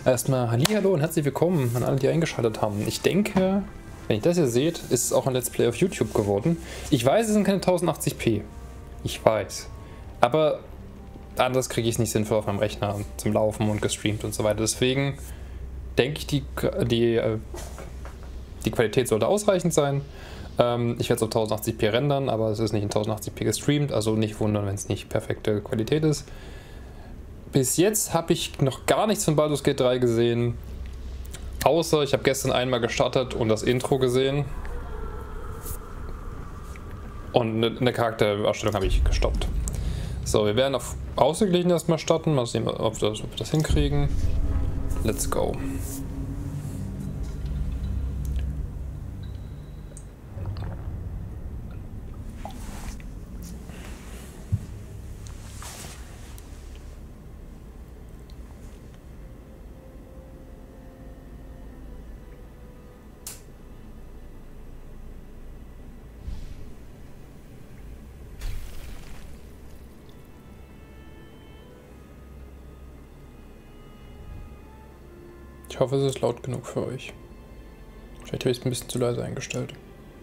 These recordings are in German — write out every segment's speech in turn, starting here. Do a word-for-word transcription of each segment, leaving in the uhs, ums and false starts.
Erstmal Hallihallo und herzlich willkommen an alle, die eingeschaltet haben. Ich denke, wenn ihr das hier seht, ist es auch ein Let's Play auf YouTube geworden. Ich weiß, es sind keine tausendachtzig p. Ich weiß. Aber anders kriege ich es nicht sinnvoll auf meinem Rechner zum Laufen und gestreamt und so weiter. Deswegen denke ich, die, die, die Qualität sollte ausreichend sein. Ähm, ich werde es auf tausendachtzig p rendern, aber es ist nicht in tausendachtzig p gestreamt, also nicht wundern, wenn es nicht perfekte Qualität ist. Bis jetzt habe ich noch gar nichts von Baldur's Gate drei gesehen, außer ich habe gestern einmal gestartet und das Intro gesehen und in der Charaktererstellung habe ich gestoppt. So, wir werden auf ausgeglichen erstmal starten, mal sehen, ob wir das, ob wir das hinkriegen. Let's go. Ich hoffe, es ist laut genug für euch. Vielleicht habe ich es ein bisschen zu leise eingestellt.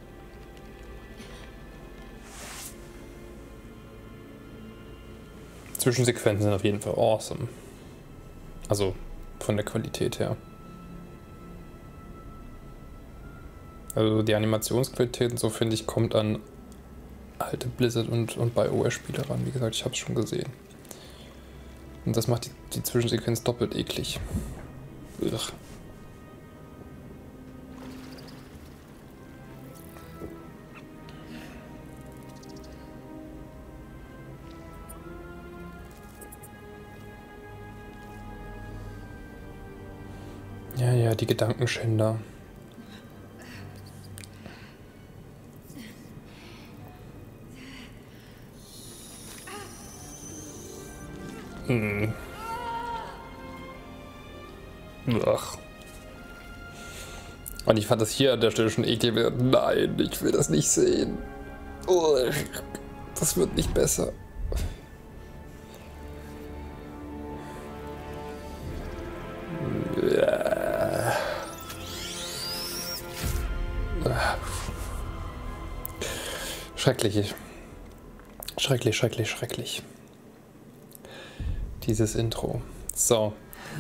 Zwischensequenzen sind auf jeden Fall awesome. Also von der Qualität her. Also die Animationsqualität und so, finde ich, kommt an alte Blizzard und, und BioWare-Spiele ran. Wie gesagt, ich habe es schon gesehen. Und das macht die, die Zwischensequenz doppelt eklig. Ugh. Ja, ja, die Gedankenschänder. Hm. Ach. Und ich fand das hier an der Stelle schon eklig. Nein, ich will das nicht sehen. Oh, das wird nicht besser. Schrecklich. Schrecklich, schrecklich, schrecklich. Dieses Intro. So.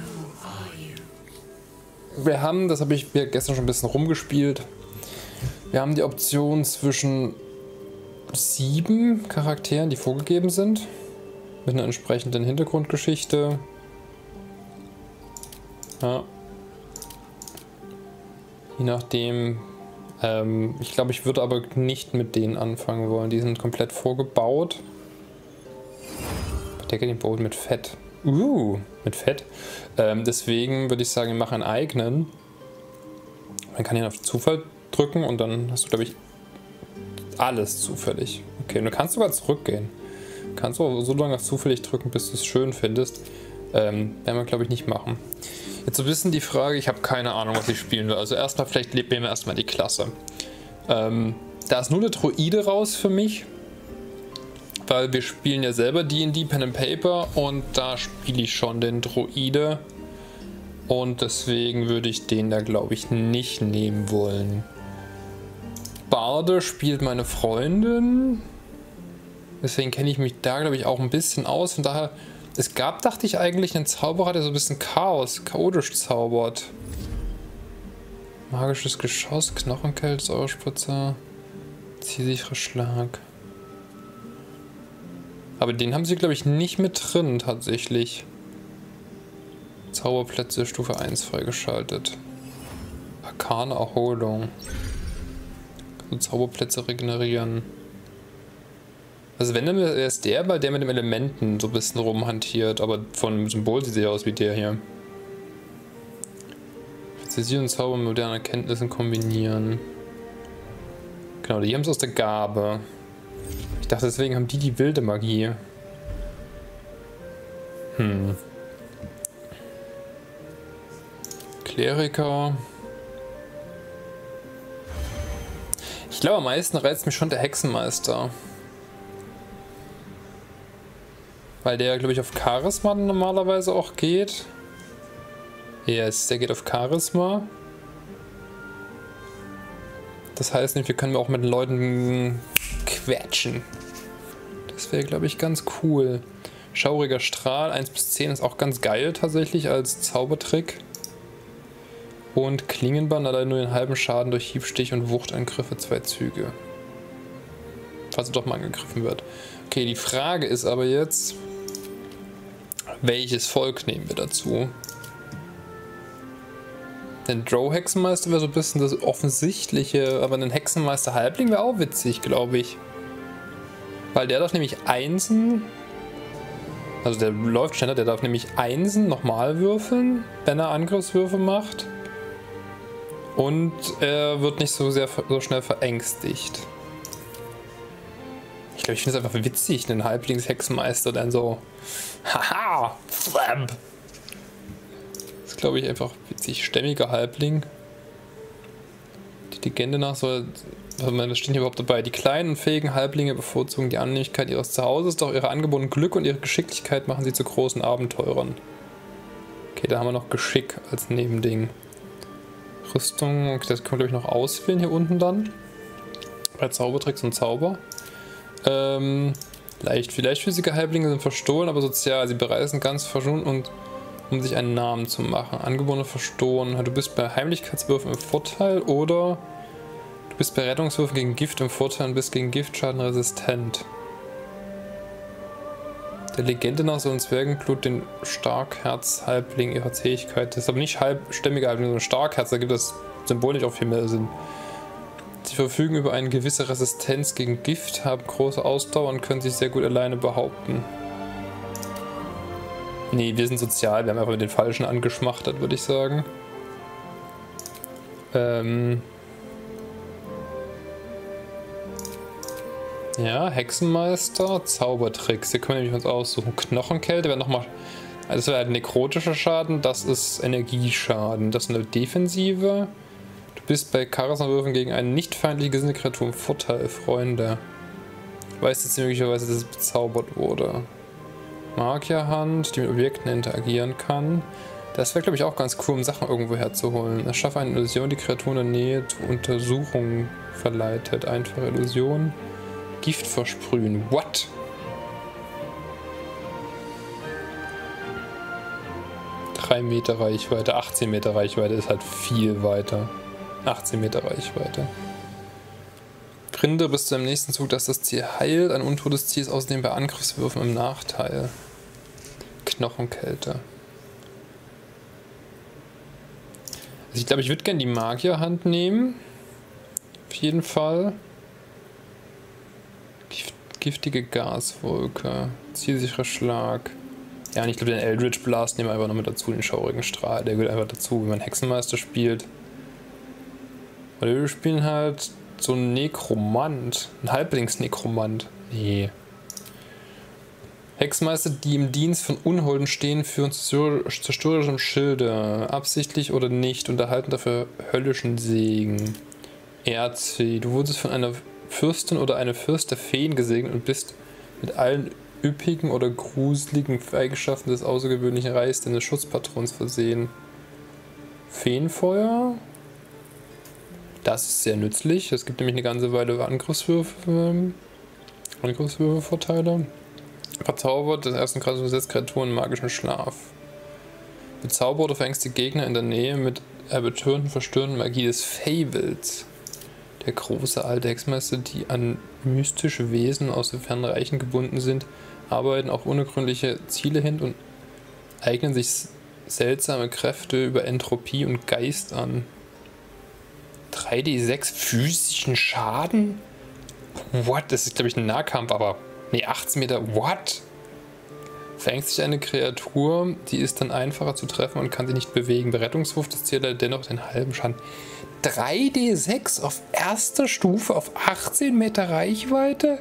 Wir haben, das habe ich mir gestern schon ein bisschen rumgespielt, wir haben die Option zwischen sieben Charakteren, die vorgegeben sind, mit einer entsprechenden Hintergrundgeschichte. Ja. Je nachdem, ähm, ich glaube, ich würde aber nicht mit denen anfangen wollen, die sind komplett vorgebaut. Bedecke den Boden mit Fett. Uh, mit Fett. Ähm, deswegen würde ich sagen, wir machen einen eigenen. Man kann hier auf Zufall drücken und dann hast du, glaube ich, alles zufällig. Okay, und du kannst sogar zurückgehen. Du kannst so, so lange auf zufällig drücken, bis du es schön findest. Ähm, werden wir, glaube ich, nicht machen. Jetzt so ein bisschen die Frage, ich habe keine Ahnung, was ich spielen will. Also erstmal, vielleicht nehmen wir erstmal die Klasse. Ähm, da ist nur eine Droide raus für mich. Weil wir spielen ja selber D und D Pen and Paper und da spiele ich schon den Droide und deswegen würde ich den da, glaube ich, nicht nehmen wollen. Barde spielt meine Freundin, deswegen kenne ich mich da, glaube ich, auch ein bisschen aus. Von daher, es gab, dachte ich, eigentlich einen Zauberer, der so ein bisschen Chaos, chaotisch zaubert. Magisches Geschoss, Knochenkelch, Säurespritzer, zielsicherer Schlag. Aber den haben sie, glaube ich, nicht mit drin, tatsächlich. Zauberplätze Stufe eins freigeschaltet. Arkane Erholung. Also Zauberplätze regenerieren. Also wenn, dann wäre es der, weil der mit den Elementen so ein bisschen rumhantiert. Aber von Symbol sieht er aus wie der hier. Präzision, Zauber mit modernen Erkenntnissen kombinieren. Genau, die haben es aus der Gabe. Ich dachte, deswegen haben die die wilde Magie. Hm. Kleriker. Ich glaube, am meisten reizt mich schon der Hexenmeister. Weil der, glaube ich, auf Charisma normalerweise auch geht. Yes, der geht auf Charisma. Das heißt nicht, wir können auch mit den Leuten quetschen. Das wäre, glaube ich, ganz cool. Schauriger Strahl, eins bis zehn ist auch ganz geil tatsächlich als Zaubertrick. Und Klingenband, allein nur den halben Schaden durch Hiebstich und Wuchtangriffe, zwei Züge. Falls er doch mal angegriffen wird. Okay, die Frage ist aber jetzt, welches Volk nehmen wir dazu? Den Drow-Hexenmeister wäre so ein bisschen das Offensichtliche, aber ein Hexenmeister-Halbling wäre auch witzig, glaube ich. Weil der darf nämlich Einsen, also der läuft schneller, der darf nämlich Einsen nochmal würfeln, wenn er Angriffswürfe macht. Und er wird nicht so sehr so schnell verängstigt. Ich glaube, ich finde es einfach witzig, einen Halblings-Hexenmeister dann so, haha, Flamp. Das ist, glaube ich, einfach witzig. Stämmiger Halbling. Die Legende nach soll, das steht hier überhaupt dabei, die kleinen und fähigen Halblinge bevorzugen die Annehmlichkeit ihres Zuhauses, doch ihre angeborenen Glück und ihre Geschicklichkeit machen sie zu großen Abenteurern. Okay, da haben wir noch Geschick als Nebending. Rüstung, okay, das können wir, glaube ich, noch auswählen hier unten dann. Bei Zaubertricks und Zauber. Ähm, leicht, vielleicht physische Halblinge sind verstohlen, aber sozial. Sie bereisen ganz verschwunden und um sich einen Namen zu machen. Angeborene verstohlen. Du bist bei Heimlichkeitswürfen im Vorteil oder du bist bei Rettungswürfen gegen Gift im Vorteil und bist gegen Giftschaden resistent. Der Legende nach sollen Zwergenblut den Starkherz-Halbling ihrer Zähigkeit. Das ist aber nicht halbstämmiger Halbling, sondern Starkherz. Da gibt es symbolisch auch viel mehr Sinn. Sie verfügen über eine gewisse Resistenz gegen Gift, haben große Ausdauer und können sich sehr gut alleine behaupten. Nee, wir sind sozial. Wir haben einfach mit den Falschen angeschmachtet, würde ich sagen. Ähm... Ja, Hexenmeister, Zaubertricks. Hier können wir uns aussuchen. Knochenkälte wäre nochmal. Das wäre halt nekrotischer Schaden, das ist Energieschaden. Das ist eine Defensive. Du bist bei Charisma-Würfen gegen eine nicht feindliche gesinnte Kreatur im Vorteil, Freunde. Weißt jetzt möglicherweise, dass es bezaubert wurde. Magierhand, die mit Objekten interagieren kann. Das wäre, glaube ich, auch ganz cool, um Sachen irgendwo herzuholen. Erschaffe eine Illusion, die Kreatur in der Nähe zur Untersuchung verleitet. Einfache Illusion. Gift versprühen. What? drei Meter Reichweite, achtzehn Meter Reichweite ist halt viel weiter. achtzehn Meter Reichweite. Rinde bis zu dem nächsten Zug, dass das Ziel heilt. Ein untotes Ziel ist außerdem bei Angriffswürfen im Nachteil. Knochenkälte. Also ich glaube, ich würde gerne die Magierhand nehmen. Auf jeden Fall. Giftige Gaswolke. Zielsicherer Schlag. Ja, und ich glaube, den Eldritch Blast nehmen wir einfach noch mit dazu, den schaurigen Strahl. Der gehört einfach dazu, wenn man Hexenmeister spielt. Oder wir spielen halt so einen Nekromant. Ein Halblings-Nekromant. Nee. Hexenmeister, die im Dienst von Unholden stehen, führen zerstörerischem Schilde. Absichtlich oder nicht und erhalten dafür höllischen Segen. Erzfee. Du wurdest von einer Fürstin oder eine Fürst der Feen gesegnet und bist mit allen üppigen oder gruseligen Eigenschaften des außergewöhnlichen Reichs deines Schutzpatrons versehen. Feenfeuer? Das ist sehr nützlich. Es gibt nämlich eine ganze Weile Angriffswürfe, Angriffswürfe-Vorteile. Verzaubert des ersten Grades versetzt Kreaturen in magischen Schlaf. Bezaubert oder verängstigt Gegner in der Nähe mit erbetörenden, verstörenden Magie des Fables. Der große alte Hexenmeister, die an mystische Wesen aus den fernen Reichen gebunden sind, arbeiten auf unergründliche Ziele hin und eignen sich seltsame Kräfte über Entropie und Geist an. drei D sechs physischen Schaden? What? Das ist, glaube ich, ein Nahkampf, aber... Ne, achtzehn Meter... What? Verängstigt eine Kreatur, die ist dann einfacher zu treffen und kann sie nicht bewegen. Bei Rettungswurf das Ziel dennoch den halben Schaden. drei D sechs auf erster Stufe auf achtzehn Meter Reichweite?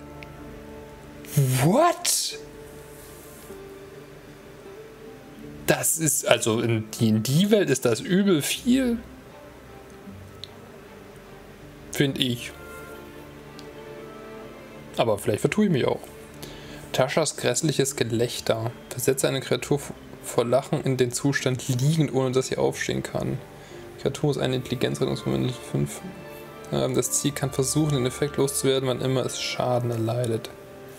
What? Das ist, also in D und D-Welt ist das übel viel. Finde ich. Aber vielleicht vertue ich mich auch. Taschas grässliches Gelächter. Versetze eine Kreatur vor Lachen in den Zustand liegen, ohne dass sie aufstehen kann. Die Kreatur ist eine Intelligenzrettungsmoment fünf. Das Ziel kann versuchen, den Effekt loszuwerden, wann immer es Schaden erleidet.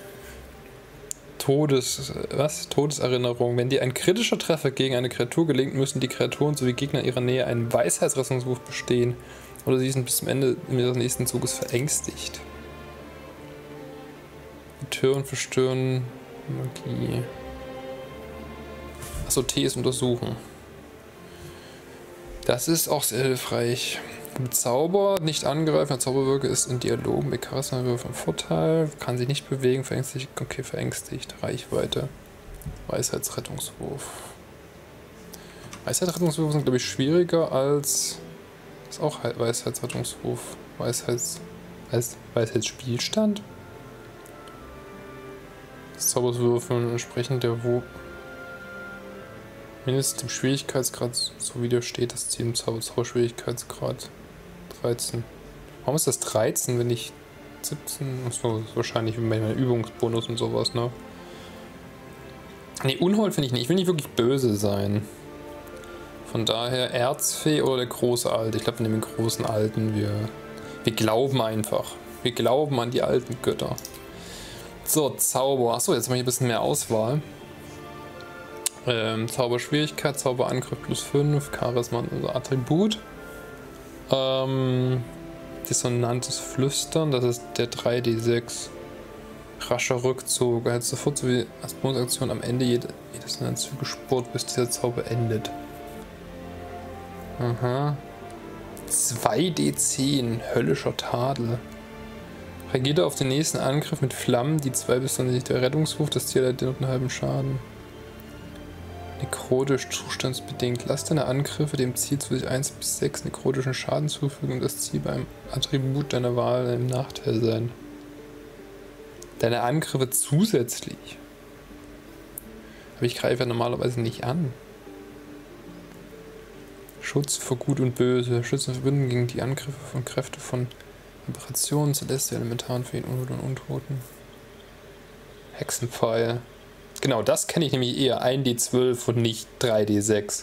Todes... was? Todeserinnerung. Wenn dir ein kritischer Treffer gegen eine Kreatur gelingt, müssen die Kreaturen sowie Gegner in ihrer Nähe einen Weisheitsrettungswurf bestehen. Oder sie sind bis zum Ende ihres nächsten Zuges verängstigt. Betören, verstören, Magie. Achso, T ist untersuchen. Das ist auch sehr hilfreich. Mit Zauber nicht angreifen, der Zauberwirke ist in Dialog mit Charisma von Vorteil, kann sich nicht bewegen, verängstigt, okay, verängstigt, Reichweite, Weisheitsrettungswurf. Weisheitsrettungswurf sind, glaube ich, schwieriger als, ist auch Weisheitsrettungswurf, Weisheits, Weis, Weisheitsspielstand? Das Zauberwürfeln entsprechend der Wo mindestens dem Schwierigkeitsgrad, so wie der steht, das Ziel im Zauber, Zauberschwierigkeitsgrad dreizehn. Warum ist das dreizehn, wenn ich siebzehn? Achso, das ist wahrscheinlich bei meinem Übungsbonus und sowas, ne? Ne, Unhold finde ich nicht. Ich will nicht wirklich böse sein. Von daher Erzfee oder der große Alte. Ich glaube, wir nehmen den großen Alten. Wir, wir glauben einfach. Wir glauben an die alten Götter. So, Zauber. Achso, jetzt haben wir hier ein bisschen mehr Auswahl. Ähm, Zauberschwierigkeit, Zauberangriff plus fünf, Charisma, also Attribut. Ähm, dissonantes Flüstern, das ist der drei D sechs. Rascher Rückzug, erhält sofort sowie als Bonusaktion am Ende jede, jedes seiner Züge Sport, bis dieser Zauber endet. Aha. zwei D zehn, höllischer Tadel. Reagiert auf den nächsten Angriff mit Flammen, die zwei bis dann der Rettungswurf, das Ziel hat den einen halben Schaden. Nekrotisch zustandsbedingt. Lass deine Angriffe dem Ziel zu sich eins bis sechs nekrotischen Schaden zufügen und das Ziel beim Attribut deiner Wahl im Nachteil sein. Deine Angriffe zusätzlich. Aber ich greife ja normalerweise nicht an. Schutz vor Gut und Böse. Schützen verbinden gegen die Angriffe von Kräften von Vibrationen, Celeste, Elementaren, Feen, Untoten und Untoten. Hexenpfeil. Genau, das kenne ich nämlich eher. ein D zwölf und nicht drei D sechs.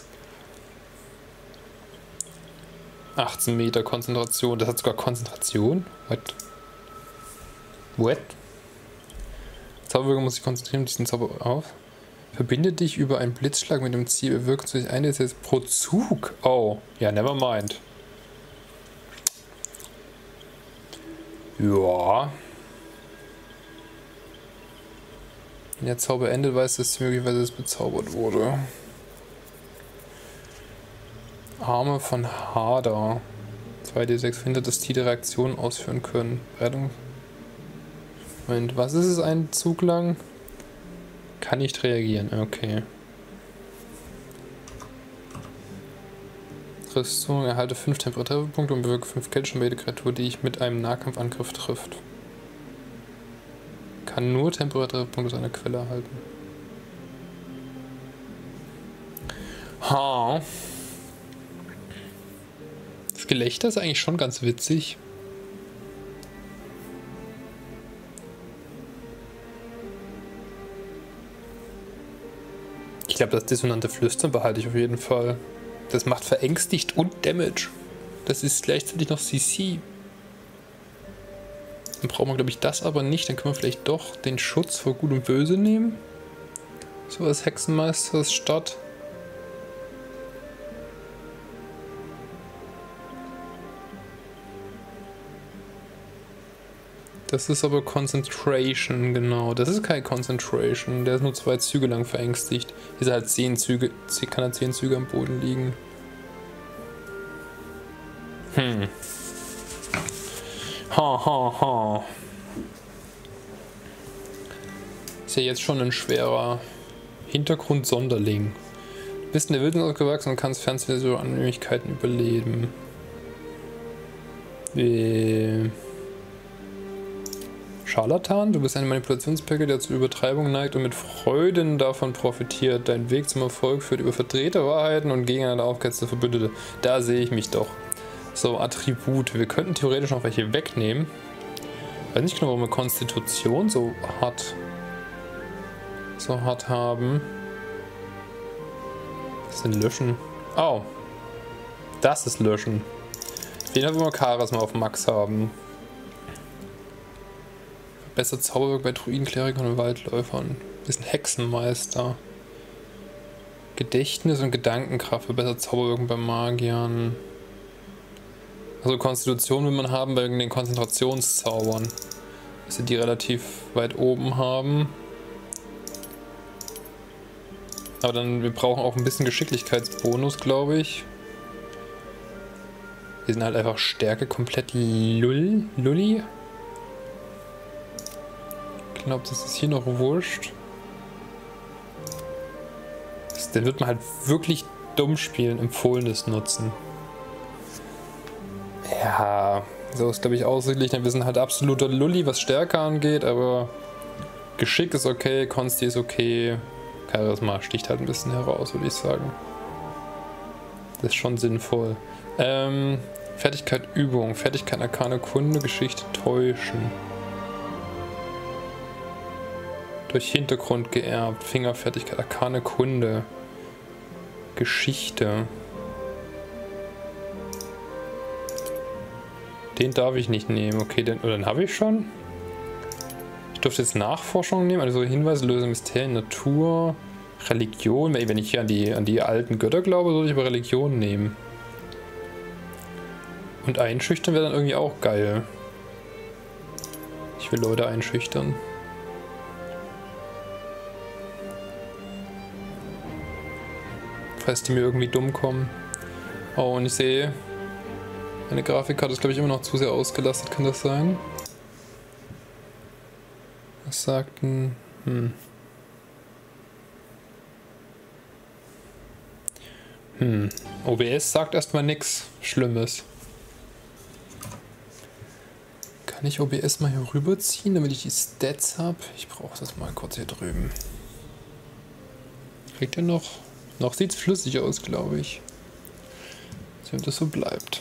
achtzehn Meter Konzentration. Das hat sogar Konzentration? What? What? Zauberwirkung muss sich konzentrieren, diesen Zauber auf. Verbinde dich über einen Blitzschlag mit dem Ziel, bewirkt sich ein D sechs pro Zug. Oh, ja, never mind. Ja. Wenn der Zauber endet, weiß das Ziel möglicherweise, dass es bezaubert wurde. Arme von Hader. zwei D sechs verhindert, dass die Reaktionen ausführen können. Rettung. Moment, was ist es ein Zug lang? Kann nicht reagieren, okay. Rüstung, erhalte fünf Temperaturpunkte und bewirke fünf Kälteschaden bei jeder Kreatur, die ich mit einem Nahkampfangriff trifft. Kann nur Temperaturpunkte aus einer Quelle erhalten. Ha. Das Gelächter ist eigentlich schon ganz witzig. Ich glaube, das dissonante Flüstern behalte ich auf jeden Fall. Das macht verängstigt und Damage. Das ist gleichzeitig noch C C. Dann brauchen wir, glaube ich, das aber nicht. Dann können wir vielleicht doch den Schutz vor Gut und Böse nehmen. So als Hexenmeisters statt. Das ist aber Concentration, genau. Das ist kein Concentration. Der ist nur zwei Züge lang verängstigt. Hier ist halt zehn Züge. Kann er zehn Züge am Boden liegen. Hm. Ha, ha, ha. Ist ja jetzt schon ein schwerer Hintergrund-Sonderling. Du bist in der Wildnis aufgewachsen und kannst Fernsehversuche an Möglichkeiten überleben. Äh. Scharlatan, du bist ein Manipulationspacke, der zur Übertreibung neigt und mit Freuden davon profitiert. Dein Weg zum Erfolg führt über verdrehte Wahrheiten und gegeneinander aufgehetzte Verbündete. Da sehe ich mich doch. So, Attribut. Wir könnten theoretisch noch welche wegnehmen. Ich weiß nicht genau, warum wir Konstitution so hart, so hart haben. Was ist denn Löschen? Oh. Das ist Löschen. Den wollen wir Charisma auf Max haben. Besser Zauberwirk bei Druidenklerikern und Waldläufern. Bisschen Hexenmeister. Gedächtnis und Gedankenkraft. Besser Zauberwirken bei Magiern. Also Konstitution will man haben bei den Konzentrationszaubern. Dass sie die relativ weit oben haben. Aber dann, wir brauchen auch ein bisschen Geschicklichkeitsbonus, glaube ich. Wir sind halt einfach Stärke komplett lull, lulli. Ich glaube, das ist hier noch wurscht. Das, dann wird man halt wirklich dumm spielen, empfohlenes nutzen. Ja, so ist glaube ich ausgeglichen. Wir sind halt absoluter Lulli, was Stärke angeht, aber Geschick ist okay, Konsti ist okay. Charisma sticht halt ein bisschen heraus, würde ich sagen. Das ist schon sinnvoll. Ähm, Fertigkeit Übung, Fertigkeit Arkane Kunde, Geschichte Täuschen. Durch Hintergrund geerbt, Fingerfertigkeit Arkane Kunde. Geschichte. Den darf ich nicht nehmen. Okay, den, oder den habe ich schon. Ich durfte jetzt Nachforschung nehmen, also Hinweise, Lösung, Mysterien, Natur, Religion. Wenn ich hier an die, an die alten Götter glaube, soll ich aber Religion nehmen. Und einschüchtern wäre dann irgendwie auch geil. Ich will Leute einschüchtern. Falls die mir irgendwie dumm kommen. Oh, und ich sehe, meine Grafikkarte ist glaube ich immer noch zu sehr ausgelastet, kann das sein? Was sagt ein... Hm. Hm. O B S sagt erstmal nichts Schlimmes. Kann ich O B S mal hier rüberziehen, damit ich die Stats habe? Ich brauche das mal kurz hier drüben. Kriegt er noch? Noch sieht es flüssig aus, glaube ich. Wenn das so bleibt.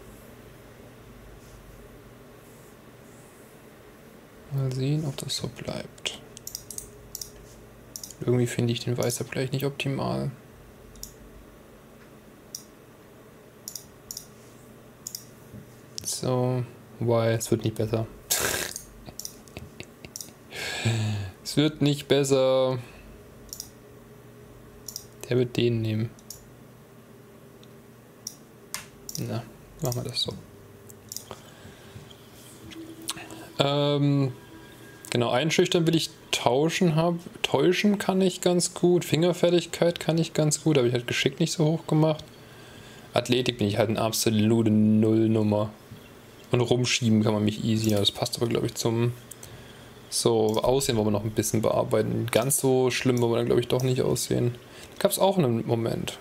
Mal sehen, ob das so bleibt. Irgendwie finde ich den Weißabgleich nicht optimal. So, why? Es wird nicht besser. Es wird nicht besser. Der wird den nehmen. Na, machen wir das so. Ähm, genau, einschüchtern will ich tauschen haben. Täuschen kann ich ganz gut. Fingerfertigkeit kann ich ganz gut. Habe ich halt Geschick nicht so hoch gemacht. Athletik bin ich halt eine absolute Nullnummer. Und rumschieben kann man mich easy. Das passt aber, glaube ich, zum so Aussehen, wo wir noch ein bisschen bearbeiten. Ganz so schlimm wollen wir dann, glaube ich, doch nicht aussehen. Gab es auch einen Moment.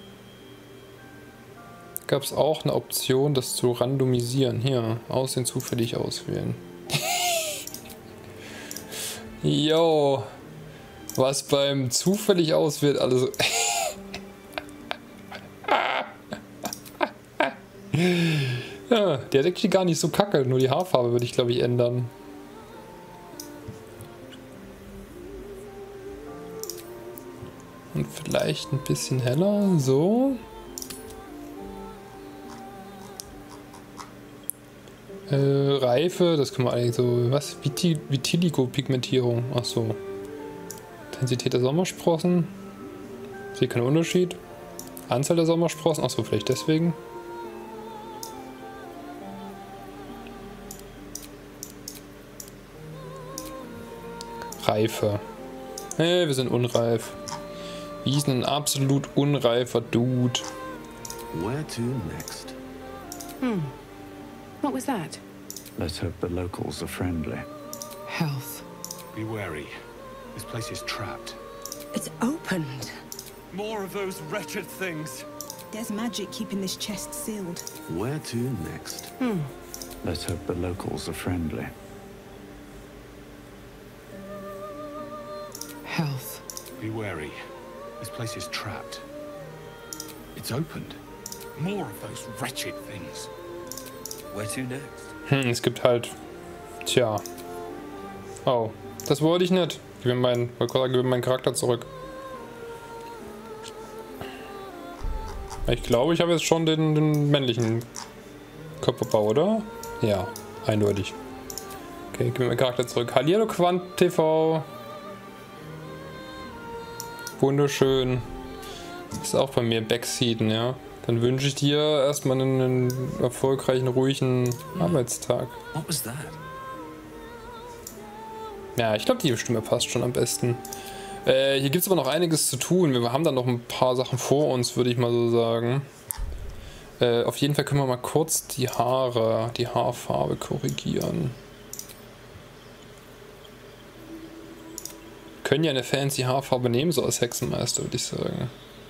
Gab es auch eine Option, das zu randomisieren. Hier, Aussehen zufällig auswählen. Jo, was beim zufällig auswählt, alles. Ja, der ist actually gar nicht so kacke, nur die Haarfarbe würde ich, glaube ich, ändern. Und vielleicht ein bisschen heller, so. Äh, Reife, das können wir eigentlich so, was? Vitil Vitiligo-Pigmentierung, ach so. Intensität der Sommersprossen. Sehe keinen Unterschied. Anzahl der Sommersprossen, ach so, vielleicht deswegen. Reife. Hey, wir sind unreif. Wir sind ein absolut unreifer Dude. Where to next? Hmm. What was that? Let's hope the locals are friendly. Health. Be wary. This place is trapped. It's opened. More of those wretched things. There's magic keeping this chest sealed. Where to next? Hmm. Let's hope the locals are friendly. Health. Be wary. This place is trapped. It's opened. More of those wretched things. Where to next? Hm, es gibt halt... Tja. Oh, das wollte ich nicht. Gib mir meinen, wollte sagen, gib mir meinen Charakter zurück. Ich glaube, ich habe jetzt schon den, den männlichen Körperbau, oder? Ja, eindeutig. Okay, gib mir meinen Charakter zurück. Hallihallo Quant T V. Wunderschön. Ist auch bei mir Backseaten, ja. Dann wünsche ich dir erstmal einen, einen erfolgreichen, ruhigen Arbeitstag. What was that? Ja, ich glaube, die Stimme passt schon am besten. Äh, hier gibt es aber noch einiges zu tun. Wir haben da noch ein paar Sachen vor uns, würde ich mal so sagen. Äh, auf jeden Fall können wir mal kurz die Haare, die Haarfarbe korrigieren. Wir können ja eine fancy Haarfarbe nehmen, so als Hexenmeister, würde ich sagen.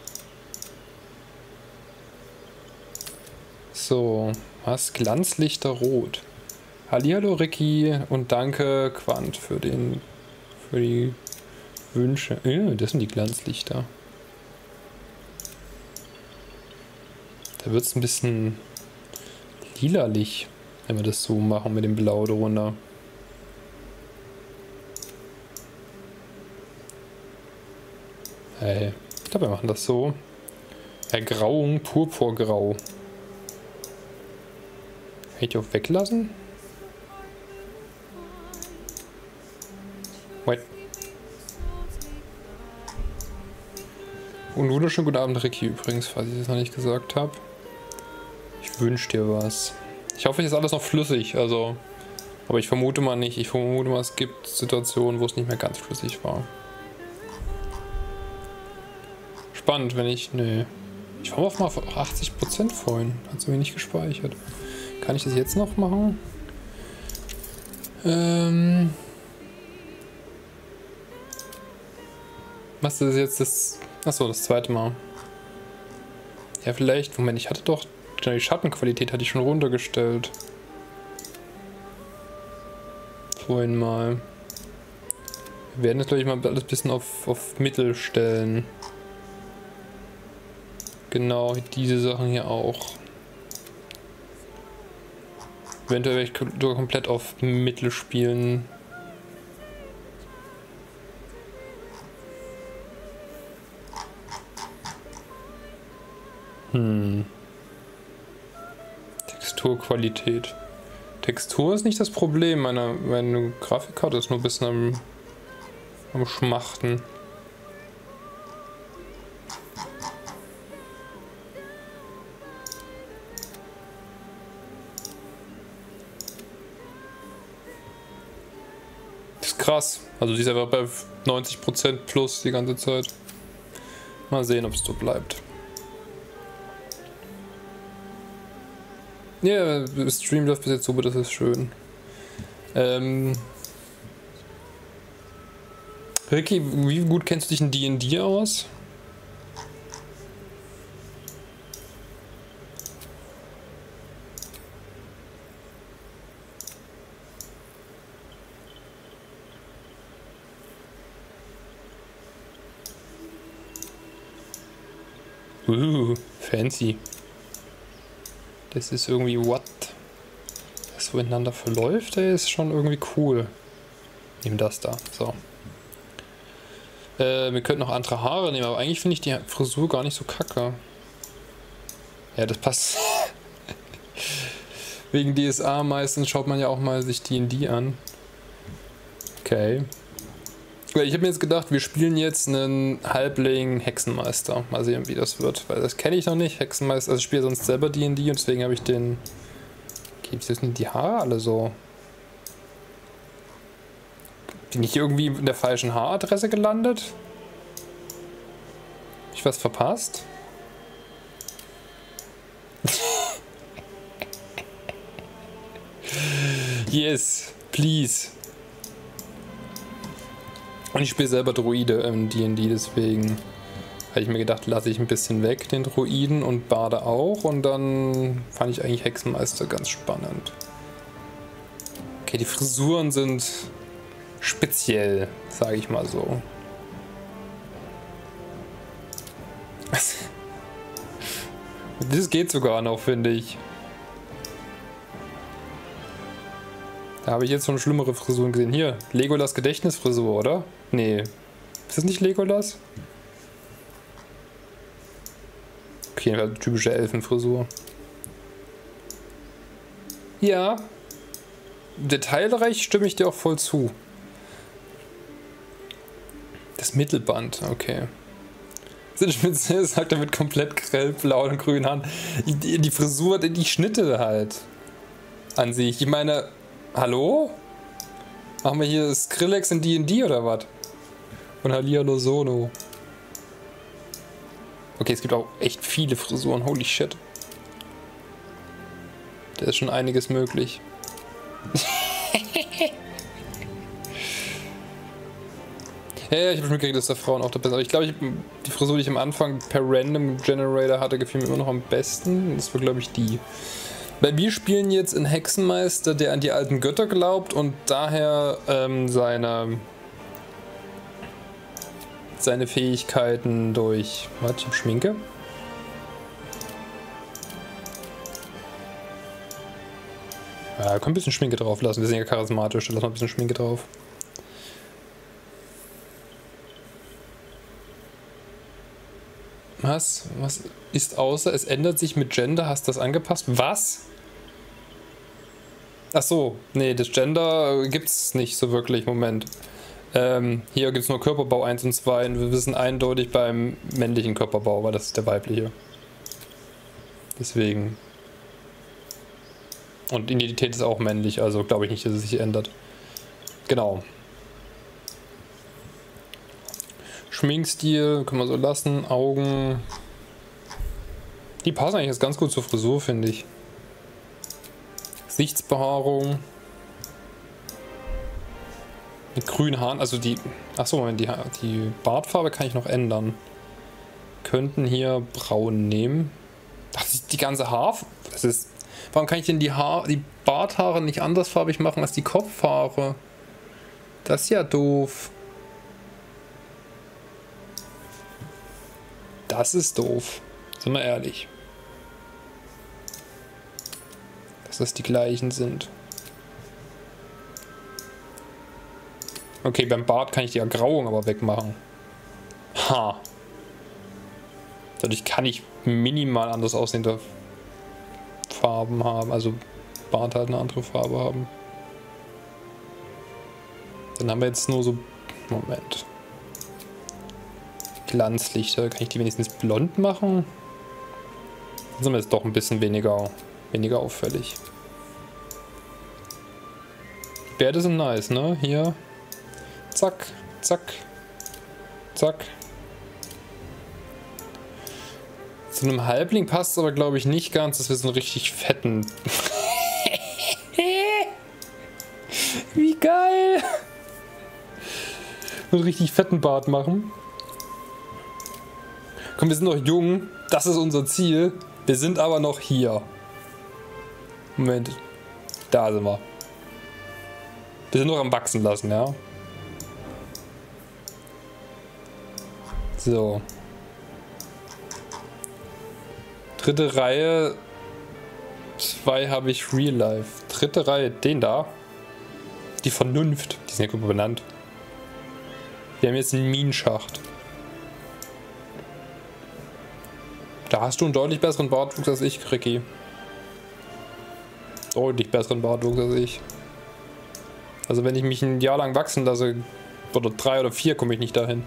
So, was? Glanzlichter Rot. Hallihallo Ricky und danke Quant für den, für die Wünsche. Ja, das sind die Glanzlichter. Da wird es ein bisschen lilalich, wenn wir das so machen mit dem Blau drunter. Hey, ich glaube, wir machen das so. Ergrauung, Purpurgrau. Kann ich die auch weglassen? Wait. Und wunderschönen guten Abend, Ricky, übrigens, falls ich das noch nicht gesagt habe. Ich wünsche dir was. Ich hoffe, es ist alles noch flüssig, also. Aber ich vermute mal nicht. Ich vermute mal, es gibt Situationen, wo es nicht mehr ganz flüssig war. Spannend, wenn ich. Nee. Ich war auf mal achtzig Prozent vorhin. Hat es irgendwie nicht gespeichert. Kann ich das jetzt noch machen? Ähm. Was ist jetzt das. Achso, das zweite Mal. Ja, vielleicht. Moment, ich hatte doch. Die Schattenqualität hatte ich schon runtergestellt. Vorhin mal. Wir werden jetzt, glaube ich, mal alles ein bisschen auf, auf Mittel stellen. Genau, diese Sachen hier auch. Eventuell werde ich sogar komplett auf Mittel spielen. Hm. Texturqualität. Textur ist nicht das Problem. Meine, meine Grafikkarte ist nur ein bisschen am, am Schmachten. Das ist krass. Also die ist einfach bei neunzig Prozent plus die ganze Zeit. Mal sehen, ob es so bleibt. Ja, yeah, Stream läuft bis jetzt super, das ist schön. Ähm, Ricky, wie gut kennst du dich in D und D aus? Uh, fancy. Das ist irgendwie what? Das so ineinander verläuft, der ist schon irgendwie cool. Nehmen das da, so. Äh, wir könnten noch andere Haare nehmen, aber eigentlich finde ich die Frisur gar nicht so kacke. Ja, das passt. Wegen D S A meistens schaut man ja auch mal sich D und D an. Okay. Ich habe mir jetzt gedacht, wir spielen jetzt einen Halbling Hexenmeister. Mal sehen, wie das wird. Weil das kenne ich noch nicht. Hexenmeister, also ich spiele sonst selber D und D und deswegen habe ich den... Okay, wieso sind die Haare alle so? Bin ich irgendwie in der falschen Haaradresse gelandet? Hab ich was verpasst? Yes, please. Und ich spiele selber Druide im D und D, deswegen habe ich mir gedacht, lasse ich ein bisschen weg, den Druiden und Barde auch. Und dann fand ich eigentlich Hexenmeister ganz spannend. Okay, die Frisuren sind speziell, sage ich mal so. Das geht sogar noch, finde ich. Da habe ich jetzt schon schlimmere Frisuren gesehen. Hier, Legolas Gedächtnisfrisur, oder? Nee. Ist das nicht Legolas? Okay, also typische Elfenfrisur. Ja. Detailreich stimme ich dir auch voll zu. Das Mittelband, okay. Spitze sagt er mit komplett grellblau und grünen Haaren. Die, die Frisur, die Schnitte halt. An sich. Ich meine, hallo? Machen wir hier Skrillex in D und D oder was? Und Hallihallo Sono. Okay, es gibt auch echt viele Frisuren, holy shit. Da ist schon einiges möglich. Ja, ja, ich habe schon mitgekriegt, dass da Frauen auch dabei sind. Aber ich glaube, ich, die Frisur, die ich am Anfang per Random Generator hatte, gefiel mir immer noch am besten. Das war, glaube ich, die. Weil wir spielen jetzt einen Hexenmeister, der an die alten Götter glaubt und daher ähm, seine, seine Fähigkeiten durch... Was? Ich hab Schminke? Ja, können ein bisschen Schminke drauf lassen. Wir sind ja charismatisch, da lassen wir ein bisschen Schminke drauf. Was? Was ist außer? Es ändert sich mit Gender. Hast du das angepasst? Was? Ach so, nee, das Gender gibt's nicht so wirklich. Moment. Ähm, hier gibt's nur Körperbau eins und zwei und wir wissen eindeutig beim männlichen Körperbau, weil das ist der weibliche. Deswegen. Und Identität ist auch männlich, also glaube ich nicht, dass es sich ändert. Genau. Schminkstil können wir so lassen. Augen. Die passen eigentlich jetzt ganz gut zur Frisur, finde ich. Gesichtsbehaarung. Mit grünen Haaren. Also die. Achso, Moment, die, die Bartfarbe kann ich noch ändern. Könnten hier braun nehmen. Ach, die ganze Haar. Das ist. Warum kann ich denn die, Haar, die Barthaare nicht andersfarbig machen als die Kopfhaare? Das ist ja doof. Das ist doof. Sind wir ehrlich. Dass das die gleichen sind. Okay, beim Bart kann ich die Ergrauung aber wegmachen. Ha. Dadurch kann ich minimal anders aussehende Farben haben. Also Bart halt eine andere Farbe haben. Dann haben wir jetzt nur so... Moment. Glanzlichter. Kann ich die wenigstens blond machen? Dann sind wir jetzt doch ein bisschen weniger, weniger auffällig. Die Bärte sind nice, ne? Hier. Zack, zack, zack. Zu einem Halbling passt es aber, glaube ich, nicht ganz, dass wir so einen richtig fetten... Wie geil! So einen richtig fetten Bart machen. Komm, wir sind noch jung. Das ist unser Ziel. Wir sind aber noch hier. Moment. Da sind wir. Wir sind noch am Wachsen lassen, ja. So. Dritte Reihe. Zwei habe ich Real Life. Dritte Reihe, den da. Die Vernunft. Die sind ja gut benannt. Wir haben jetzt einen Minenschacht. Da hast du einen deutlich besseren Bartwuchs als ich, Ricky. Deutlich besseren Bartwuchs als ich. Also wenn ich mich ein Jahr lang wachsen lasse, oder drei oder vier, komme ich nicht dahin.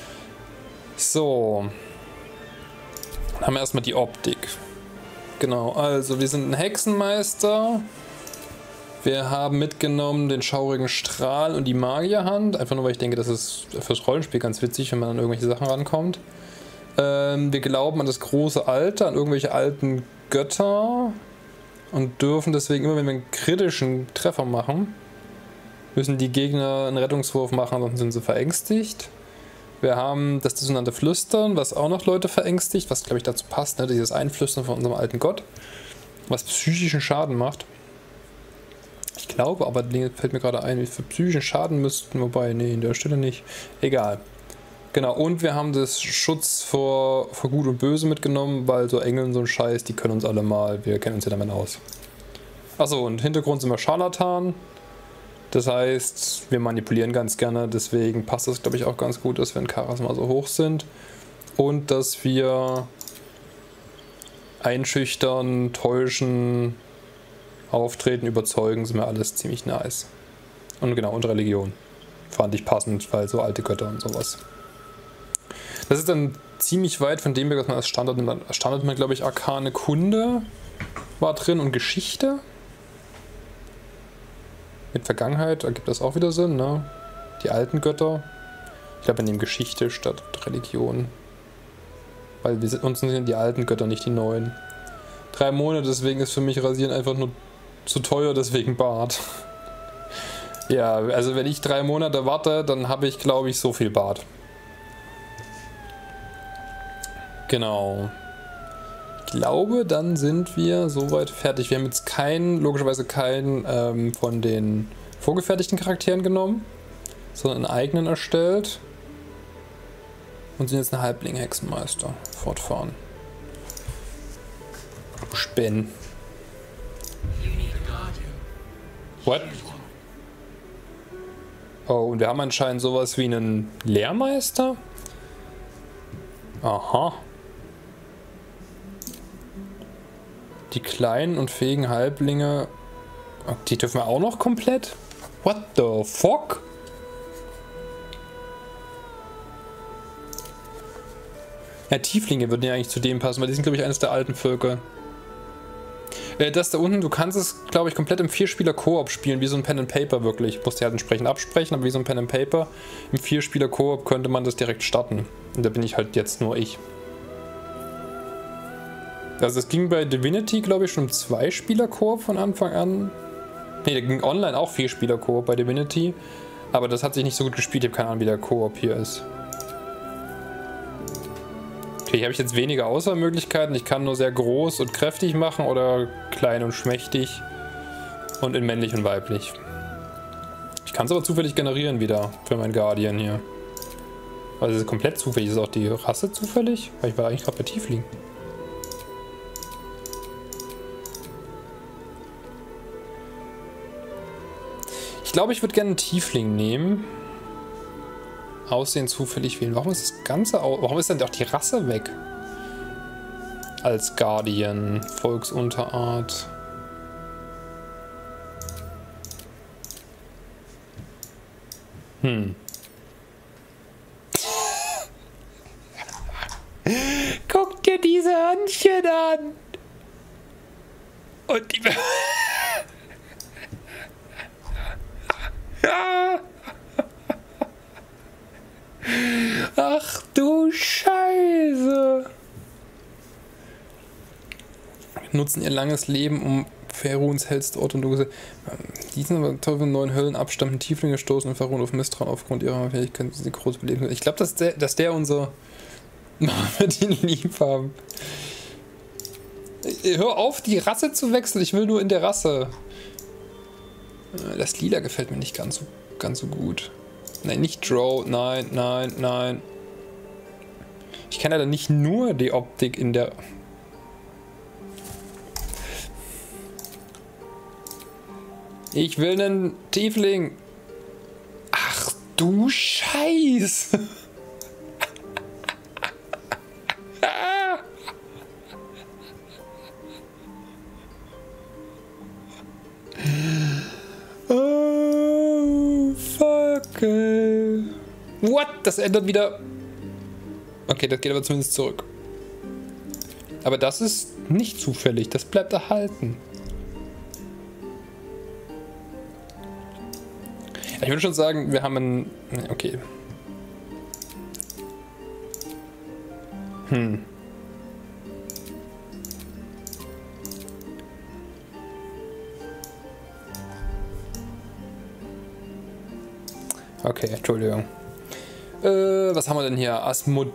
So. Dann haben wir erstmal die Optik. Genau, also wir sind ein Hexenmeister. Wir haben mitgenommen den schaurigen Strahl und die Magierhand. Einfach nur, weil ich denke, das ist fürs Rollenspiel ganz witzig, wenn man an irgendwelche Sachen rankommt. Ähm, wir glauben an das große Alter, an irgendwelche alten Götter. Und dürfen deswegen immer, wenn wir einen kritischen Treffer machen, müssen die Gegner einen Rettungswurf machen, sonst sind sie verängstigt. Wir haben das dissonante Flüstern, was auch noch Leute verängstigt, was glaube ich dazu passt, ne? Dieses Einflüstern von unserem alten Gott, was psychischen Schaden macht. Ich glaube, aber fällt mir gerade ein, wie viel psychischen Schaden müssten, wobei, nee, in der Stelle nicht. Egal. Genau, und wir haben das Schutz vor, vor Gut und Böse mitgenommen, weil so Engel und so ein Scheiß, die können uns alle mal, wir kennen uns ja damit aus. Achso, und Hintergrund sind wir Scharlatan. Das heißt, wir manipulieren ganz gerne, deswegen passt das, glaube ich, auch ganz gut, dass wir in Charisma so hoch sind. Und dass wir einschüchtern, täuschen, auftreten, überzeugen, sind mir alles ziemlich nice. Und genau, und Religion. Fand ich passend, weil so alte Götter und sowas. Das ist dann ziemlich weit von dem, was man als Standard nimmt. Als Standard man, glaube ich, Arkane Kunde war drin und Geschichte. Mit Vergangenheit ergibt das auch wieder Sinn, ne? Die alten Götter. Ich glaube, wir nehmen Geschichte statt Religion. Weil wir, uns sind die alten Götter, nicht die neuen. Drei Monate, deswegen ist für mich Rasieren einfach nur zu teuer, deswegen Bart. Ja, also wenn ich drei Monate warte, dann habe ich, glaube ich, so viel Bart. Genau. Ich glaube, dann sind wir soweit fertig. Wir haben jetzt keinen, logischerweise keinen ähm, von den vorgefertigten Charakteren genommen, sondern einen eigenen erstellt. Und sind jetzt ein Halbling-Hexenmeister. Fortfahren. Spen. What? Oh, und wir haben anscheinend sowas wie einen Lehrmeister? Aha. Die kleinen und fähigen Halblinge, die dürfen wir auch noch komplett? What the fuck? Ja, Tieflinge würden ja eigentlich zu dem passen, weil die sind, glaube ich, eines der alten Völker. Äh, das da unten, du kannst es, glaube ich, komplett im Vierspieler-Koop spielen, wie so ein Pen and Paper wirklich. Musst du halt entsprechend absprechen, aber wie so ein Pen and Paper. Im Vierspieler-Koop könnte man das direkt starten. Und da bin ich halt jetzt nur ich. Also es ging bei Divinity, glaube ich, schon um Zwei-Spieler-Koop von Anfang an. Ne, da ging online auch Vier-Spieler-Koop bei Divinity. Aber das hat sich nicht so gut gespielt, ich habe keine Ahnung, wie der Koop hier ist. Okay, hier habe ich jetzt weniger Auswahlmöglichkeiten. Ich kann nur sehr groß und kräftig machen oder klein und schmächtig. Und in männlich und weiblich. Ich kann es aber zufällig generieren wieder für meinen Guardian hier. Also es ist komplett zufällig. Ist auch die Rasse zufällig? Weil ich war eigentlich gerade bei Tiefling. Ich glaube, ich würde gerne einen Tiefling nehmen. Aussehen zufällig wählen. Warum ist das Ganze au Warum ist denn auch die Rasse weg? Als Guardian, Volksunterart. Hm. Guck dir diese Hörnchen an! Und die... Ach du Scheiße! Nutzen ihr langes Leben, um Faeruns hellste Ort und du gesagt, diesen aber Teufel neuen Höllen abstammenden Tieflinge stoßen und Faerun auf Misstrauen aufgrund ihrer Fähigkeit, sie groß beleben. Ich glaube, dass der, dass der unser mit ihn lieb haben. Hör auf, die Rasse zu wechseln. Ich will nur in der Rasse. Das Lila gefällt mir nicht ganz so, ganz so gut. Nein, nicht Drow. Nein, nein, nein. Ich kann leider nicht nur die Optik in der... Ich will einen Tiefling. Ach du Scheiße. Oh, fuck, ey. What? Das ändert wieder... Okay, das geht aber zumindest zurück. Aber das ist nicht zufällig. Das bleibt erhalten. Ich würde schon sagen, wir haben einen... Okay. Hm. Okay, Entschuldigung. Äh, was haben wir denn hier? Asmod...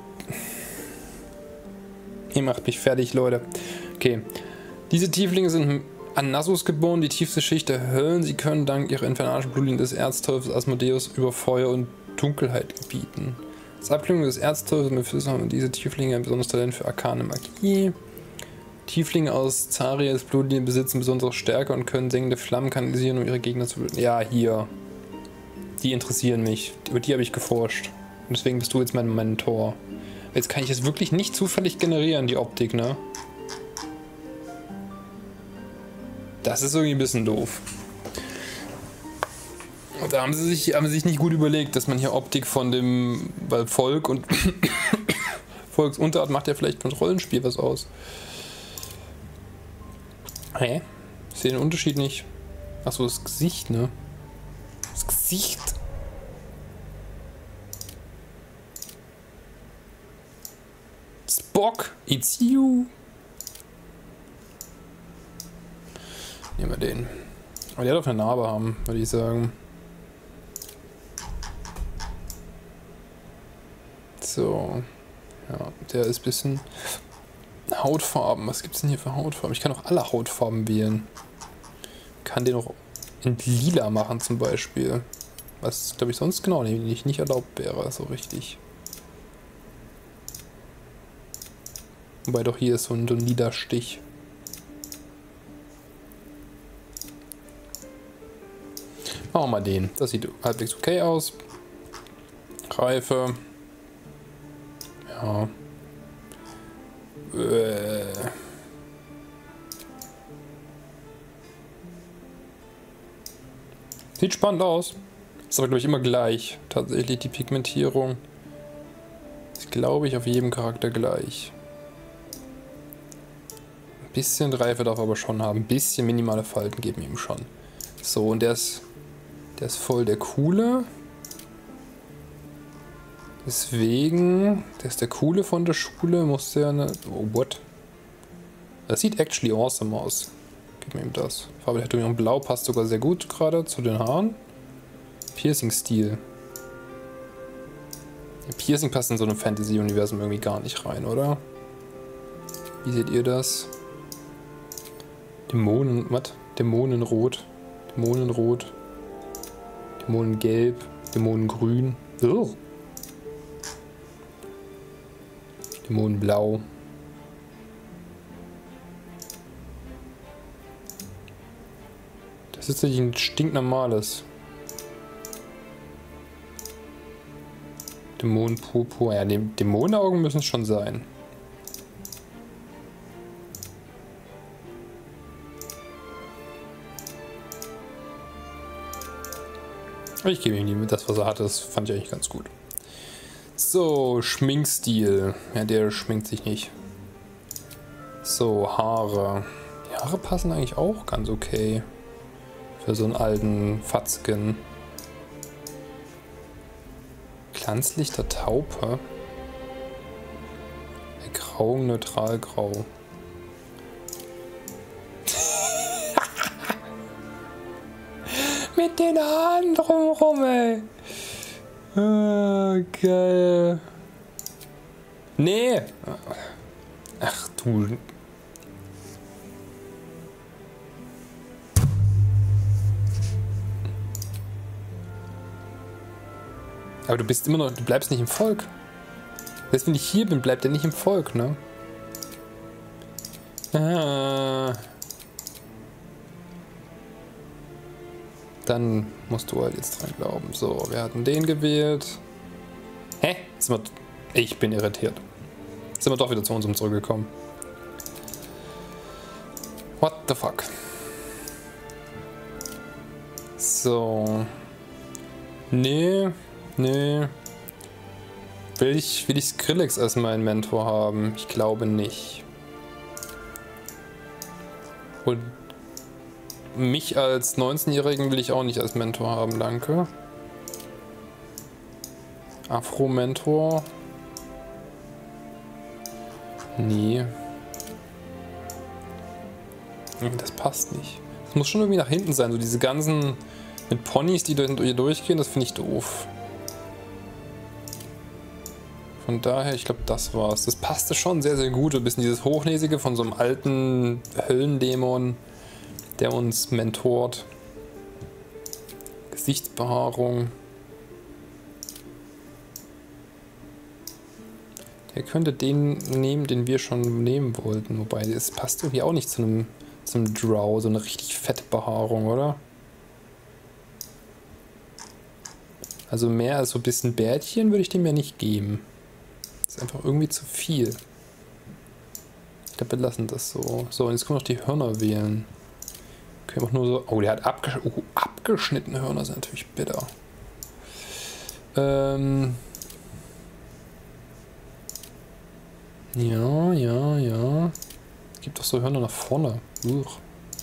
Ihr macht mich fertig, Leute. Okay. Diese Tieflinge sind an Nasus geboren, die tiefste Schicht der Höllen. Sie können dank ihrer infernalischen Blutlinie des Erzteufels Asmodeus über Feuer und Dunkelheit gebieten. Als Abklingung des Erzteufels Mephisto haben diese Tieflinge ein besonderes Talent für arkane Magie. Tieflinge aus Zariels Blutlinie besitzen besondere Stärke und können sengende Flammen kanalisieren, um ihre Gegner zu töten. Ja, hier. Die interessieren mich. Über die habe ich geforscht. Und deswegen bist du jetzt mein Mentor. Jetzt kann ich es wirklich nicht zufällig generieren, die Optik, ne? Das ist irgendwie ein bisschen doof. Und da haben sie sich, haben sie sich nicht gut überlegt, dass man hier Optik von dem, weil Volk und Volksunterart macht ja vielleicht mit Rollenspiel was aus. Hä? Ich sehe den Unterschied nicht. Achso, das Gesicht, ne? Das Gesicht. Spock, it's you. Nehmen wir den. Aber der darf eine Narbe haben, würde ich sagen. So. Ja, der ist ein bisschen... Hautfarben. Was gibt es denn hier für Hautfarben? Ich kann auch alle Hautfarben wählen. Kann den auch in lila machen zum Beispiel. Was, glaube ich, sonst genau nicht, nicht erlaubt wäre, so richtig. Wobei doch hier ist so ein, so ein lila Stich. Machen wir mal den. Das sieht halbwegs okay aus. Reife. Ja. Äh. Sieht spannend aus. Ist aber, glaube ich, immer gleich. Tatsächlich die Pigmentierung. Ist, glaube ich, auf jedem Charakter gleich. Ein bisschen Reife darf er aber schon haben. Ein bisschen minimale Falten geben ihm schon. So, und der ist, der ist voll der Coole. Deswegen, der ist der Coole von der Schule, muss der eine... Oh, what? Das sieht actually awesome aus. Gib mir ihm das. Farbe der Tätowierung Blau passt sogar sehr gut gerade zu den Haaren. Piercing-Stil. Piercing passt in so einem Fantasy-Universum irgendwie gar nicht rein, oder? Wie seht ihr das? Dämonen... Was? Dämonenrot. Dämonenrot. Dämonengelb. Dämonengrün. Ugh. Dämonenblau. Das ist natürlich ein stinknormales. Dämonenpurpur. Ja, Dämonenaugen müssen es schon sein. Ich gebe ihm die, das, was er hatte, das fand ich eigentlich ganz gut. So, Schminkstil. Ja, der schminkt sich nicht. So, Haare. Die Haare passen eigentlich auch ganz okay. Für so einen alten Fatzken. Glanzlichter Taupe. Grau, neutral grau. Mit den Haaren drumherum, ey. Ah, geil. Nee. Ach du. Aber du bist immer noch, du bleibst nicht im Volk. Selbst wenn ich hier bin, bleibt er nicht im Volk, ne? Ah. Dann musst du halt jetzt dran glauben. So, wir hatten den gewählt. Hä? Sind wir, ich bin irritiert. Sind wir doch wieder zu unserem zurückgekommen. What the fuck? So. Nee, nee. Will ich, will ich Skrillex als meinen Mentor haben? Ich glaube nicht. Und mich als neunzehnjährigen will ich auch nicht als Mentor haben, danke. Afro-Mentor. Nee. Das passt nicht. Das muss schon irgendwie nach hinten sein. So diese ganzen mit Ponys, die hier durchgehen, das finde ich doof. Von daher, ich glaube, das war's. Das passte schon sehr, sehr gut. Ein bisschen dieses Hochnäsige von so einem alten Höllendämon, der uns mentort. Gesichtsbehaarung. Der könnte den nehmen, den wir schon nehmen wollten. Wobei, es passt irgendwie auch nicht zu einem, zu einem Drow. So eine richtig fette Behaarung, oder? Also mehr als so ein bisschen Bärtchen würde ich dem ja nicht geben. Das ist einfach irgendwie zu viel. Ich glaube, wir lassen das so. So, und jetzt können wir noch die Hörner wählen. Okay, auch nur so. Oh, der hat abgesch oh, abgeschnittene Hörner, sind natürlich bitter. Ähm. Ja, ja, ja. Es gibt doch so Hörner nach vorne. Uch.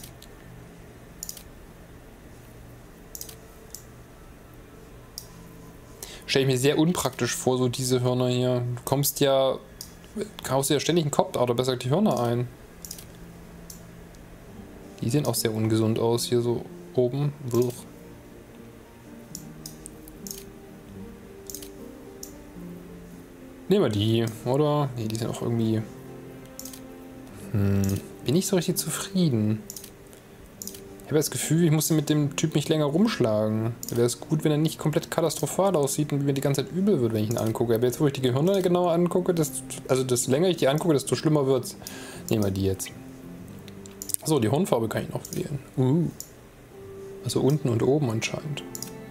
Stelle ich mir sehr unpraktisch vor, so diese Hörner hier. Du kommst ja, kaufst dir ja ständig einen Kopf oder besser die Hörner ein. Die sehen auch sehr ungesund aus hier so oben. Uch. Nehmen wir die, oder? Ne, die sind auch irgendwie... Hm, bin nicht so richtig zufrieden. Ich habe das Gefühl, ich musste mit dem Typ nicht länger rumschlagen. Wäre es gut, wenn er nicht komplett katastrophal aussieht und mir die ganze Zeit übel wird, wenn ich ihn angucke. Aber jetzt, wo ich die Gehirne genauer angucke, desto, also desto länger ich die angucke, desto schlimmer wird's. Nehmen wir die jetzt. So, die Hornfarbe kann ich noch wählen. Uh. Also unten und oben anscheinend.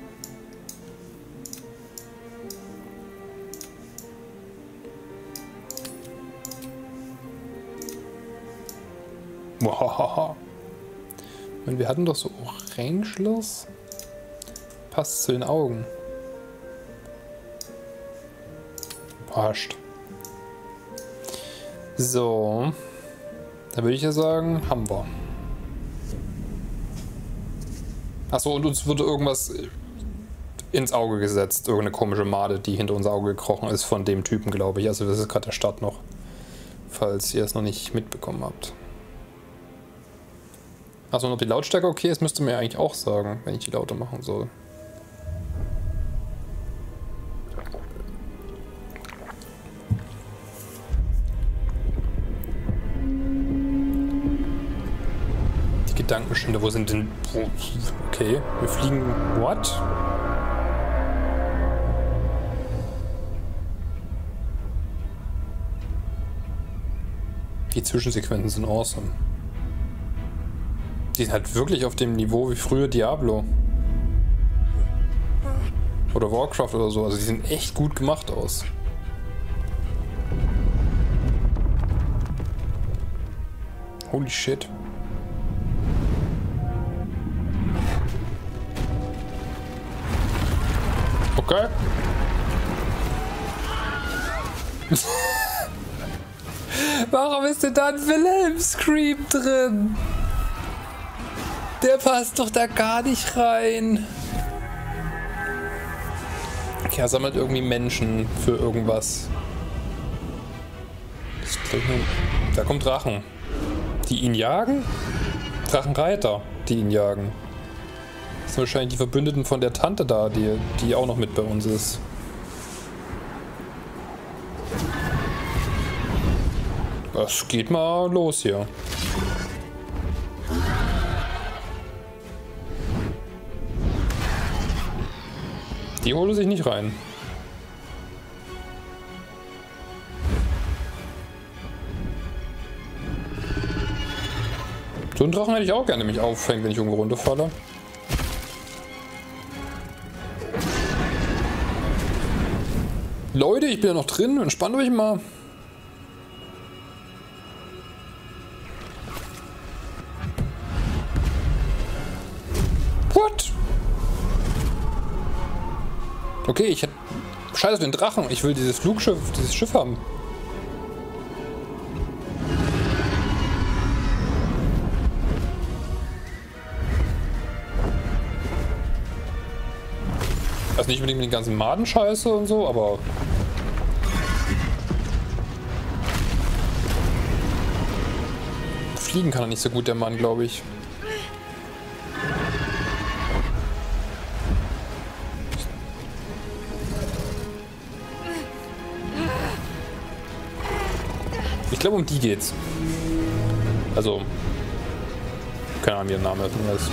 Wow. Und wir hatten doch so Orangelos. Passt zu den Augen. Passt. So. Da würde ich ja sagen, haben wir. Achso, und uns wurde irgendwas ins Auge gesetzt. Irgendeine komische Made, die hinter unser Auge gekrochen ist von dem Typen, glaube ich. Also das ist gerade der Start noch. Falls ihr es noch nicht mitbekommen habt. Achso, und ob die Lautstärke okay ist, müsste mir ja eigentlich auch sagen, wenn ich die lauter machen soll. Die Gedankenstände, wo sind denn... Okay, wir fliegen... What? Die Zwischensequenzen sind awesome. Die sind halt wirklich auf dem Niveau wie früher Diablo. Oder Warcraft oder so. Also die sehen echt gut gemacht aus. Holy shit. Okay. Warum ist denn da ein Wilhelm-Scream drin? Der passt doch da gar nicht rein. Okay, er sammelt irgendwie Menschen für irgendwas. Da kommt Drachen. Die ihn jagen? Drachenreiter, die ihn jagen. Das sind wahrscheinlich die Verbündeten von der Tante da, die, die auch noch mit bei uns ist. Das geht mal los hier. Die holen sich nicht rein. So einen Drachen hätte ich auch gerne, mich auffängt, wenn ich irgendwo runterfalle. Leute, ich bin ja noch drin. Entspannt euch mal. What? Okay, ich hätte... Scheiße auf den Drachen. Ich will dieses Flugschiff, dieses Schiff haben. Also nicht unbedingt mit den ganzen Madenscheiße und so, aber... Fliegen kann er nicht so gut, der Mann, glaube ich. Ich glaube, um die geht's. Also... Keine Ahnung, wie der Name ist.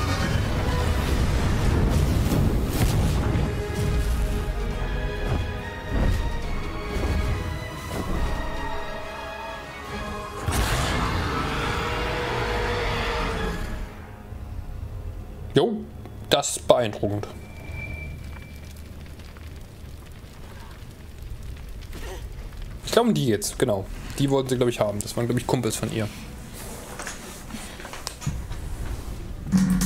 Jo, das ist beeindruckend. Ich glaube, um die geht's, genau. Die wollten sie, glaube ich, haben. Das waren, glaube ich, Kumpels von ihr.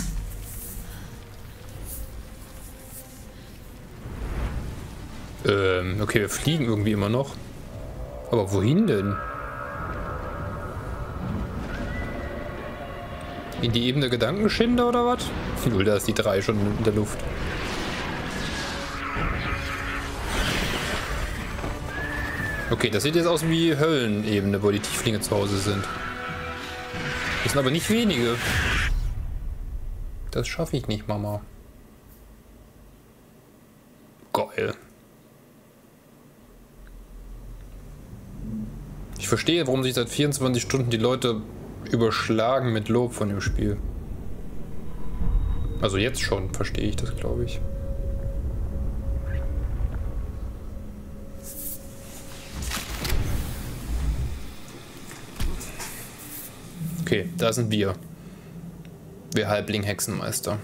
Ähm, okay, wir fliegen irgendwie immer noch. Aber wohin denn? In die Ebene der Gedankenschinder oder was? Null, da ist die drei schon in der Luft. Okay, das sieht jetzt aus wie Höllenebene, wo die Tieflinge zu Hause sind. Das sind aber nicht wenige. Das schaffe ich nicht, Mama. Geil. Ich verstehe, warum sich seit vierundzwanzig Stunden die Leute überschlagen mit Lob von dem Spiel. Also jetzt schon verstehe ich das, glaube ich. Okay, da sind wir. Wir Halbling-Hexenmeister.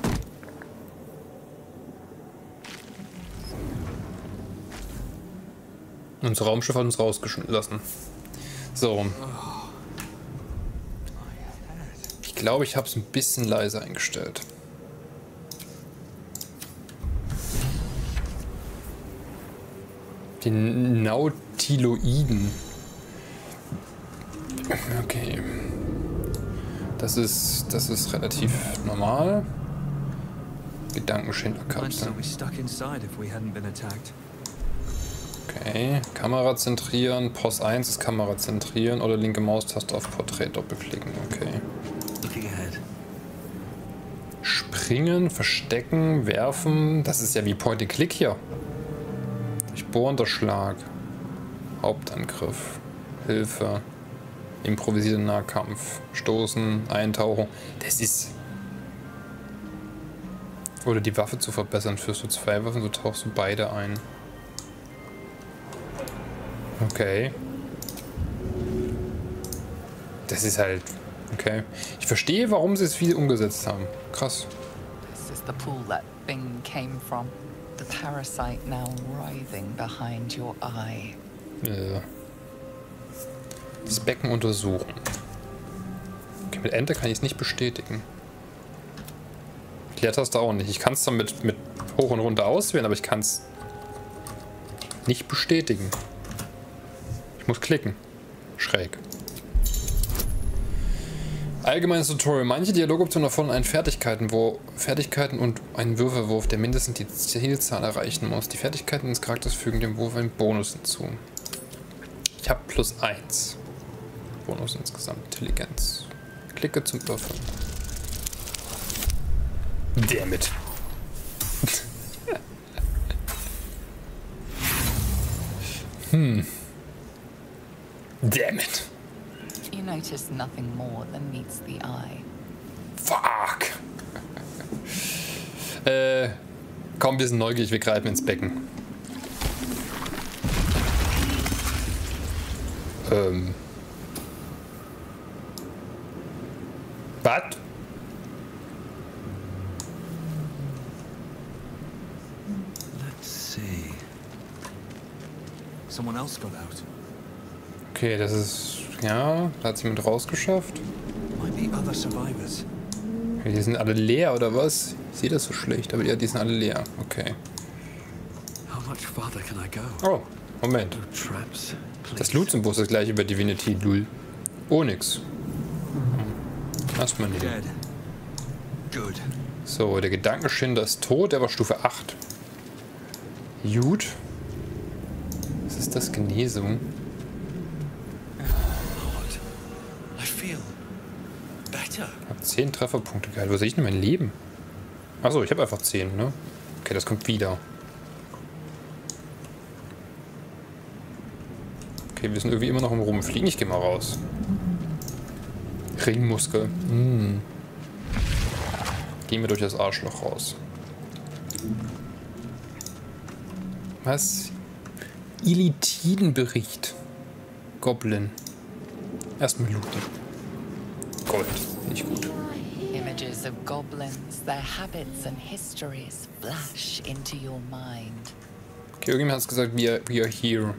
Unser Raumschiff hat uns rausgelassen. So. Ich glaube, ich habe es ein bisschen leiser eingestellt. Die Nautiloiden. Okay. Das ist, das ist relativ normal. Gedankenschinderkapsel. Okay. Kamera zentrieren. P O S eins ist Kamera zentrieren oder linke Maustaste auf Porträt doppelklicken. Okay. Springen, verstecken, werfen. Das ist ja wie Point-and-Click hier. Durchbohrender Schlag. Hauptangriff. Hilfe. Improvisierter Nahkampf. Stoßen, Eintauchen. Das ist... Oder die Waffe zu verbessern. Führst du zwei Waffen, so tauchst du beide ein. Okay. Das ist halt... Okay. Ich verstehe, warum sie es viel umgesetzt haben. Krass. This is the pool that thing came from. The parasite now writhing behind your eye. Ja. Das Becken untersuchen. Okay, mit Enter kann ich es nicht bestätigen. Die Leertaste auch nicht. Ich kann es dann mit, mit hoch und runter auswählen, aber ich kann es nicht bestätigen. Ich muss klicken. Schräg. Allgemeines Tutorial. Manche Dialogoptionen erfordern einen Fertigkeiten, wo Fertigkeiten und einen Würfelwurf, der mindestens die Zielzahl erreichen muss. Die Fertigkeiten des Charakters fügen dem Wurf einen Bonus hinzu. Ich habe plus eins. Bonus insgesamt. Intelligenz. Klicke zum Würfeln. Dammit. hm. Dammit. You notice nothing more than meets the eye. Fuck. äh, komm, wir sind neugierig, wir greifen ins Becken. Ähm. Was? Let's see. Someone else got out. Okay, das ist... Ja, da hat jemand rausgeschafft. Might be other survivors. Okay, die sind alle leer, oder was? Ich sehe das so schlecht, aber ja, die sind alle leer. Okay. How much farther can I go? Oh, Moment. Traps. Das Loot-Symbol ist das gleiche bei Divinity, Lul. Oh, nix. Erstmal nicht. Dead. Good. So, der Gedankenschinder ist tot, der war Stufe acht. Gut. Was ist das? Genesung? I feel better. Ich hab zehn Trefferpunkte geil. Wo sehe ich denn mein Leben? Achso, ich habe einfach zehn, ne? Okay, das kommt wieder. Okay, wir sind irgendwie immer noch im Rumfliegen. Ich gehe mal raus. Ringmuskel. Hm. Gehen wir durch das Arschloch raus. Was? Illitidenbericht. Goblin. Erstmal looten. Gold. Nicht gut. Images of goblins, their habits and histories flash into your mind. Okay, irgendjemand hat es gesagt, we are, we are here.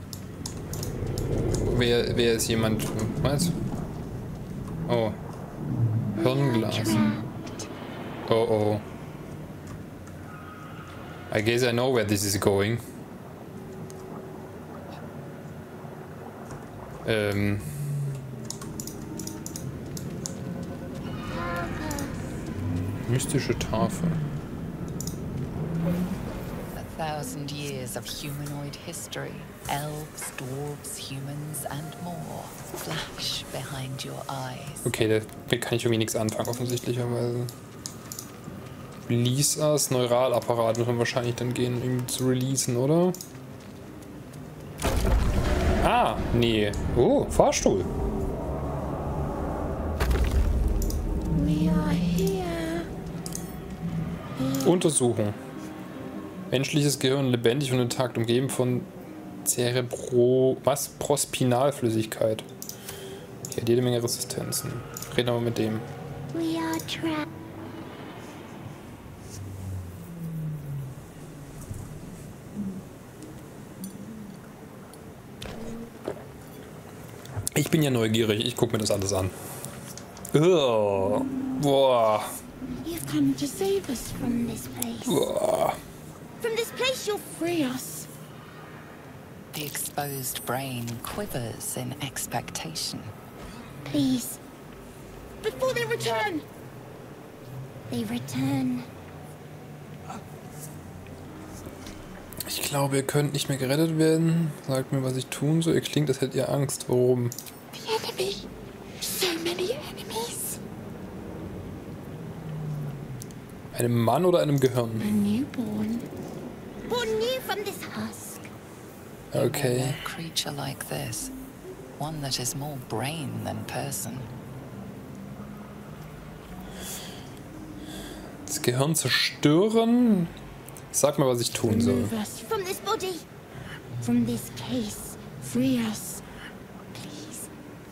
Wer, wer ist jemand? Was? Oh. Hirnglas. Oh oh. I guess I know where this is going. Ähm. Mystische Tafel. A thousand years of humanoid history. Elves, dwarves, humans and more. Flash behind your eyes. Okay, damit kann ich irgendwie nichts anfangen, offensichtlicherweise. Release as Neuralapparat muss man wahrscheinlich dann gehen, um ihn zu releasen, oder? Ah, nee. Oh, Fahrstuhl. We are here. Untersuchung. Menschliches Gehirn lebendig und intakt, umgeben von Cerebro... Was? Prospinalflüssigkeit. Hier hat jede Menge Resistenzen. Reden wir mal mit dem. We are trapped. Ich bin ja neugierig, ich gucke mir das alles an. Ugh. Boah. You've come to save us from this place. Boah. From this place you'll free us. The exposed brain quivers in expectation. Please. Before they return. They return. Ich glaube, ihr könnt nicht mehr gerettet werden. Sagt mir, was ich tun soll. Ihr klingt, als hättet ihr Angst. Warum? The enemy. So many enemies. Einem Mann oder einem Gehirn? A newborn. Born new from this husk. Okay. A creature like this. One that is more brain than person. Das Gehirn zerstören? Sag mal, was ich tun soll. Remove us from this body. From this case. Free us. Please.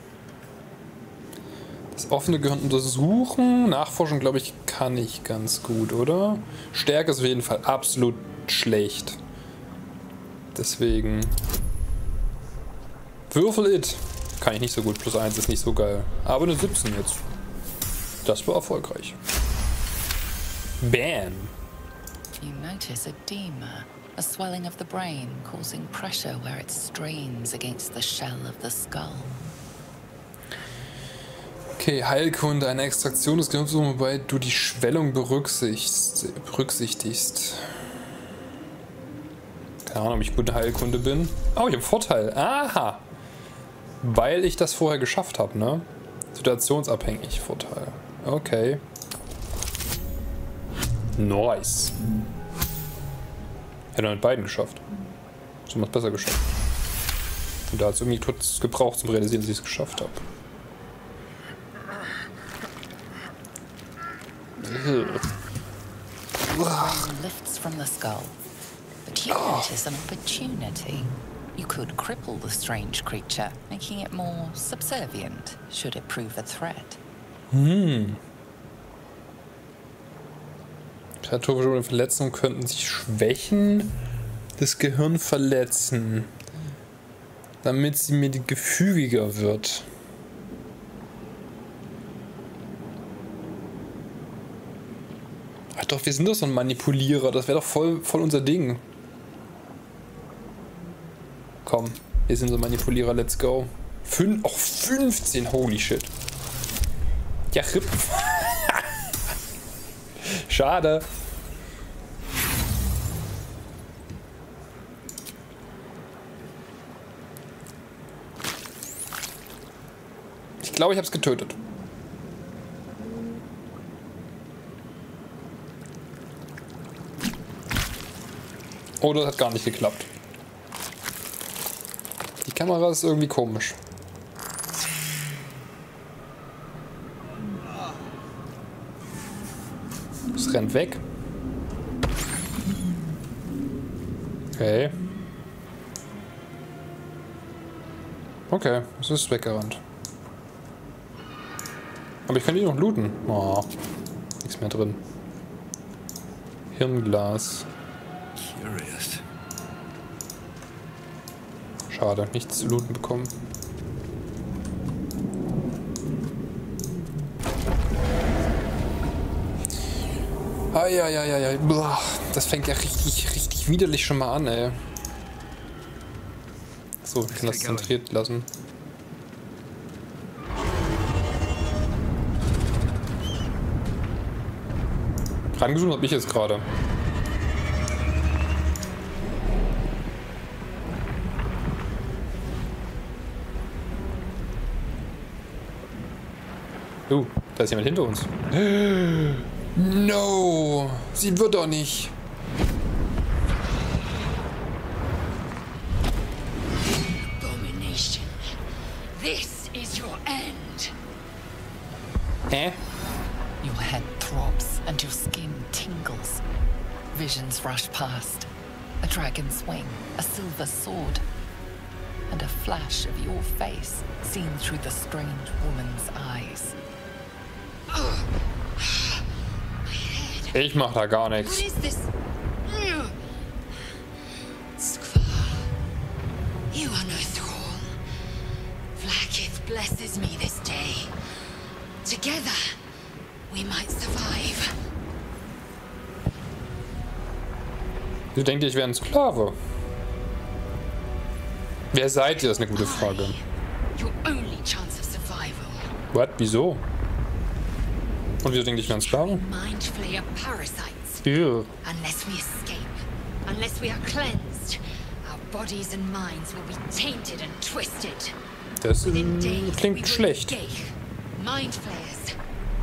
Das offene Gehirn untersuchen. Nachforschen, glaube ich, kann ich ganz gut, oder? Stärke ist auf jeden Fall absolut schlecht. Deswegen. Würfel it. Kann ich nicht so gut. Plus eins ist nicht so geil. Aber eine siebzehn jetzt. Das war erfolgreich. Bam. You notice edema, a swelling of the brain causing pressure where it strains against the shell of the skull. Okay, Heilkunde, eine Extraktion des Gehirns, wobei du die Schwellung berücksichtigst. berücksichtigst. Keine Ahnung, ob ich gute Heilkunde bin. Oh, ich habe Vorteil. Aha! Weil ich das vorher geschafft habe, ne? Situationsabhängig Vorteil. Okay. Nice. Hätte er mit beiden geschafft. So haben wir es besser geschafft. Und da hat es irgendwie kurz gebraucht, zum realisieren, dass ich es geschafft habe. Brain lifts from the skull, but you notice an opportunity. You could cripple the strange creature, making it more subservient, should it prove a threat. Hm. Kreaturen Verletzungen könnten sich Schwächen des Gehirns verletzen, damit sie mir gefügiger wird. Ach doch, wir sind doch so ein Manipulierer, das wäre doch voll, voll unser Ding. Komm, wir sind so Manipulierer, let's go. Fün oh, fünfzehn, holy shit. Ja, Ripp. Schade. Ich glaube, ich habe es getötet. Oh, das hat gar nicht geklappt. Die Kamera ist irgendwie komisch. Es rennt weg. Okay. Okay, es ist weggerannt. Aber ich kann die noch looten. Oh, nichts mehr drin. Hirnglas. Curious. Schade, nichts zu looten bekommen. Eieieiei, das fängt ja richtig, richtig widerlich schon mal an, ey. So, wir können das zentriert lassen. Rangezoomt habe ich jetzt gerade. Uh, da ist jemand hinter uns. No! Sie wird doch nicht. Abomination. This is your end. Hä? Your head throbs and your skin tingles. Visions rush past. A dragon's wing, a silver sword, and a flash of your face seen through the strange woman's eyes. Ich mach da gar nichts. What is this? Skvar, you are no thrall. Vlaakith blesses me this day. Together, we might survive. Du denkt, ich wäre ein Sklave. Wer seid ihr? Das ist eine gute Frage. Your only chance of survival. What? Wieso? Und wieso denkt ich wäre ein Sklave? Mind flayer parasites. Ew. Unless we escape, unless we are cleansed, our bodies and minds will be tainted and twisted. Das Within ähm, days, we klingt will schlecht. escape. Mind flayers.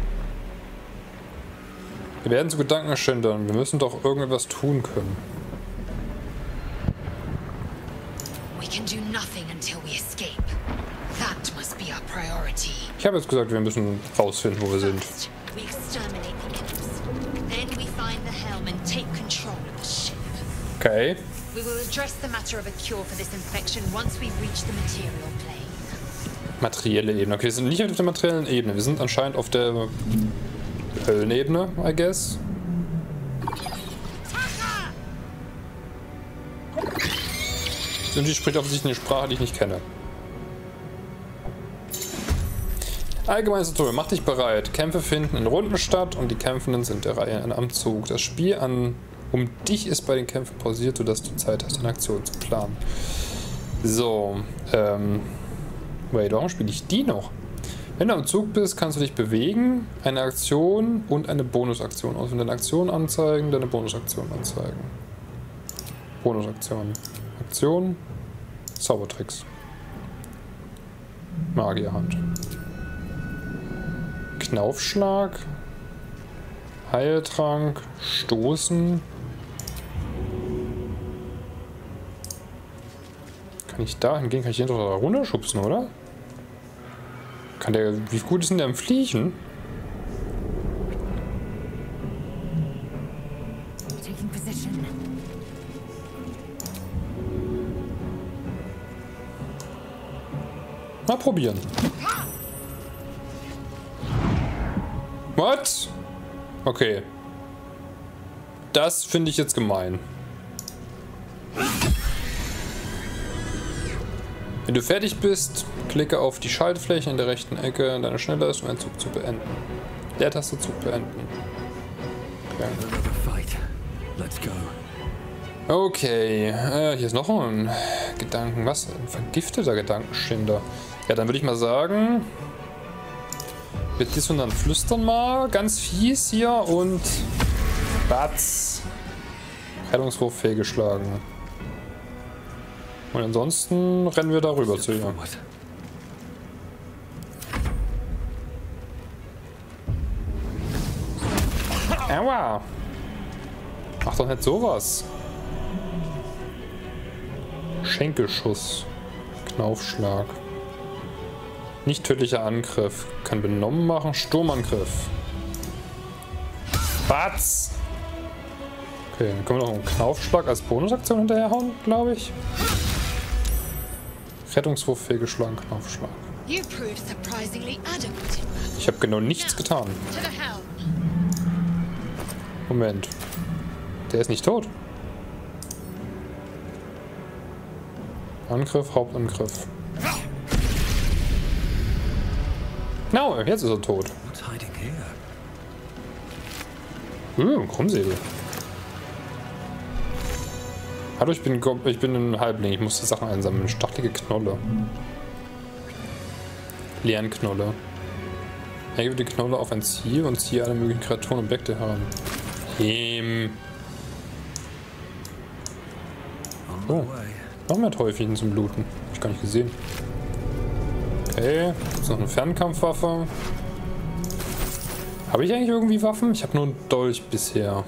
Wir werden zu Gedankenschindern. Wir müssen doch irgendetwas tun können. We can do nothing until we escape. That must be our priority. Ich habe jetzt gesagt, wir müssen rausfinden, wo wir sind. First, we exterminate the imps. Then we find the helm and take control of the ship. Okay. We will address the matter of a cure for this infection once we reach the material plane. Materielle Ebene. Okay, wir sind nicht auf der materiellen Ebene. Wir sind anscheinend auf der Höllenebene, I guess. Und die spricht offensichtlich eine Sprache, die ich nicht kenne. Allgemeines Tutorial. Mach dich bereit. Kämpfe finden in Runden statt und die Kämpfenden sind der Reihe am Zug. Das Spiel an, um dich ist bei den Kämpfen pausiert, sodass du Zeit hast, eine Aktion zu planen. So, ähm... Wait, warum spiele ich die noch? Wenn du am Zug bist, kannst du dich bewegen, eine Aktion und eine Bonusaktion auswählen. Deine Aktion anzeigen, deine Bonusaktion anzeigen. Bonusaktion. Aktion. Zaubertricks. Magierhand. Knaufschlag. Heiltrank. Stoßen. Kann ich da hingehen? Kann ich den doch da runterschubsen, oder? Kann der. Wie gut ist denn der im Fliegen? Taking position. Mal probieren. What? Okay. Das finde ich jetzt gemein. Wenn du fertig bist, klicke auf die Schaltfläche in der rechten Ecke in deiner Schnellleiste, um einen Zug zu beenden. Leertaste Zug beenden. Okay. Okay, äh, hier ist noch ein Gedanken. Was? Ein vergifteter Gedankenschinder. Ja, dann würde ich mal sagen, wir dissonant flüstern mal. Ganz fies hier und Batz. Rettungswurf fehlgeschlagen. Und ansonsten rennen wir darüber zu ihr. Aua! Mach doch nicht sowas. Schenkelschuss. Knaufschlag. Nicht tödlicher Angriff. Kann benommen machen. Sturmangriff. Batz! Okay, dann können wir noch einen Knaufschlag als Bonusaktion hinterherhauen, glaube ich. Rettungswurf fehlgeschlagen, Knaufschlag. Ich habe genau nichts getan. Moment. Der ist nicht tot. Angriff, Hauptangriff. Genau, jetzt ist er tot. Hm, Krummsäbel. Hallo, ich bin, ich bin ein Halbling. Ich musste Sachen einsammeln. Stachelige Knolle. Lärnknolle. Ergebe die Knolle auf ein Ziel und ziehe alle möglichen Kreaturen und Objekte heran. Ähm. On my Oh. way. Noch mehr Teufelchen zum Bluten. Hab ich gar nicht gesehen. Okay. Gibt's noch eine Fernkampfwaffe? Habe ich eigentlich irgendwie Waffen? Ich habe nur einen Dolch bisher.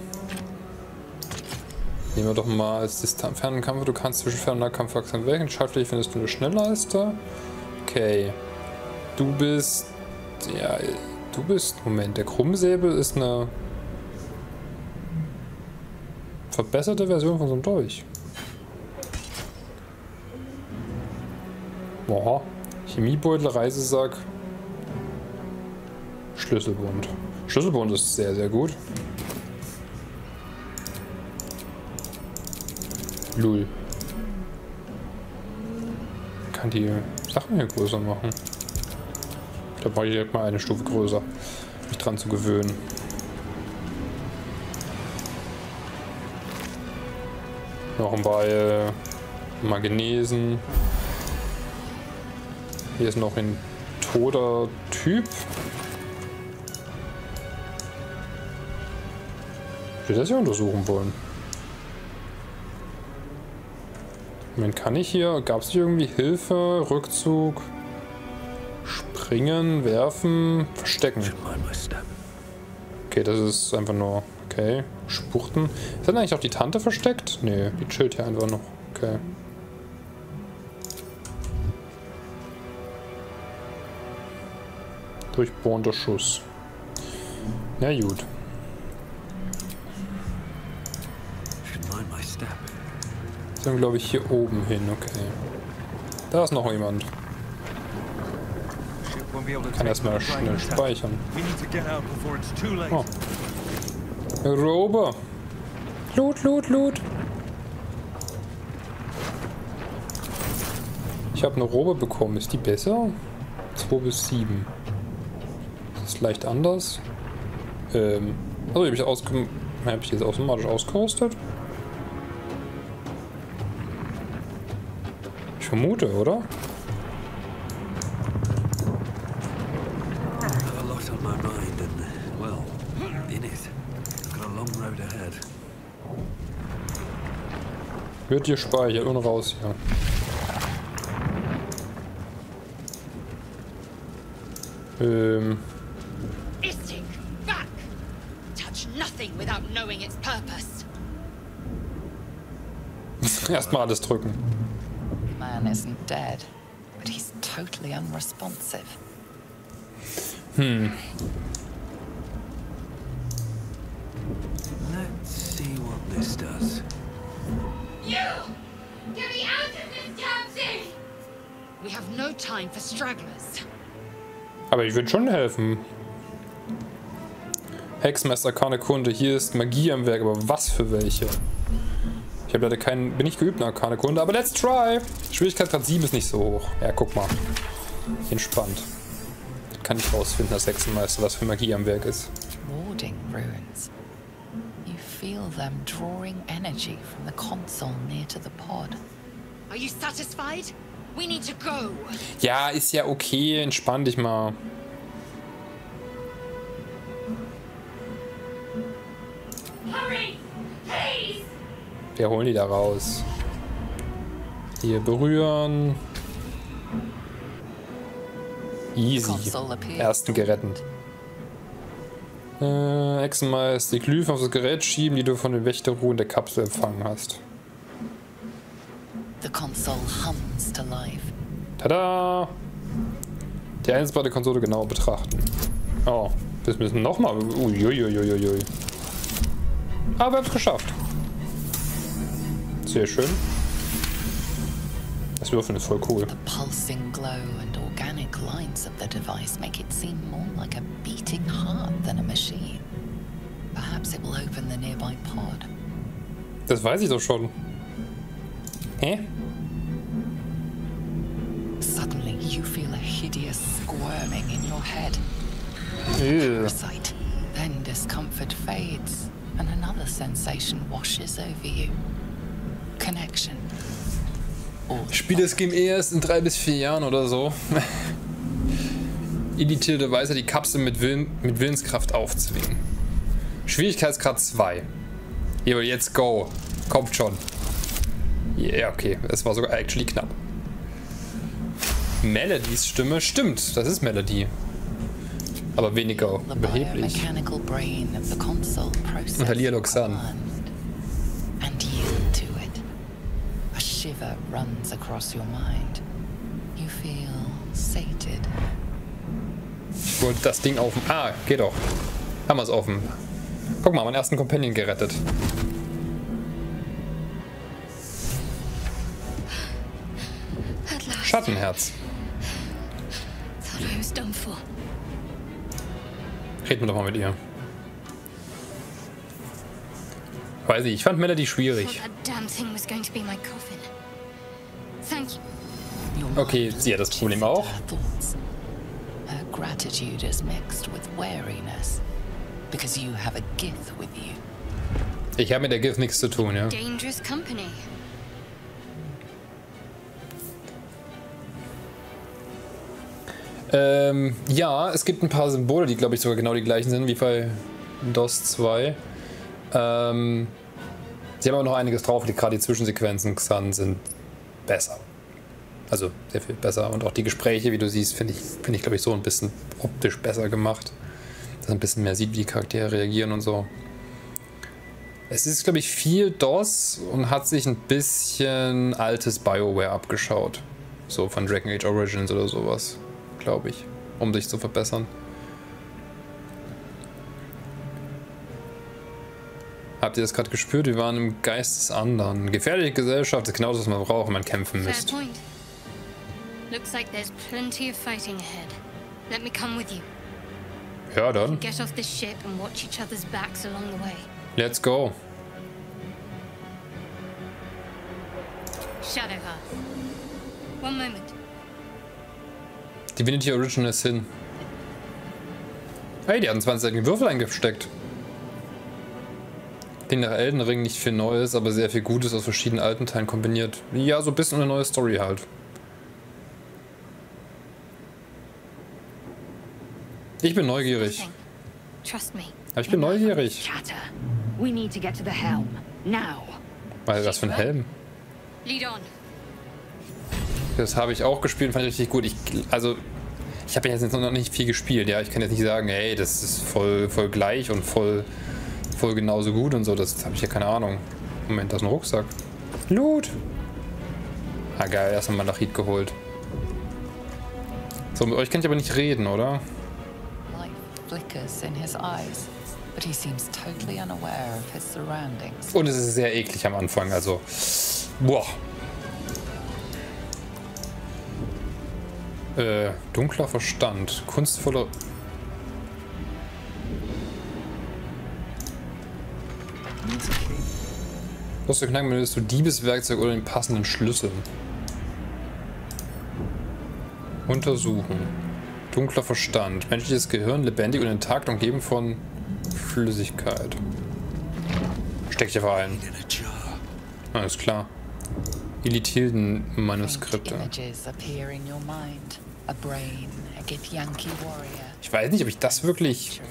Nehmen wir doch mal als Distanz Fernkampf. Du kannst zwischen Fern- und Nahkampf wechseln. Welchen Schaltfläche findest du eine Schnellleiste? Okay. Du bist... Ja, du bist... Moment, der Krummsäbel ist eine... verbesserte Version von so einem Dolch. Boah. Chemiebeutel, Reisesack. Schlüsselbund. Schlüsselbund ist sehr, sehr gut. Lul. Kann die Sachen hier größer machen. Ich glaube, mache ich direkt mal eine Stufe größer. Mich dran zu gewöhnen. Noch ein Beil. Mal genesen. Hier ist noch ein toter Typ. Ich will das ja untersuchen wollen. Moment, kann ich hier... Gab es hier irgendwie Hilfe, Rückzug, Springen, Werfen, Verstecken? Okay, das ist einfach nur... Okay, Spuchten. Ist dann eigentlich auch die Tante versteckt? Nee, die chillt hier einfach noch. Okay. Durchbohrender Schuss. Ja gut. Sind wir, glaube ich, hier oben hin. Okay. Da ist noch jemand. Kann erstmal schnell speichern. Oh. Robe. Loot, loot, loot. Ich habe eine Robe bekommen. Ist die besser? zwei bis sieben. Das ist leicht anders. Ähm. Also, habe ich, ausge hab ich jetzt automatisch ausgerüstet? Ich vermute, oder? Wird gespeichert und raus hier. Ähm. Istik, back! Touch nothing without knowing its purpose. Erstmal alles drücken. Man isn't dead, but he's totally unresponsive. Hm. Let's see what this does. You! Get me out of this damn thing! We have no time for stragglers. Aber ich würde schon helfen. Hexenmeister, keine Kunde. Hier ist Magie am Werk, aber was für welche? Ich habe leider keinen... Bin nicht geübt in Arkane Kunde, aber let's try! Schwierigkeitsgrad sieben ist nicht so hoch. Ja, guck mal. Entspannt. Kann ich rausfinden als Hexenmeister, was für Magie am Werk ist. Warding runes. You feel them drawing energy from the console near to the pod. Are you satisfied? We need to go. Ja, ist ja okay. Entspann dich mal. Hurry! Please! Wir holen die da raus. Hier berühren. Easy. Ersten gerettet. Äh, Hexenmeister, die Glyphen auf das Gerät schieben, die du von den Wächterruhen der Kapsel empfangen hast. The console hums to life. Tada! Die einsetzbare Konsole genau betrachten. Oh, das müssen nochmal. Uiuiuiui. Aber wir haben es geschafft. Sehr schön. Das Würfeln ist voll cool. The pulsing glow and organic lines of the device make it seem more like a beating heart than a machine. Perhaps it will open the nearby pod. Das weiß ich doch schon. Hä? Suddenly you feel a hideous squirming in your head. Ew. Sight. Then discomfort fades and another sensation washes over you. Connection. Ich spiele das Game erst in drei bis vier Jahren oder so. Editierte Weise die Kapsel mit, Willen, mit Willenskraft aufzwingen. Schwierigkeitsgrad zwei. Hier, jetzt go. Kommt schon. Ja, yeah, okay. Es war sogar actually knapp. Melodies Stimme stimmt. Das ist Melody. Aber weniger überheblich. Und Halia Loxan. And yield to it. A shiver runs across your mind. You feel sated. Ich wollte das Ding auf dem... Ah, geht doch. Haben wir es offen. Guck mal, meinen ersten Companion gerettet. Schattenherz. Reden wir doch mal mit ihr. Weiß ich, ich fand Melody schwierig. Okay, sie hat das Problem auch. Her gratitude is mixed with wariness, because you have a gift with you. Ich habe mit der Gift nichts zu tun, ja. Dangerous company. Ähm, ja, es gibt ein paar Symbole, die glaube ich sogar genau die gleichen sind wie bei DOS zwei. Ähm, sie haben aber noch einiges drauf, die gerade die Zwischensequenzen Xan sind besser. Also sehr viel besser. Und auch die Gespräche, wie du siehst, finde ich, finde ich glaube ich so ein bisschen optisch besser gemacht. Dass man ein bisschen mehr sieht, wie die Charaktere reagieren und so. Es ist glaube ich viel DOS und hat sich ein bisschen altes BioWare abgeschaut. So von Dragon Age Origins oder sowas. Glaube ich, um sich zu verbessern. Habt ihr das gerade gespürt? Wir waren im Geist des anderen. Gefährliche Gesellschaft ist genau das, was man braucht, wenn man kämpfen müsste. Looks like there's plenty of fighting ahead. Let me come with you. Ja, dann. Get off this ship and watch each other's backs along the way. Let's go. Shadowheart. One moment. Divinity Original ist hin. Hey, die hatten zwanzig Würfel eingesteckt. Klingt nach Elden Ring nicht viel Neues, aber sehr viel Gutes aus verschiedenen alten Teilen kombiniert. Ja, so ein bisschen eine neue Story halt. Ich bin neugierig. Aber ich bin neugierig. Weil was für ein Helm? Das habe ich auch gespielt und fand ich richtig gut. Ich, also, ich habe jetzt noch nicht viel gespielt. Ja, ich kann jetzt nicht sagen, hey, das ist voll, voll gleich und voll, voll genauso gut und so. Das habe ich ja keine Ahnung. Moment, das ist ein Rucksack. Loot! Ah, geil, erst einmal nach Heat geholt. So, mit euch kann ich aber nicht reden, oder? Und es ist sehr eklig am Anfang, also. Boah. Äh, dunkler Verstand. Kunstvoller. Du hast du knacken, benutzt du Diebeswerkzeug oder den passenden Schlüssel. Untersuchen. Dunkler Verstand. Menschliches Gehirn, lebendig und intakt, umgeben von Flüssigkeit. Steck ich einfach ein. Alles klar. Elithilden-Manuskripte. Ich weiß nicht, ob ich das wirklich...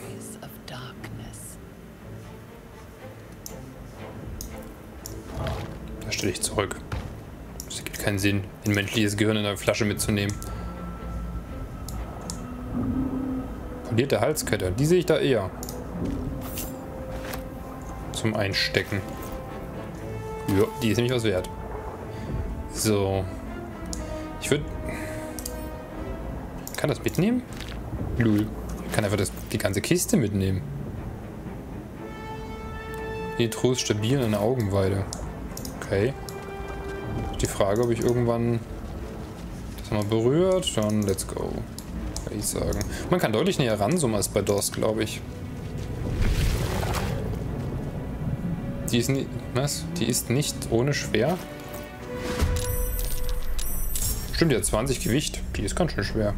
Das stelle ich zurück. Es gibt keinen Sinn, ein menschliches Gehirn in einer Flasche mitzunehmen. Polierte Halskette, die sehe ich da eher. Zum Einstecken. Ja, die ist nämlich was wert. So. Ich würde... Kann das mitnehmen? Lul. Ich kann einfach das, die ganze Kiste mitnehmen. Trost stabil in einer Augenweide. Okay. Die Frage, ob ich irgendwann das mal berührt, dann let's go. Kann ich sagen. Man kann deutlich näher ranzoomen als bei DOS, glaube ich. Die ist, nie, was? Die ist nicht ohne schwer. Stimmt, die hat zwanzig Gewicht. Die ist ganz schön schwer.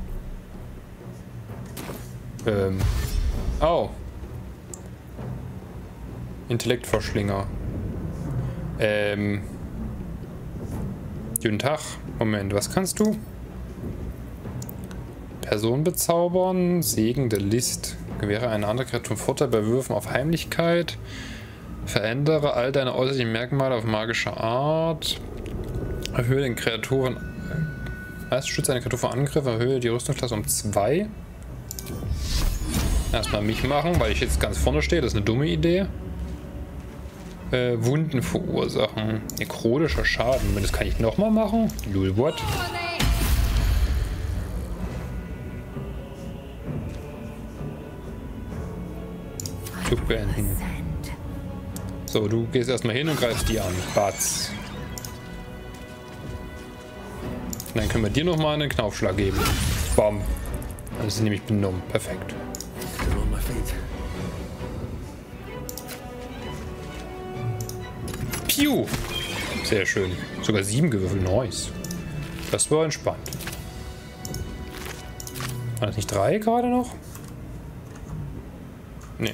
Ähm. Oh. Intellektverschlinger. Ähm. Guten Tag. Moment, was kannst du? Person bezaubern, Segen der List, Gewähre eine andere Kreatur Vorteil bei Würfen auf Heimlichkeit. Verändere all deine äußerlichen Merkmale auf magische Art. Erhöhe den Kreaturen. Erst schütze eine Kreatur vor Angriff, erhöhe die Rüstungsklasse um zwei. Erstmal mich machen, weil ich jetzt ganz vorne stehe. Das ist eine dumme Idee. Äh, Wunden verursachen. Nekrotischer Schaden. Das kann ich nochmal machen. Lul, what? Zug beenden. So, du gehst erstmal hin und greifst die an. Batz. Und dann können wir dir nochmal einen Knaufschlag geben. Bam. Dann ist sie nämlich benommen. Perfekt. Piu! Sehr schön. Sogar sieben gewürfelt. Nice. Das war entspannt. War das nicht drei gerade noch? Nee.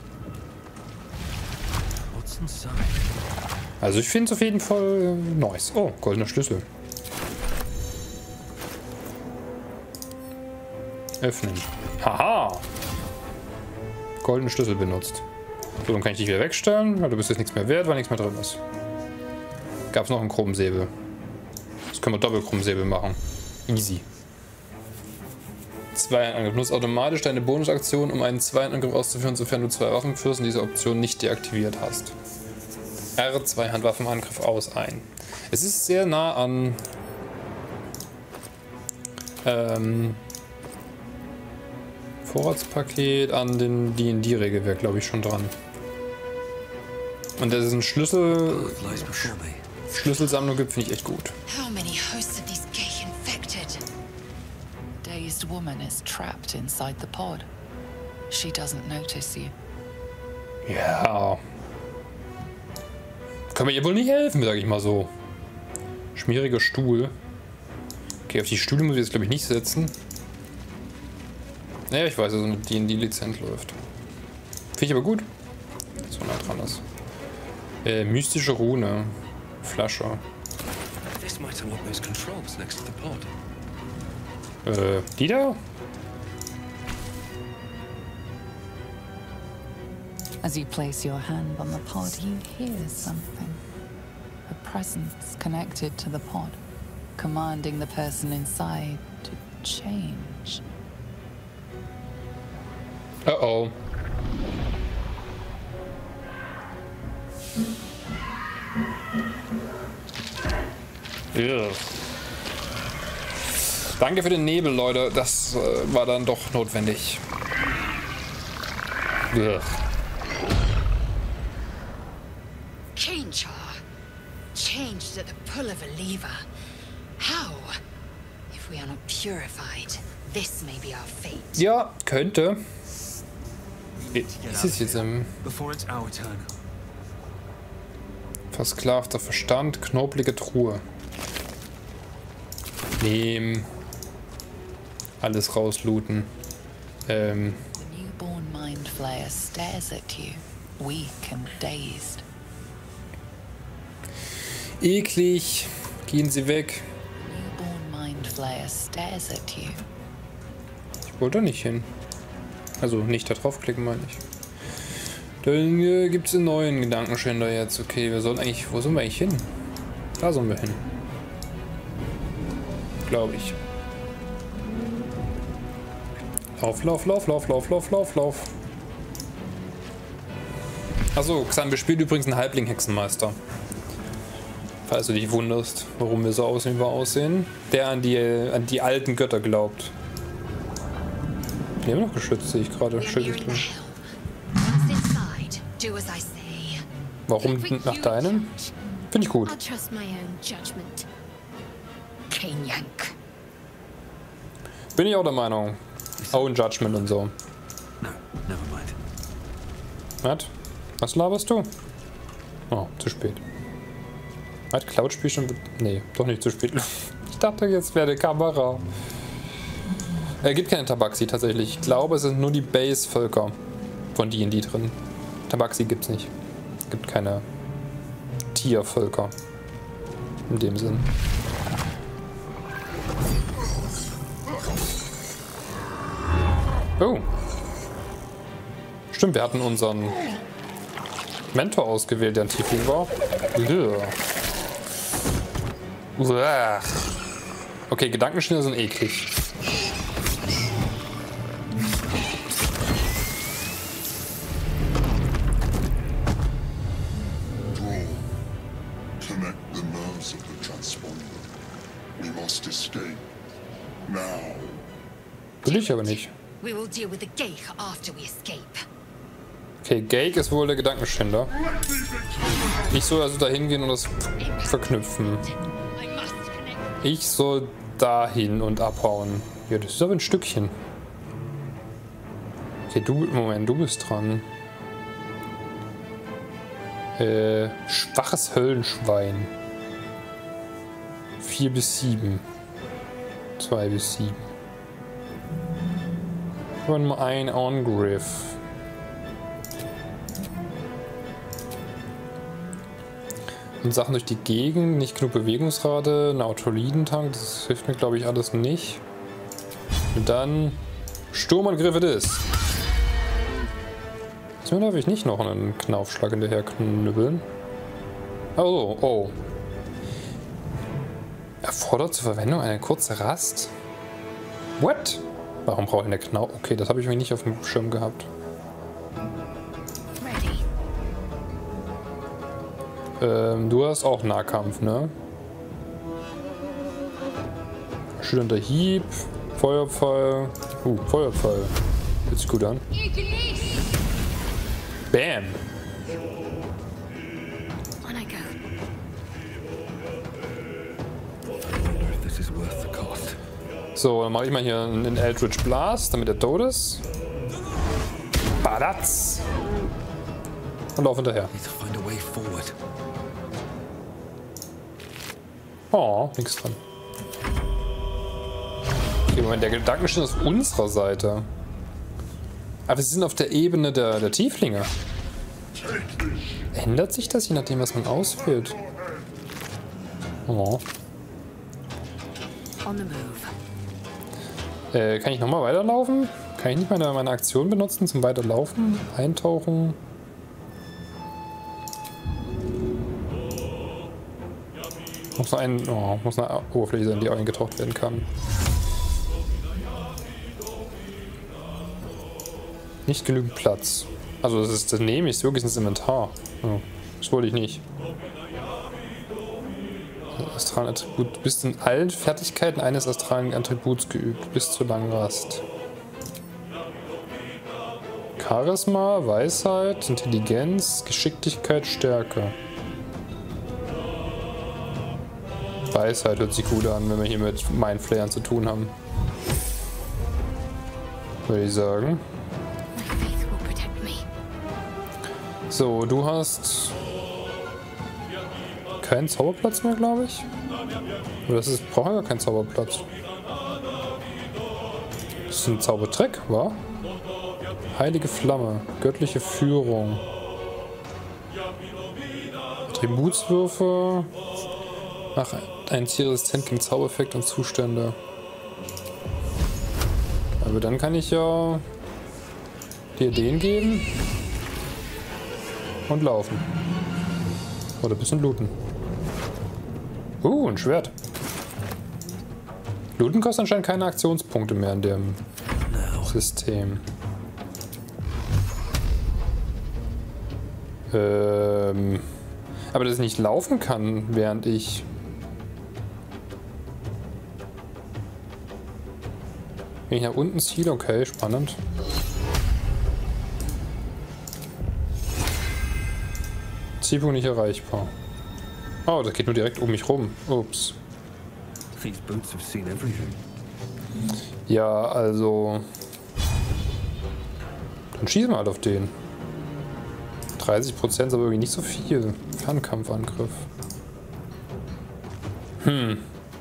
Also ich finde es auf jeden Fall nice. Oh, goldener Schlüssel. Öffnen. Haha! Goldenen Schlüssel benutzt. So, dann kann ich dich wieder wegstellen, weil du bist jetzt nichts mehr wert, weil nichts mehr drin ist. Gab es noch einen Krummsäbel. Das können wir Doppelkrummsäbel machen. Easy. Zwei-Angriff. Nutzt automatisch deine Bonusaktion, um einen Zwei-Angriff auszuführen, sofern du zwei Waffen führst und diese Option nicht deaktiviert hast. R zwei Handwaffenangriff aus ein. Es ist sehr nah an ähm, Vorratspaket, an den D und D-Regelwerk, glaube ich, schon dran. Und dass es einen Schlüssel Schlüsselsammlung gibt, finde ich echt gut. How many hosts of these gay infected? Dazed woman is trapped inside the pod. She doesn't notice you. Ja. Kann mir ihr wohl nicht helfen, sage ich mal so. Schmieriger Stuhl. Okay, auf die Stühle muss ich jetzt, glaube ich, nicht setzen. Naja, ich weiß, dass so eine D und D-Lizenz läuft. Finde ich aber gut. So nah dran ist. Äh, mystische Rune. Flasche. Äh, die da? As you place your hand on the pod, you hear something. A presence connected to the pod, commanding the person inside to change. Uh-oh. Ugh. Danke für den Nebel, Leute. Das äh, war dann doch notwendig. Ugh. Change her. Changed at the pull of a lever. How? If we are not purified, this may be our fate. Ja, könnte. Ist es jetzt im versklavter Verstand, knoblige Truhe. Nehmen. Alles rauslooten. Ähm. The newborn mind flayer stares at you, weak and dazed. Eklig. Gehen Sie weg. The newborn mind flayer stares at you. Ich wollte da nicht hin. Also nicht da draufklicken, meine ich. Dann äh, gibt es einen neuen Gedankenschänder jetzt. Okay, wir sollen eigentlich. Wo sollen wir eigentlich hin? Da sollen wir hin. Glaube ich. Lauf, lauf, lauf, lauf, lauf, lauf, lauf, lauf. Achso, Xan spielt übrigens einen Halbling-Hexenmeister. Falls du dich wunderst, warum wir so aussehen, wie wir aussehen. Der an die, an die alten Götter glaubt. Die haben noch geschützt, sehe ich gerade. Warum nach deinem? Finde ich gut. Bin ich auch der Meinung. Own Judgment und so. Was? Was laberst du? Oh, zu spät. Hat Cloud-Spiel schon... Nee, doch nicht zu spät. Ich dachte, jetzt wäre die Kamera. Er gibt keine Tabaxi tatsächlich. Ich glaube, es sind nur die Base-Völker von D und D drin. Tabaxi gibt's nicht. Es gibt keine Tiervölker. In dem Sinn. Oh. Stimmt, wir hatten unseren Mentor ausgewählt, der ein Tiefling war. Uah. Okay, Gedankenschnitte sind eklig. Connect the nerves of the transponder. We must escape. Now. Will ich aber nicht. We will deal with the Geich after we escape. Okay, Geich ist wohl der Gedankenschinder. Ich soll also da hingehen und das verknüpfen. Ich soll dahin und abhauen. Ja, das ist aber ein Stückchen. Okay, du, Moment, du bist dran. Äh, schwaches Höllenschwein. Vier bis sieben. Zwei bis sieben. Aber nur ein Angriff. Und Sachen durch die Gegend, nicht genug Bewegungsrate, ein Autolidentank, das hilft mir glaube ich alles nicht. Und dann Sturmangriff it is. Jetzt darf ich nicht noch einen Knaufschlag hinterher knüppeln. Oh, oh. Erfordert zur Verwendung eine kurze Rast? What? Warum brauche ich eine Knauf? Okay, das habe ich mir nicht auf dem Schirm gehabt. Ähm, du hast auch Nahkampf, ne? Schillernder Hieb, Feuerpfeil. Uh, Feuerpfeil. Hört sich gut an. Bam! So, dann mache ich mal hier einen Eldritch Blast, damit er tot ist. Badatz! Und lauf hinterher. Oh, nichts dran. Okay, Moment, der Gedankenschnitt ist auf unserer Seite. Aber wir sind auf der Ebene der, der Tieflinge. Ändert sich das, je nachdem, was man auswählt? Oh. Äh, kann ich nochmal weiterlaufen? Kann ich nicht meine, meine Aktion benutzen zum Weiterlaufen? Eintauchen? Muss noch, ein, oh, muss eine Oberfläche sein, die eingetaucht werden kann. Nicht genügend Platz. Also das, ist, das nehme ich wirklich ins Inventar. Oh, das wollte ich nicht. Astralen Attribut. Bist in allen Fertigkeiten eines astralen Attributs geübt. Bis zur langen Rast. Charisma, Weisheit, Intelligenz, Geschicklichkeit, Stärke. Weisheit hört sich gut an, wenn wir hier mit Mindflayern zu tun haben. Würde ich sagen. So, du hast keinen Zauberplatz mehr, glaube ich. Oder das ist, braucht ja gar keinen Zauberplatz. Das ist ein Zaubertrick, wa? Heilige Flamme, göttliche Führung. Attributswürfe. Ach, ein Ziel resistent gegen Zaubereffekte und Zustände. Aber dann kann ich ja dir den geben und laufen. Oder ein bisschen looten. Uh, ein Schwert. Looten kostet anscheinend keine Aktionspunkte mehr in dem System. Ähm, aber dass ich nicht laufen kann, während ich... Wenn ich nach unten ziehe, okay, spannend. Zielpunkt nicht erreichbar. Oh, das geht nur direkt um mich rum. Ups. Ja, also... Dann schießen wir halt auf den. dreißig Prozent ist aber irgendwie nicht so viel. Fernkampfangriff. Hm.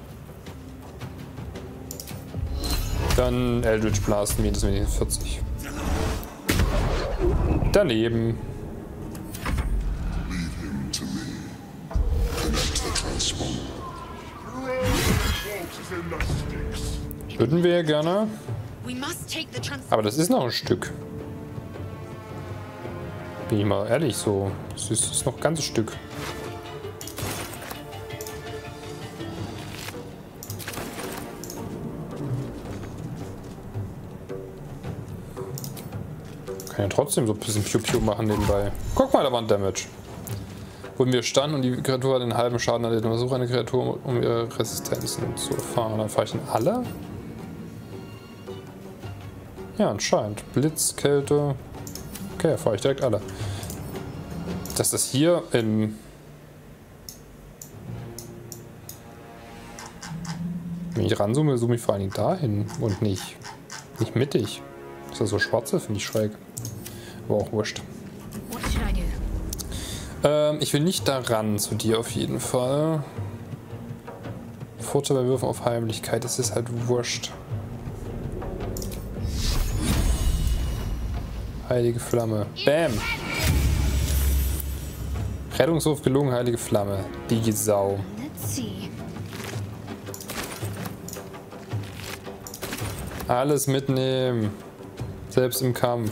Dann Eldritch blasten wir, das sind vierzig. Daneben. Würden wir ja gerne. Aber das ist noch ein Stück. Bin ich mal ehrlich, so. Das ist, ist noch ein ganzes Stück. Kann ja trotzdem so ein bisschen Piu-Piu machen nebenbei. Guck mal, da war ein Damage. Wo wir standen und die Kreatur hat einen halben Schaden erlitten. Versuche eine Kreatur, um ihre Resistenzen zu erfahren. Dann fahre ich dann alle? Ja, anscheinend. Blitz, Kälte. Okay, erfahre ich direkt alle. Dass das hier im... Wenn ich ranzoome, zoome ich vor allen Dingen dahin und nicht, nicht mittig. Ist das so schwarze? Finde ich schräg. Aber auch wurscht. Ähm, ich will nicht da ran zu dir auf jeden Fall. Vorteil bei Würfen auf Heimlichkeit, das ist halt wurscht. Heilige Flamme. Bam! Rettungswurf gelungen, heilige Flamme. Die Sau. Alles mitnehmen. Selbst im Kampf.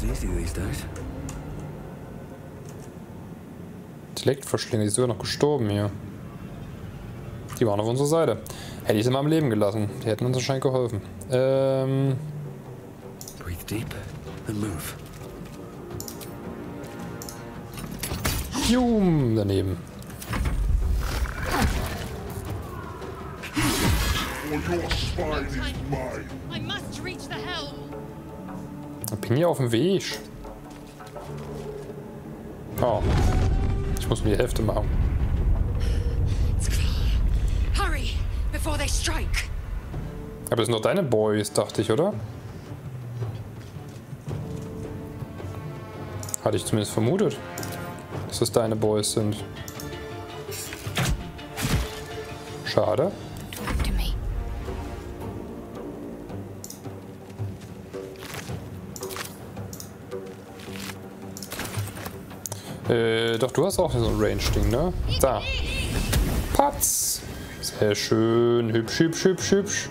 Intellekt-Verschlinge, die ist sogar noch gestorben hier. Die waren auf unserer Seite. Hätte ich sie mal am Leben gelassen. Die hätten uns anscheinend geholfen. Ähm. Breathe deep and move. Jum, daneben. Ich bin hier auf dem Weg. Oh. Ich muss mir die Hälfte machen. Hurry, before they strike. Aber das sind doch deine Boys, dachte ich, oder? Hatte ich zumindest vermutet, dass das deine Boys sind. Schade. Talk to me. Äh, doch, du hast auch so ein Range-Ding, ne? Da. Patz. Sehr schön. Hübsch, hübsch, hübsch, hübsch.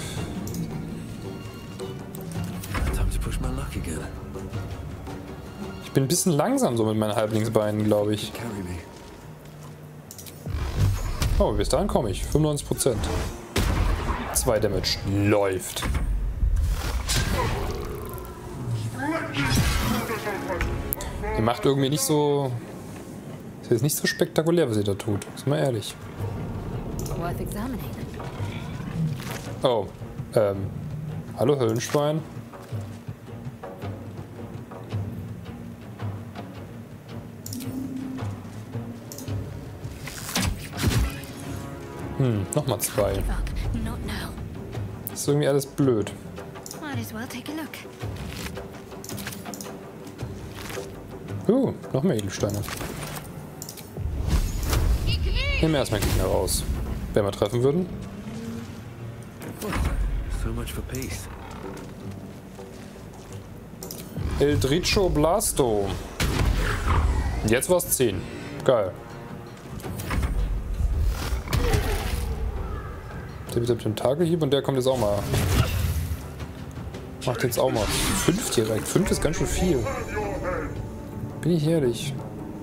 Time to push my luck again. Ich bin ein bisschen langsam so mit meinen Halblingsbeinen, glaube ich. Carry me. Oh, bis dahin komme ich. fünfundneunzig Prozent. zwei Damage. Läuft. Die macht irgendwie nicht so... Sie ist nicht so spektakulär, was sie da tut. Ist mal ehrlich. Worth examining. Oh. Ähm. Hallo Höllenschwein. Hm, nochmal zwei. Give up. Not now. Das ist irgendwie alles blöd. Might as well take a look. Uh, noch mehr Edelsteine. Nehmen wir erstmal einen Gegner raus. Wenn wir treffen würden. So much for peace. Eldritcho Blasto. Jetzt war es zehn. Geil. Der mit dem Tentakelhieb und der kommt jetzt auch mal. Macht jetzt auch mal. Fünf direkt. Fünf ist ganz schön viel. Bin ich ehrlich.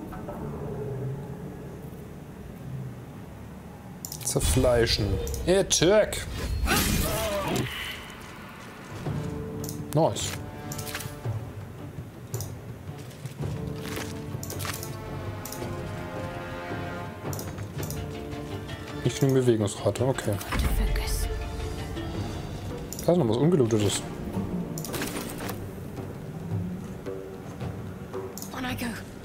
Zerfleischen. Attack. Nice. Nicht genug Bewegungsrate, okay. Da ist noch was Ungelootetes. On I go.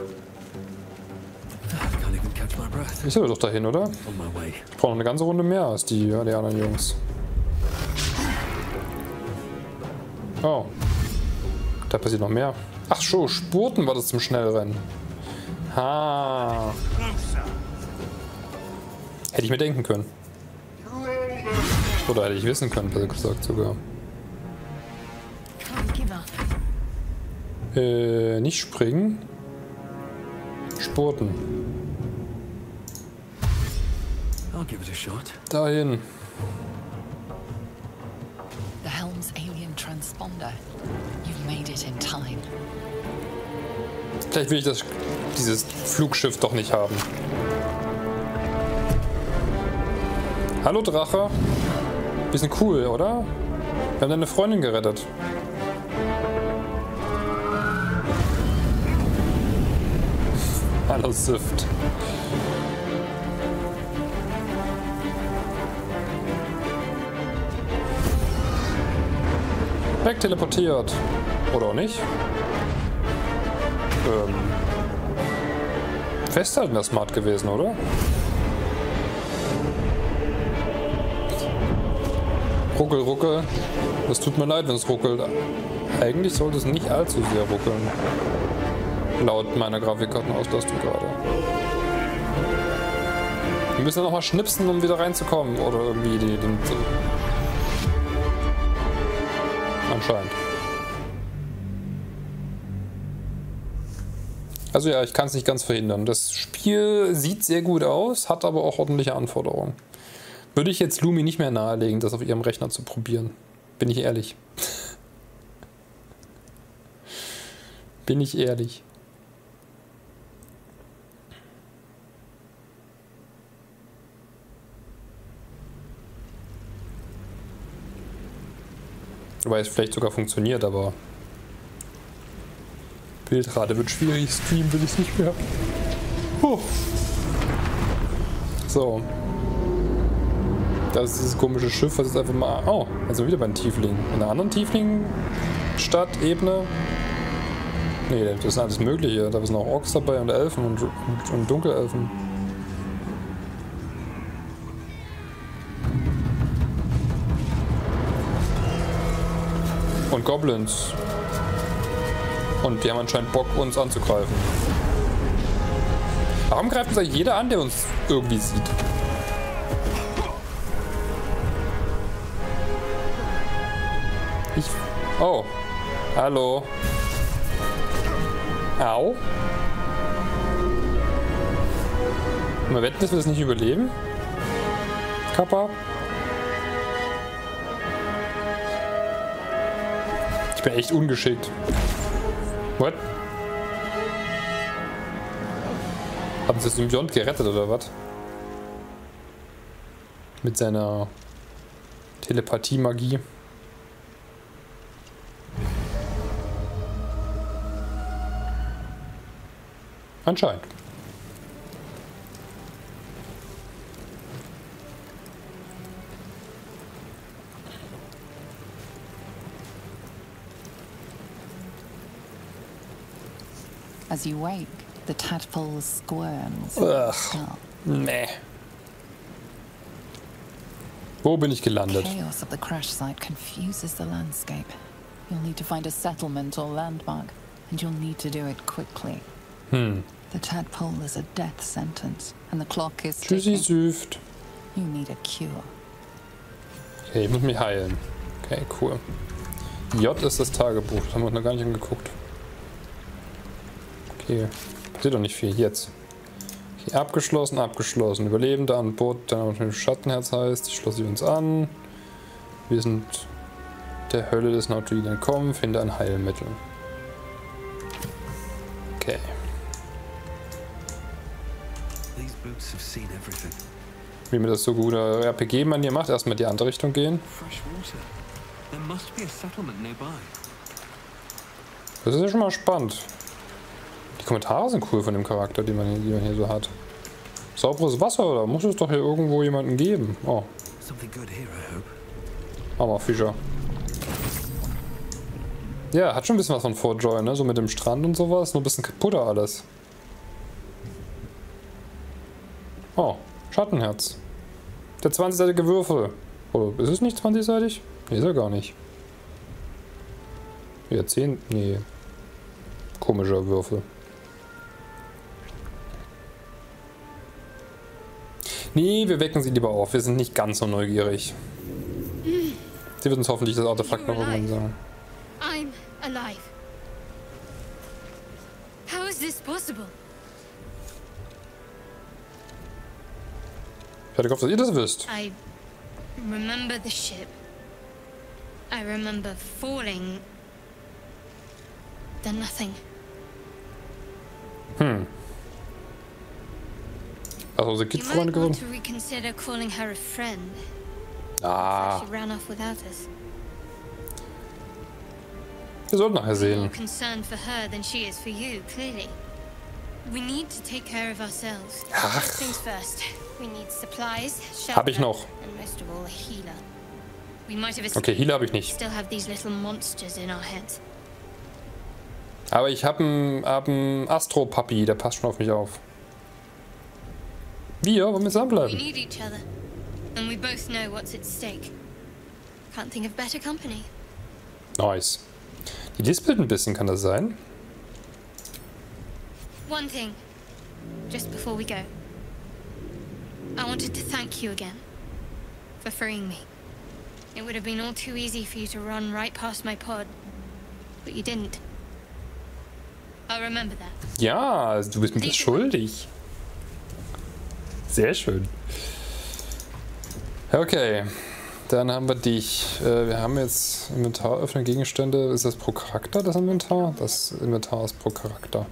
Can't even catch my breath. Ist aber doch dahin, oder? On my way. Ich brauche noch eine ganze Runde mehr als die, ja, die anderen Jungs. Oh. Da passiert noch mehr. Ach so, Spurten war das zum Schnellrennen. Ha. Hätte ich mir denken können. Oder hätte ich wissen können, besser gesagt sogar. Can't give up. Äh, nicht springen. Spurten. I'll give it a shot. Dahin. The Helm's alien transponder. You've made it in time. Vielleicht will ich das, dieses Flugschiff doch nicht haben. Hallo Drache. Bisschen cool, oder? Wir haben deine Freundin gerettet. Hallo Sift. Wegteleportiert. Oder auch nicht? Ähm. Festhalten wäre smart gewesen, oder? Ruckel, ruckel. Das tut mir leid, wenn es ruckelt. Eigentlich sollte es nicht allzu sehr ruckeln. Laut meiner Grafikkartenauslastung gerade. Wir müssen ja nochmal schnipsen, um wieder reinzukommen. Oder irgendwie die, den... Anscheinend. Also ja, ich kann es nicht ganz verhindern. Das Spiel sieht sehr gut aus, hat aber auch ordentliche Anforderungen. Würde ich jetzt Lumi nicht mehr nahelegen, das auf ihrem Rechner zu probieren. Bin ich ehrlich. Bin ich ehrlich. Wobei es vielleicht sogar funktioniert, aber Bildrate wird schwierig, streamen will ich nicht mehr. Huh. So. Das ist dieses komische Schiff, was jetzt einfach mal... Oh, also wieder beim Tiefling. In einer anderen Tiefling-Stadt, Ebene. Nee, das ist alles Mögliche. Da sind auch Orks dabei und Elfen und, und, und Dunkelelfen. Und Goblins. Und die haben anscheinend Bock, uns anzugreifen. Warum greift uns eigentlich jeder an, der uns irgendwie sieht? Ich... Oh. Hallo. Au. Mal wetten, dass wir das nicht überleben? Kappa. Ich bin echt ungeschickt. What? Hat uns das Symbiont gerettet oder was? Mit seiner Telepathie-Magie. Anscheinend. As you wake, the tadpole squirms. Ugh. Nee. Wo bin ich gelandet? Chaos of the crash site confuses the landscape. You'll need to find a settlement or landmark, and you'll need to do it quickly. Hm. The tadpole is a death sentence, and the clock is Tschüssi, ticking. Süft. You need a cure. Okay, ich muss mich heilen. Okay, cool. J ist das Tagebuch. Das haben wir uns noch gar nicht angeguckt. Okay, passiert doch nicht viel. Jetzt. Okay, abgeschlossen, abgeschlossen. Überlebender an Bord, der natürlich Schattenherz heißt. Ich schlosse sie uns an. Wir sind der Hölle des Nautilus entkommen. Finde ein Heilmittel. Okay. Wie mir das so gut R P G man hier macht, erstmal die andere Richtung gehen. Das ist ja schon mal spannend. Die Kommentare sind cool von dem Charakter, den man hier, die man hier so hat. Sauberes Wasser, da muss es doch hier irgendwo jemanden geben. Oh. Hammer Fischer. Ja, hat schon ein bisschen was von Fort Joy, ne? So mit dem Strand und sowas. Nur ein bisschen kaputter alles. Oh, Schattenherz. Der zwanzigseitige Würfel. Oder ist es nicht zwanzigseitig? Nee, ist er gar nicht. Ja, zehn. Nee. Komischer Würfel. Nee, wir wecken sie lieber auf. Wir sind nicht ganz so neugierig. Sie wird uns hoffentlich das Artefakt noch irgendwann sagen. I'm alive. How is this possible? Ich hatte gehofft, dass ihr das wisst. I remember the ship. I remember falling. Then nothing. Also, sie gibt Freunde gewonnen. to reconsider calling her a friend. Ah. She ran off without us. Wir sollten nachher We're sehen. more concerned for her than she is for you, clearly. We need to take care of ourselves. Ach. Things first. We need supplies, shelter, Hab ich noch. and most of all, a healer. We might have Okay, Healer habe ich nicht. still have these little monsters in our heads. Aber ich habe einen hab Astro-Papi, der passt schon auf mich auf. Wir wollen wir We zusammenbleiben. need each other, and we both know what's at stake. Can't think of better company. Nice. Die lispelt ein bisschen, kann das sein? One thing, just before we go. I wanted to thank you again for freeing me. It would have been all too easy for you to run right past my pod, but you didn't. I'll remember that. Ja, du bist mir das schuldig. Sehr schön. Okay, dann haben wir dich. Äh, wir haben jetzt Inventar öffnen, Gegenstände. Ist das pro Charakter, das Inventar? Das Inventar ist pro Charakter.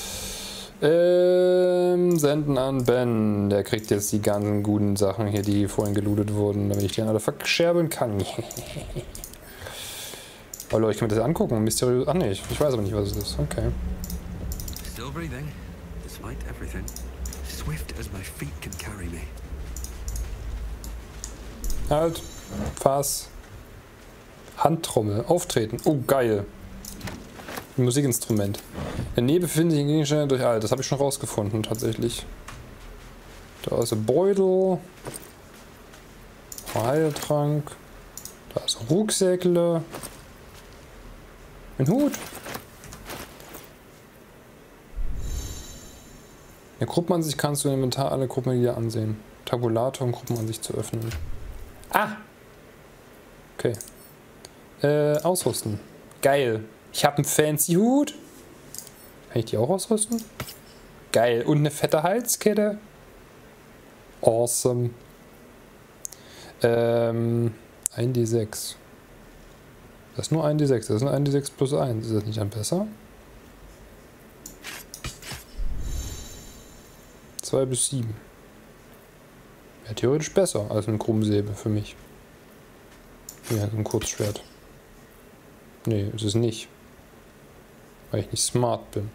Ähm, senden an Ben. Der kriegt jetzt die ganzen guten Sachen hier, die vorhin gelootet wurden, damit ich die dann alle verscherbeln kann. Oh Leute, ich kann mir das angucken. Mysteriös. Ach nee, ich weiß aber nicht, was es ist. Okay. Still breathing, despite everything. Swift as my feet can carry me. Halt. Fass. Handtrommel. Auftreten. Oh, geil. Ein Musikinstrument. In der Nähe befinden sich Gegenstände durch Alt. Das habe ich schon rausgefunden, tatsächlich. Da ist ein Beutel. Heiltrank. Da ist ein Rucksäckle. Ein Hut. In der Gruppenansicht kannst du im Inventar alle Gruppenmitglieder ansehen. Tabulator, um Gruppenansicht zu öffnen. Ah! Okay. Äh, ausrüsten. Geil. Ich habe einen fancy Hut. Kann ich die auch ausrüsten? Geil. Und eine fette Halskette. Awesome. Ähm, ein D sechs. Das ist nur ein D sechs. Das ist nur ein D sechs plus eins. Ist das nicht dann besser? zwei bis sieben. Wäre theoretisch besser als ein Krummsäbel für mich. Ja, so ein Kurzschwert. Nee, ist es nicht. Weil ich nicht smart bin.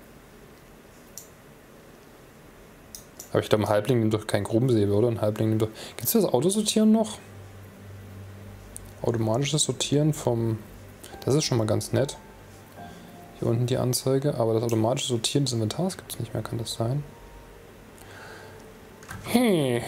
Aber ich glaube, ein Halbling nimmt doch kein Krummsäbel, oder? Ein Halbling nimmt doch... Gibt es das Autosortieren noch? Automatisches Sortieren vom... Das ist schon mal ganz nett. Hier unten die Anzeige. Aber das automatische Sortieren des Inventars gibt es nicht mehr. Kann das sein? Hm.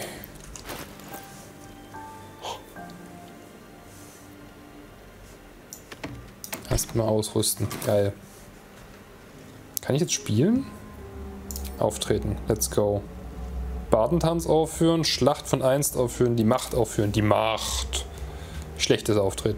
Erstmal ausrüsten. Geil. Kann ich jetzt spielen? Auftreten. Let's go. Bardentanz aufführen. Schlacht von einst aufführen. Die Macht aufführen. Die Macht. Schlechtes Auftreten.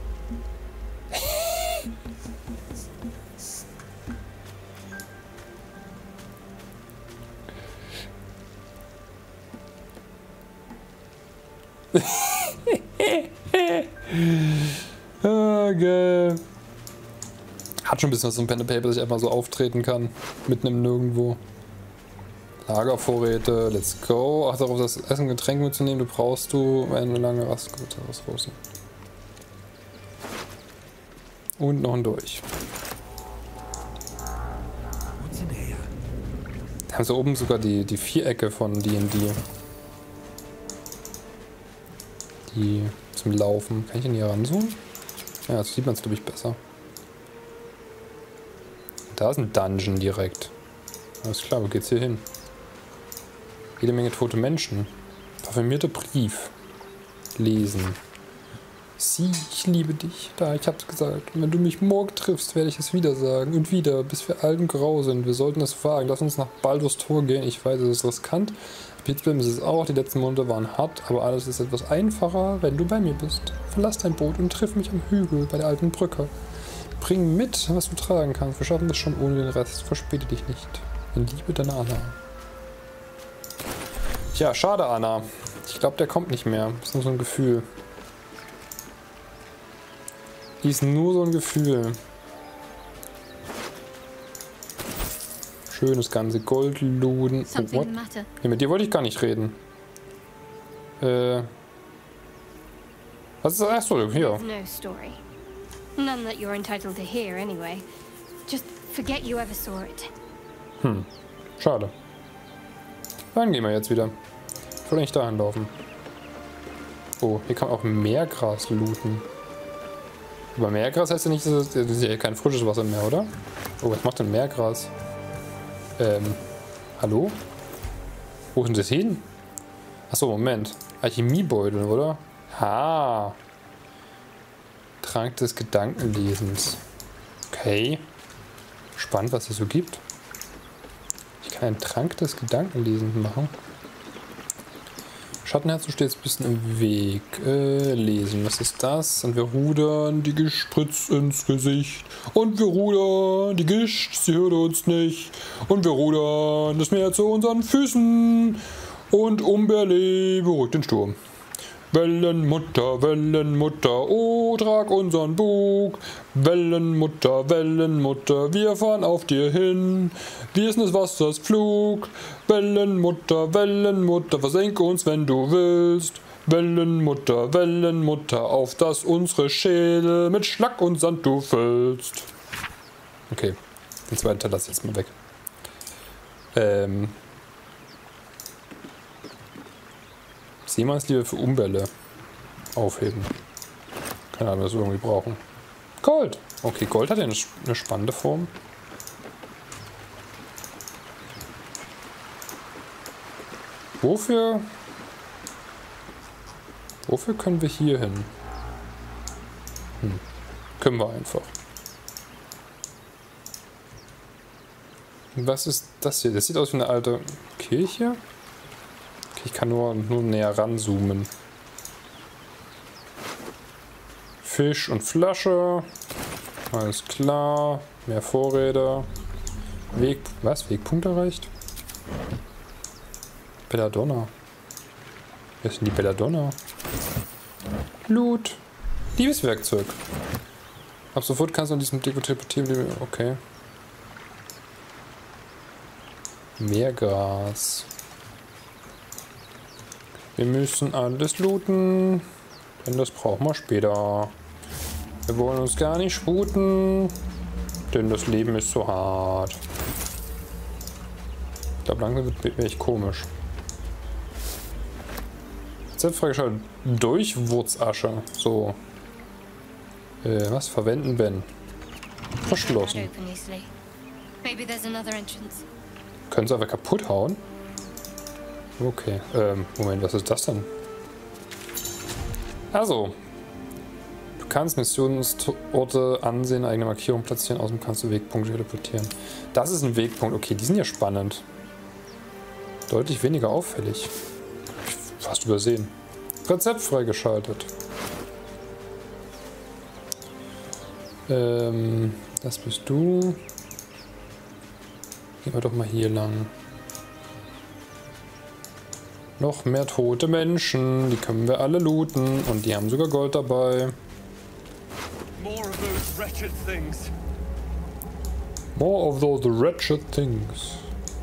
Ah, geil. Hat schon ein bisschen was so ein Pen and Paper, dass ich einfach so auftreten kann. Mitten im Nirgendwo. Lagervorräte, let's go. Ach, darauf das Essen und Getränk mitzunehmen, du brauchst du eine lange Rastgute rausrosten. Und noch ein Dolch. Da haben sie oben sogar die, die Vierecke von D und D. Die zum Laufen. Kann ich denn hier ranzoomen? Ja, jetzt sieht man es, glaube ich, besser. Da ist ein Dungeon direkt. Alles klar, wo geht's hier hin? Jede Menge tote Menschen. Parfümierter Brief. Lesen. Sie, ich liebe dich. Da, ich hab's gesagt. Und wenn du mich morgen triffst, werde ich es wieder sagen. Und wieder, bis wir alt und grau sind. Wir sollten es wagen. Lass uns nach Baldur's Tor gehen. Ich weiß, es ist riskant. Blitzbim ist es auch. Die letzten Monate waren hart, aber alles ist etwas einfacher, wenn du bei mir bist. Verlass dein Boot und triff mich am Hügel bei der alten Brücke. Bring mit, was du tragen kannst. Wir schaffen das schon ohne den Rest. Verspäte dich nicht. In Liebe, deine Anna. Tja, schade, Anna. Ich glaube, der kommt nicht mehr. Das ist nur so ein Gefühl. Die ist nur so ein Gefühl. schön das ganze Gold looten. Oh, what? Ja, mit dir wollte ich gar nicht reden. Äh. Was ist das? Achso, hier. No story. None that you're entitled to hear anyway. Just forget you ever saw it. Hm. Schade. Dann gehen wir jetzt wieder. Ich wollte nicht dahin laufen. Oh, hier kann man auch Meergras looten. Aber Meergras heißt ja nicht, das ist ja kein frisches Wasser mehr, oder? Oh, was macht denn Meergras? Ähm, hallo? Wo sind das hin? Achso, Moment. Alchemiebeutel, oder? Ha. Trank des Gedankenlesens. Okay. Spannend, was es so gibt. Ich kann einen Trank des Gedankenlesens machen. Schattenherz, du stehst ein bisschen im Weg. Äh, lesen, was ist das? Und wir rudern die Gespritz ins Gesicht. Und wir rudern die Gischt, sie hört uns nicht. Und wir rudern das Meer zu unseren Füßen. Und Umberle beruhigt den Sturm. Wellenmutter, Wellenmutter, oh, trag unseren Bug. Wellenmutter, Wellenmutter, wir fahren auf dir hin. Wir sind des Wassers Flug. Wellenmutter, Wellenmutter, versenke uns, wenn du willst. Wellenmutter, Wellenmutter, auf dass unsere Schädel mit Schlag und Sand du füllst. Okay, den zweiten Teil lass ich jetzt mal weg. Ähm... Seemannsliebe für Umberle aufheben. Keine Ahnung, was wir irgendwie brauchen. Gold! Okay, Gold hat ja eine, eine spannende Form. Wofür... Wofür können wir hier hin? Hm. Können wir einfach. Was ist das hier? Das sieht aus wie eine alte Kirche. Ich kann nur, nur näher ranzoomen. Fisch und Flasche. Alles klar. Mehr Vorräte. Weg... Was? Wegpunkt erreicht? Belladonna. Wer ist denn die Belladonna? Loot. Liebeswerkzeug. Ab sofort kannst du an diesem Deko teleportieren. Okay. Meergras. Wir müssen alles looten, denn das brauchen wir später. Wir wollen uns gar nicht sputen, denn das Leben ist so hart. Ich glaube, langsam wird echt komisch. Jetzt freigeschaltet. Durchwurzasche. So. Äh, was? Verwenden, Ben. Verschlossen. Können sie aber kaputt hauen? Okay, ähm, Moment, was ist das denn? Also, du kannst Missionsorte ansehen, eigene Markierung platzieren, außerdem kannst du Wegpunkte teleportieren. Das ist ein Wegpunkt, okay, die sind ja spannend. Deutlich weniger auffällig. Fast übersehen. Rezept freigeschaltet. Ähm, das bist du. Gehen wir doch mal hier lang. Noch mehr tote Menschen, die können wir alle looten und die haben sogar Gold dabei. More of those wretched things. More of those wretched things.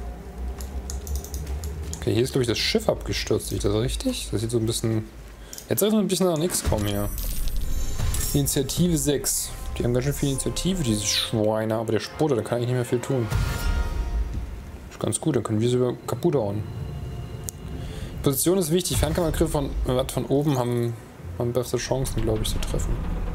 Okay, hier ist glaube ich das Schiff abgestürzt, ist das richtig? Das sieht so ein bisschen... Jetzt erinnert ein bisschen an X COM hier. Initiative sechs. Die haben ganz schön viel Initiative, diese Schweine, aber der Spurte, da kann ich nicht mehr viel tun. Ist ganz gut, dann können wir sie kaputt hauen. Position ist wichtig. Fernkammergriffe von, von oben haben, haben bessere Chancen, glaube ich, zu treffen.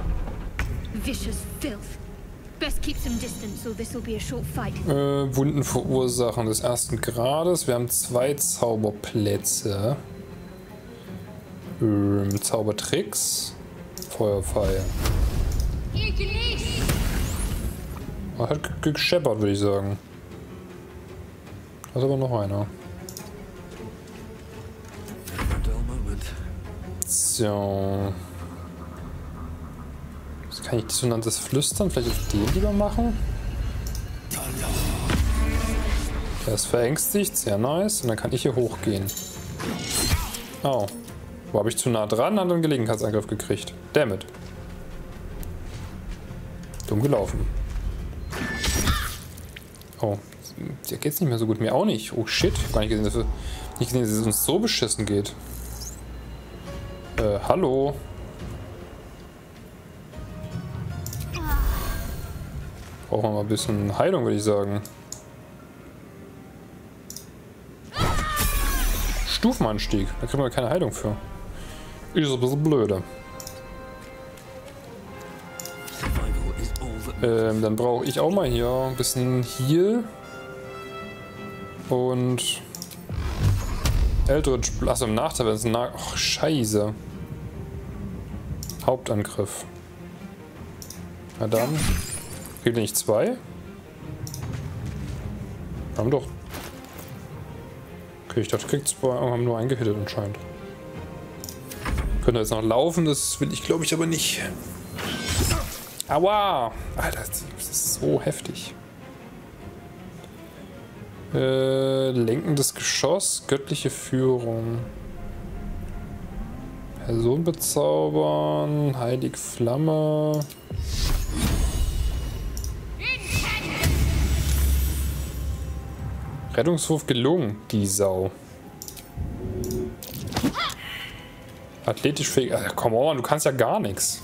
Äh, Wunden verursachen des ersten Grades. Wir haben zwei Zauberplätze. Ähm, Zaubertricks. Feuerpfeil. Oh, hat gescheppert, würde ich sagen. Da ist aber noch einer. So. Was kann ich dissonantes Flüstern? Vielleicht auf den lieber machen? Der ist verängstigt, sehr nice. Und dann kann ich hier hochgehen. Oh. Wo habe ich zu nah dran? Hat einen Gelegenheitsangriff gekriegt. Dammit. Dumm gelaufen. Oh. dir geht's nicht mehr so gut. Mir auch nicht. Oh shit. Ich hab gar nicht gesehen, dass, wir, nicht gesehen, dass es uns so beschissen geht. Äh, hallo? Brauchen wir mal ein bisschen Heilung, würde ich sagen. Stufenanstieg. Da kriegen wir keine Heilung für. Ist ein bisschen blöde. Ähm, dann brauche ich auch mal hier ein bisschen Heal. Und Eldritch. Achso, im Nachteil, wenn es ein Nach... Ach, scheiße. Hauptangriff. Na dann. Kriegt nicht zwei? Haben doch. Okay, ich dachte, kriegt zwei, aber haben nur eingehittet anscheinend. Könnte jetzt noch laufen, das will ich glaube ich aber nicht. Aua! Alter, das ist so heftig. Äh, lenkendes Geschoss, göttliche Führung. Person bezaubern, heilige Flamme. Rettungswurf gelungen, die Sau. Athletisch fähig. Ach, come on, du kannst ja gar nichts.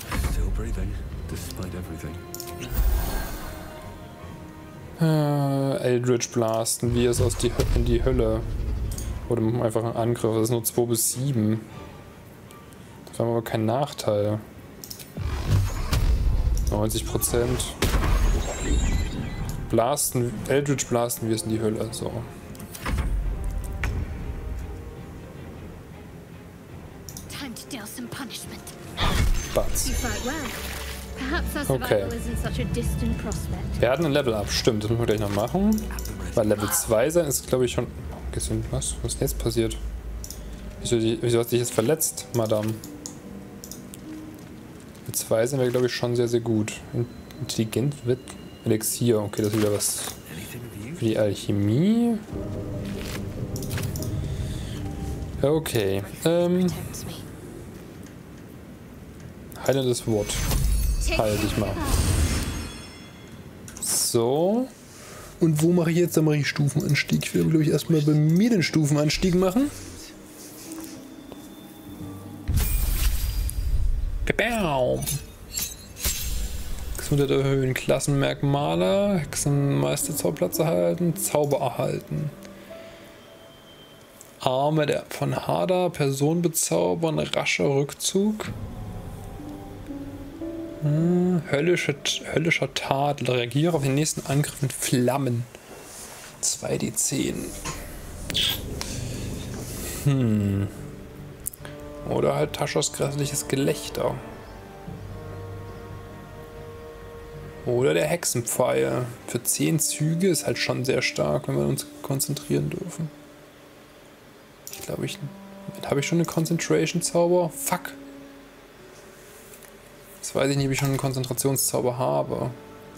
Äh, Eldritch blasten, wie es aus die in die Hölle. Oder machen wir einfach einen Angriff. Das ist nur zwei bis sieben. Das haben wir aber keinen Nachteil. neunzig Prozent. Blasten, Eldritch blasten wir es in die Hölle. So. Time to deal some punishment. Batz. You fight well. Perhaps our Okay. survival isn't such a distant prospect. Wir hatten ein Level Up, stimmt, das müssen wir gleich noch machen. Weil Level zwei sein ist, glaube ich, schon. Was? Was ist denn jetzt passiert? Wieso, wieso hast du dich jetzt verletzt, Madame? Level zwei sind wir, glaube ich, schon sehr, sehr gut. Intelligent wird Elixier. Okay, das ist wieder was für die Alchemie. Okay. Ähm. Heilendes Wort. Heil dich mal. So. Und wo mache ich jetzt? Da mache ich Stufenanstieg. Ich will, glaube ich, erstmal bei mir den Stufenanstieg machen. Bam. Gesundheit erhöhen, Klassenmerkmale, Hexenmeisterzauberplatz erhalten, Zauber erhalten. Arme der von Hada, Person bezaubern, rascher Rückzug. Hm, höllische, höllischer Tadel, reagiere auf den nächsten Angriff mit Flammen. zwei D zehn. Hm. Oder halt Taschers grässliches Gelächter. Oder der Hexenpfeil. Für zehn Züge ist halt schon sehr stark, wenn wir uns konzentrieren dürfen. Ich glaube, ich. Habe ich schon eine Concentration-Zauber? Fuck. Jetzt weiß ich nicht, ob ich schon einen Konzentrationszauber habe.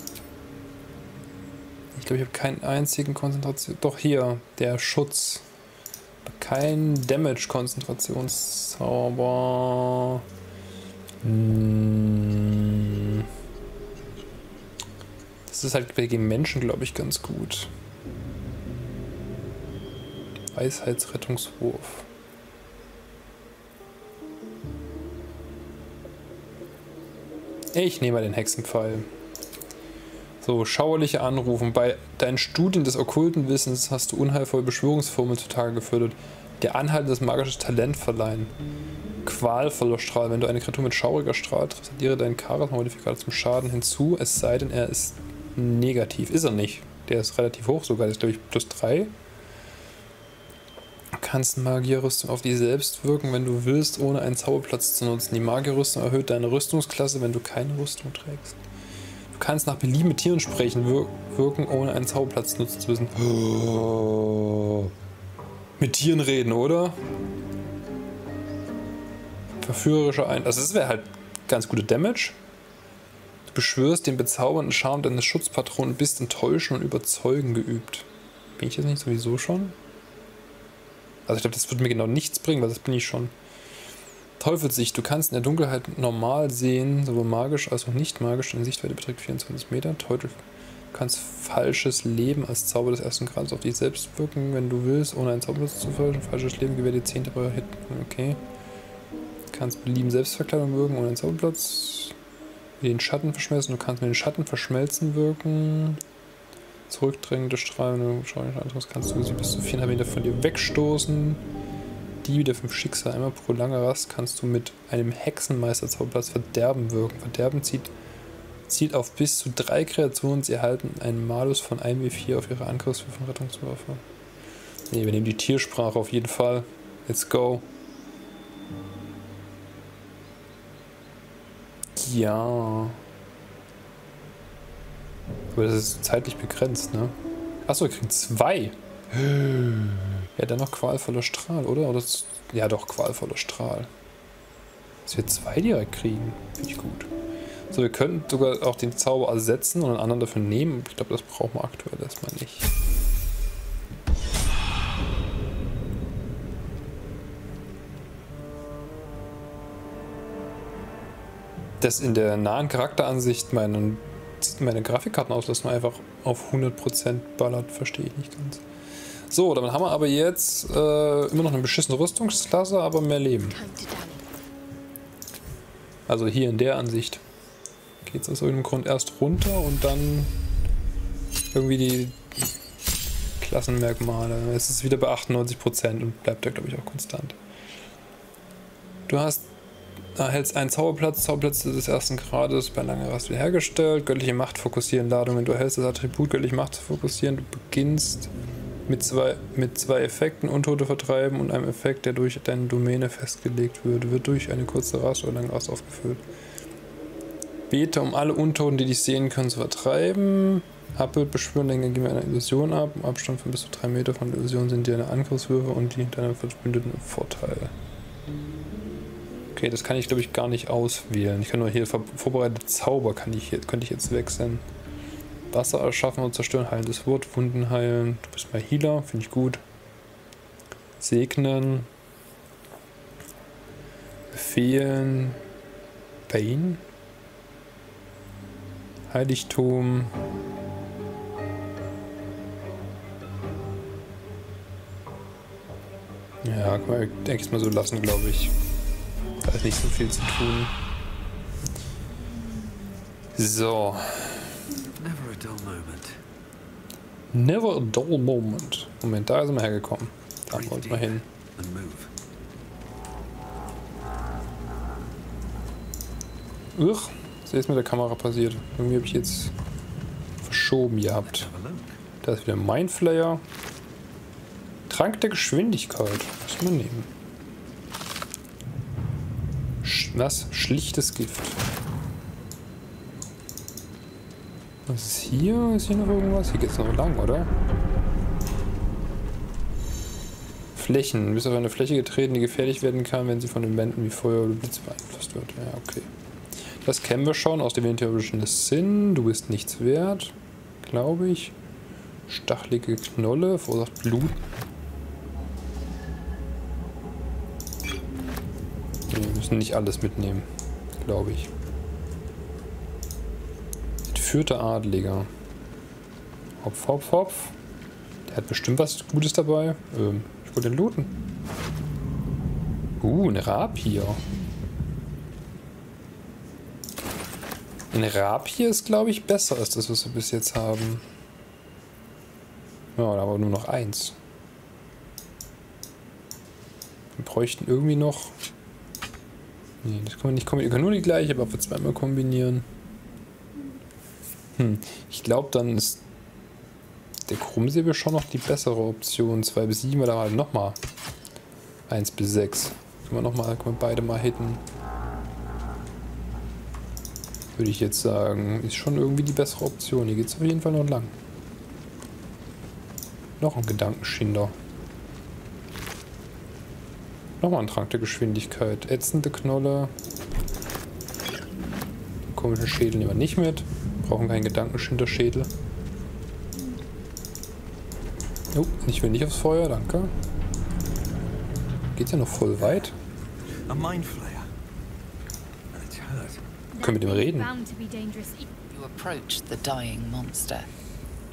Ich glaube, ich habe keinen einzigen Konzentration. Doch hier, der Schutz. Kein Damage-Konzentrationszauber. Hm. Das ist halt gegen Menschen, glaube ich, ganz gut. Weisheitsrettungswurf. Ich nehme mal den Hexenpfeil. So, schauerliche Anrufen. Bei deinen Studien des okkulten Wissens hast du unheilvolle Beschwörungsformeln zutage gefördert, dir anhaltendes magisches Talent verleihen. Qualvoller Strahl. Wenn du eine Kreatur mit schauriger Strahl triffst, addiere deinen Charisma-Modifikator zum Schaden hinzu, es sei denn, er ist negativ. Ist er nicht. Der ist relativ hoch sogar. Der ist, glaube ich, plus drei. Du kannst Magierrüstung auf dich selbst wirken, wenn du willst, ohne einen Zauberplatz zu nutzen. Die Magierrüstung erhöht deine Rüstungsklasse, wenn du keine Rüstung trägst. Du kannst nach Belieben mit Tieren sprechen, wir wirken, ohne einen Zauberplatz nutzen zu müssen. Oh. Mit Tieren reden, oder? Verführerischer Ein... Also das wäre halt ganz gute Damage. Du beschwörst den bezaubernden Charme deines Schutzpatronen und bist enttäuschen und überzeugen geübt. Bin ich jetzt nicht sowieso schon? Also ich glaube, das wird mir genau nichts bringen, weil das bin ich schon. Teufelssicht. Du kannst in der Dunkelheit normal sehen, sowohl magisch als auch nicht magisch. Deine Sichtweite beträgt vierundzwanzig Meter. Teufel, Du kannst falsches Leben als Zauber des ersten Grades auf dich selbst wirken, wenn du willst, ohne einen Zauberplatz zu verwirken. Falsches Leben gewährt dir zehn Treffer Hit. Okay. Du kannst belieben Selbstverkleidung wirken, ohne einen Zauberplatz. Den Schatten verschmelzen. Du kannst mit den Schatten verschmelzen wirken. Zurückdrängende Strahlen. Anderes kannst du sie bis zu viereinhalb Meter von dir wegstoßen. Die der fünf Schicksal. Einmal pro lange Rast kannst du mit einem Hexenmeister-Zauberplatz Verderben wirken. Verderben zieht, zielt auf bis zu drei Kreaturen. Sie erhalten einen Malus von eins W vier auf ihre Angriffswürfe und Rettungswürfe. Ne, wir nehmen die Tiersprache auf jeden Fall. Let's go. Ja. Aber das ist zeitlich begrenzt, ne? Achso, wir kriegen zwei. Ja, dann noch qualvoller Strahl, oder? oder das, ja, doch, qualvoller Strahl. Dass wir zwei direkt kriegen, finde ich gut. So, wir könnten sogar auch den Zauber ersetzen und einen anderen dafür nehmen. Ich glaube, das brauchen wir aktuell erstmal nicht. Dass in der nahen Charakteransicht meine, meine Grafikkartenauslastung einfach auf hundert Prozent ballert, verstehe ich nicht ganz. So, damit haben wir aber jetzt äh, immer noch eine beschissene Rüstungsklasse, aber mehr Leben. Also hier in der Ansicht geht es aus irgendeinem Grund erst runter und dann irgendwie die Klassenmerkmale. Es ist wieder bei achtundneunzig Prozent und bleibt da, glaube ich, auch konstant. Du hast erhältst einen Zauberplatz, Zauberplätze des ersten Grades bei langer Rast wiederhergestellt. Göttliche Macht fokussieren Ladungen. Du erhältst das Attribut göttliche Macht zu fokussieren. Du beginnst mit zwei, mit zwei Effekten, Untote vertreiben und einem Effekt, der durch deine Domäne festgelegt wird. Wird durch eine kurze Rast oder lange Rast aufgefüllt. Bete, um alle Untoten, die dich sehen können, zu vertreiben. Abbild beschwören, dann geben wir eine Illusion ab. Im Abstand von bis zu drei Meter von der Illusion sind dir deine Angriffswürfe und die deiner Verbündeten im Vorteil. Okay, das kann ich, glaube ich, gar nicht auswählen. Ich kann nur hier vor vorbereitete Zauber kann ich hier, könnte ich jetzt wechseln. Wasser erschaffen und zerstören, heilendes Wort, Wunden heilen. Du bist mal Healer, finde ich gut. Segnen. Befehlen. Bane. Heiligtum. Ja, kann man denke ich mal so lassen, glaube ich. Da ist nicht so viel zu tun. So. Never a dull moment. Never a dull moment. Moment, da sind wir hergekommen. Da wollen wir uns mal hin. Uch, was ist jetzt mit der Kamera passiert? Irgendwie habe ich jetzt verschoben gehabt. Da ist wieder Mindflayer. Trank der Geschwindigkeit. Was man nehmen. Sch was? Schlichtes Gift. Was ist hier? Ist hier noch irgendwas? Hier geht es noch lang, oder? Flächen. Du bist auf eine Fläche getreten, die gefährlich werden kann, wenn sie von Elementen wie Feuer oder Blitz beeinflusst wird. Ja, okay. Das kennen wir schon aus dem theoretischen Sinn. Du bist nichts wert, glaube ich. Stachelige Knolle verursacht Blut. Nee, wir müssen nicht alles mitnehmen, glaube ich. Entführter Adliger. Hopf, hopf, hopf. Der hat bestimmt was Gutes dabei. Ähm, ich wollte den looten. Uh, eine Rapier. Eine Rapier ist, glaube ich, besser als das, was wir bis jetzt haben. Ja, da haben wir nur noch eins. Wir bräuchten irgendwie noch... Nee, das kann man nicht kombinieren. Wir können nur die gleiche, aber wir zweimal kombinieren. Hm, ich glaube, dann ist der Krummsäbel schon noch die bessere Option. zwei bis sieben, oder halt nochmal eins bis sechs. Können wir nochmal, können wir beide mal hitten. Würde ich jetzt sagen, ist schon irgendwie die bessere Option. Hier geht es auf jeden Fall noch lang. Noch ein Gedankenschinder. Nochmal ein Trank der Geschwindigkeit. Ätzende Knolle. Den komischen Schädel nehmen wir nicht mit. Brauchen keinen Gedankenschinder-Schädel. Oh, ich will nicht aufs Feuer, danke. Geht's ja noch voll weit. A Mindflayer. Können wir mit dem reden? You approach the dying monster.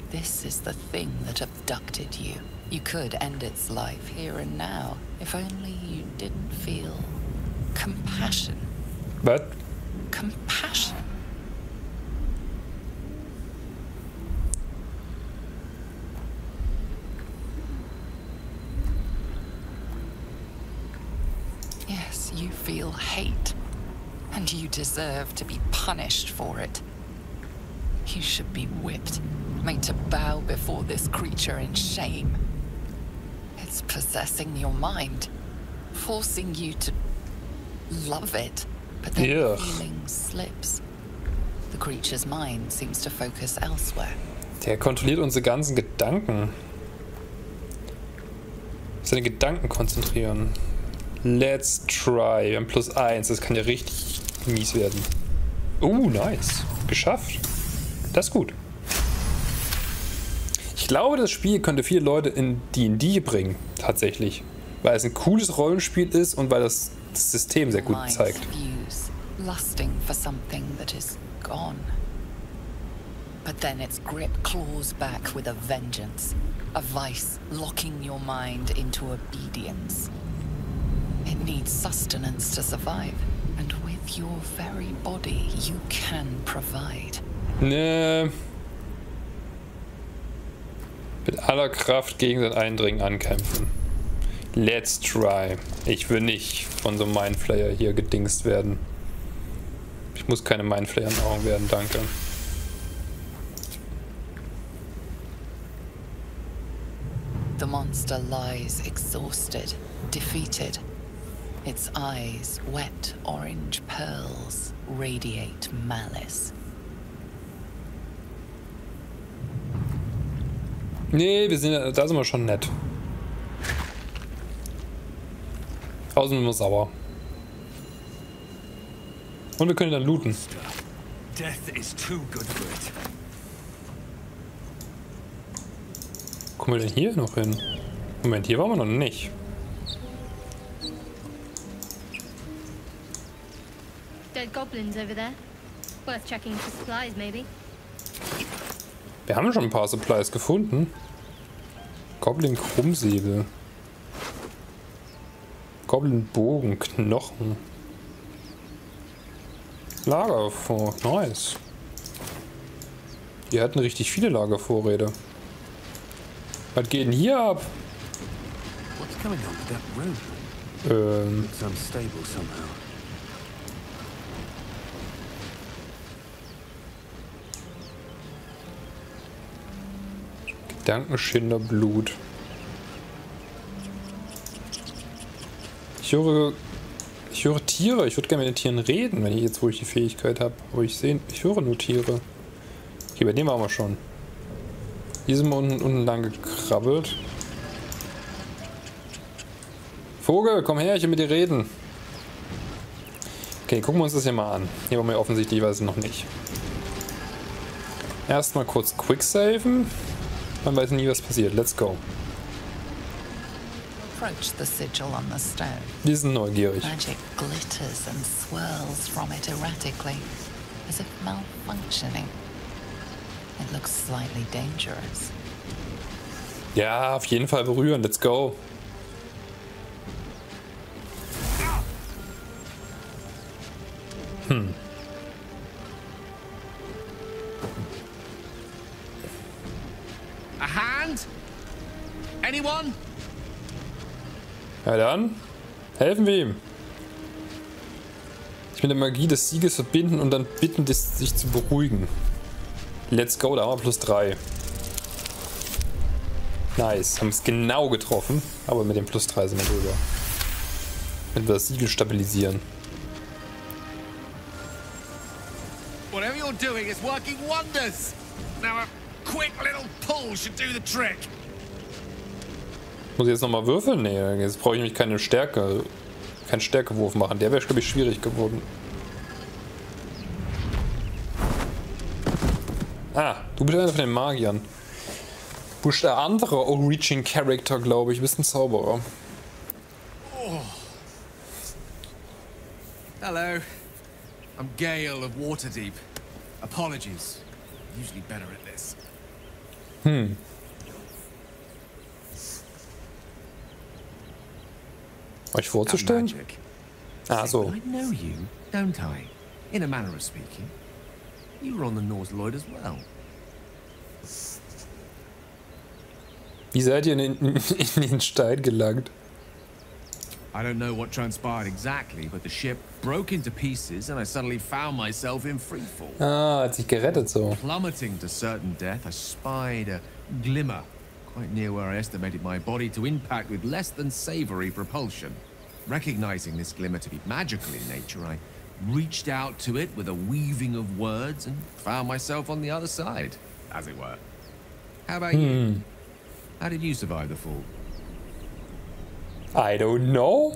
This is the thing that abducted you. You could end its life here and now, if only you didn't feel compassion. Was? Compassion. Yes, you feel hate, and you deserve to be punished for it. You should be whipped, made to bow before this creature in shame. It's possessing your mind, forcing you to love it, but then Ugh. the feeling slips. The creature's mind seems to focus elsewhere. Der kontrolliert unsere ganzen Gedanken. Seine Gedanken konzentrieren. Let's try. Wir haben plus eins. Das kann ja richtig mies werden. Oh, nice. Geschafft. Das ist gut. Ich glaube, das Spiel könnte viele Leute in D und D bringen. Tatsächlich. Weil es ein cooles Rollenspiel ist und weil das, das System sehr gut zeigt. Views, lusting for something that is gone. But then its grip claws back with a vengeance. A vice locking your mind into obedience. It needs sustenance to survive, and with your very body you can provide. Ne. Mit aller Kraft gegen sein Eindringen ankämpfen. Let's try. Ich will nicht von so einem Mindflayer hier gedingst werden. Ich muss keine Mindflayer in Augen werden, danke. The monster lies exhausted, defeated. Its eyes, wet orange pearls, radiate malice. Nee, wir sind, da sind wir schon nett. Außen sind wir sauer. Und wir können dann looten. Death is too good for it. Kommen wir denn hier noch hin? Moment, hier waren wir noch nicht. Dead goblins over there. Worth checking for supplies, maybe. Wir haben schon ein paar Supplies gefunden. Goblin Krummsäbel. Goblin Bogen, Knochen. Lagervorrat, nice. Die hatten richtig viele Lagervorräte. Was geht denn hier ab? What's going on with that room? Ähm. It's unstable somehow. Gedankenschinder Blut. Ich höre. Ich höre Tiere. Ich würde gerne mit den Tieren reden, wenn ich jetzt, wo ich die Fähigkeit habe. Aber ich sehe. Ich höre nur Tiere. Okay, bei dem waren wir schon. Hier sind wir unten, unten lang gekrabbelt. Vogel, komm her, ich will mit dir reden. Okay, gucken wir uns das hier mal an. Hier waren wir offensichtlich noch nicht. Erstmal kurz quicksaven. Man weiß nie, was passiert. Let's go. Approach the sigil on the stone. Die sind neugierig. Magic glitters and swirls from it erratically, as if malfunctioning. It looks slightly dangerous. Ja, auf jeden Fall berühren. Let's go. Hm. A hand? Anyone? Ja dann, helfen wir ihm. Ich mit der Magie des Sieges verbinden und dann bitten, sich zu beruhigen. Let's go, da haben wir plus drei. Nice, haben es genau getroffen, aber mit dem plus drei sind wir drüber. Wenn wir das Siegel stabilisieren. Whatever you're doing is working wonders. Now a quick little pull should do the trick. Muss ich jetzt nochmal würfeln? Nee, jetzt brauche ich nämlich keine Stärke, keinen Stärkewurf machen. Der wäre, glaube ich, schwierig geworden. Ah, du bist einer von den Magiern. Du bist der andere Origin Character, glaube ich. Du bist ein Zauberer. Oh. Hello. I'm Gale of Waterdeep. Apologies. Usually better at this. Hm. Euch vorzustellen? Ah, so. I know you, don't I? In a manner of speaking. You were on the Norse Lloyd as well. Wie seid ihr in den, in den Stein gelangt? I don't know what transpired exactly, but the ship broke into pieces and I suddenly found myself in freefall. Ah, hat sich gerettet so. Plummeting to certain death, I spied a glimmer quite near where I estimated my body to impact with less than savory propulsion. Recognizing this glimmer to be magical in nature, I reached out to it with a weaving of words and found myself on the other side, as it were. How about hmm. you? How did you survive the fall? I don't know.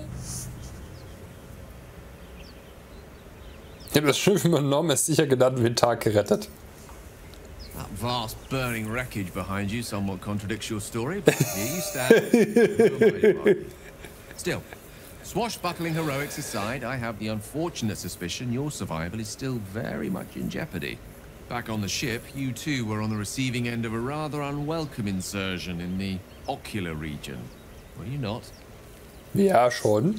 Ich habe das Schiff übernommen, es sicher genannt und den Tag gerettet. That vast burning wreckage behind you somewhat contradicts your story, but here you stand. Still, swashbuckling heroics aside, I have the unfortunate suspicion your survival is still very much in jeopardy. Back on the ship, you too were on the receiving end of a rather unwelcome insertion in the ocular region. Were you not? Ja, schon.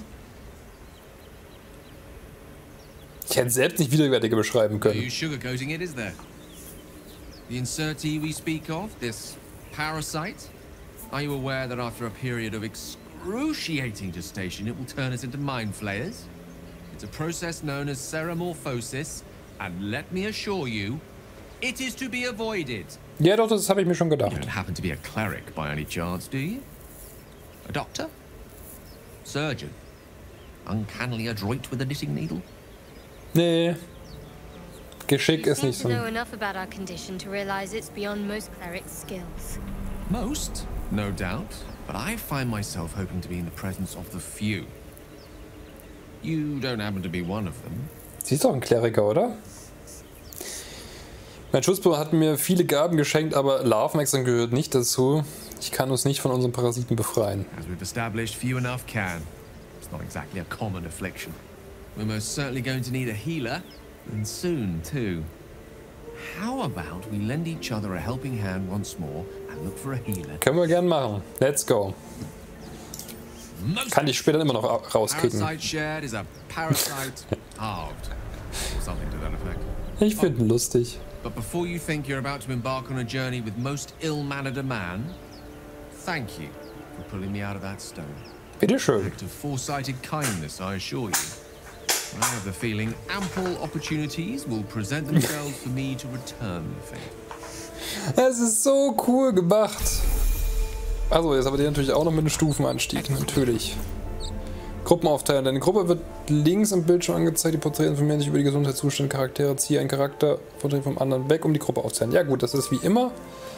Ich hätte selbst nicht widerwärtiger beschreiben No können. use sugarcoating it, is there? The insertee we speak of, this parasite, are you aware that after a period of excruciating gestation, it will turn us into mind flayers? It's a process known as ceremorphosis, and let me assure you, it is to be avoided. Ja, doch, das habe ich mir schon You gedacht. don't happen to be a cleric by any chance, do you? A doctor? Surgeon? Uncannily adroit with a knitting needle? Nee. Geschick You ist seem nicht to so. know enough about our condition to realize it's beyond most clerics' skills. Most, no doubt, but I find myself hoping to be in the presence of the few. You don't happen to be one of them. Sie ist doch ein Kleriker, oder? Mein Schutzbruder hat mir viele Gaben geschenkt, aber Larvenwechseln gehört nicht dazu. Ich kann uns nicht von unseren Parasiten befreien. As we've established, few enough can. It's not exactly a common affliction. We're most certainly going to need a healer, and soon too. How about we lend each other a helping hand once more and look for a healer? Können wir gern machen. Let's go. Kann ich später immer noch rauskicken. Parasite shared is a parasite halved. Or something to that effect. Ich finde ihn lustig. But before you think you're about to embark on a journey with most ill-mannered a man, thank you for pulling me out of that stone. Bitteschön. Act of foresighted kindness, I assure you. I have the feeling ample opportunities will present themselves for me to return the favor. Es ist so cool gemacht. Also, jetzt aber die natürlich auch noch mit einem Stufenanstieg, natürlich. Gruppen aufteilen. Deine Gruppe wird links im Bildschirm angezeigt. Die Porträts informieren sich über die Gesundheitszustand der Charaktere. Ziehe einen Charakter vom anderen weg, um die Gruppe aufzuteilen. Ja gut, das ist wie immer.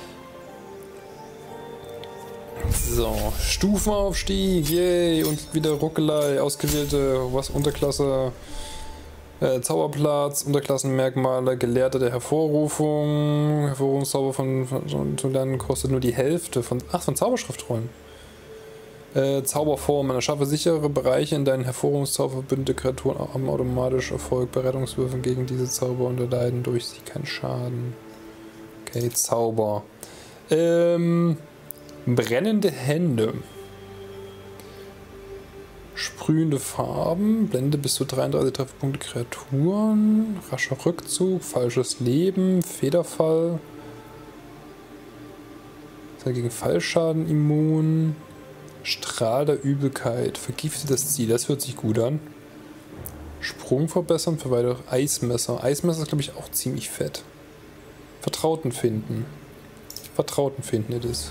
So, Stufenaufstieg, yay, und wieder Ruckelei, ausgewählte was Unterklasse, äh, Zauberplatz, Unterklassenmerkmale, Gelehrte der Hervorrufung, Hervorrufungszauber von, von, von zu lernen kostet nur die Hälfte von, ach, von Zauberschriftrollen. Äh, Zauberformen, erschaffe sichere Bereiche in deinen Hervorrufungszauber, verbündete Kreaturen haben automatisch Erfolg bei Rettungswürfen gegen diese Zauber und erleiden durch sie keinen Schaden. Okay, Zauber. Ähm... Brennende Hände. Sprühende Farben. Blende bis zu dreiunddreißig Trefferpunkte Kreaturen. Rascher Rückzug. Falsches Leben. Federfall. Ist er gegen Fallschaden immun. Strahl der Übelkeit. Vergiftet das Ziel. Das hört sich gut an. Sprung verbessern für weitere Eismesser. Eismesser ist, glaube ich, auch ziemlich fett. Vertrauten finden. Vertrauten finden, it is.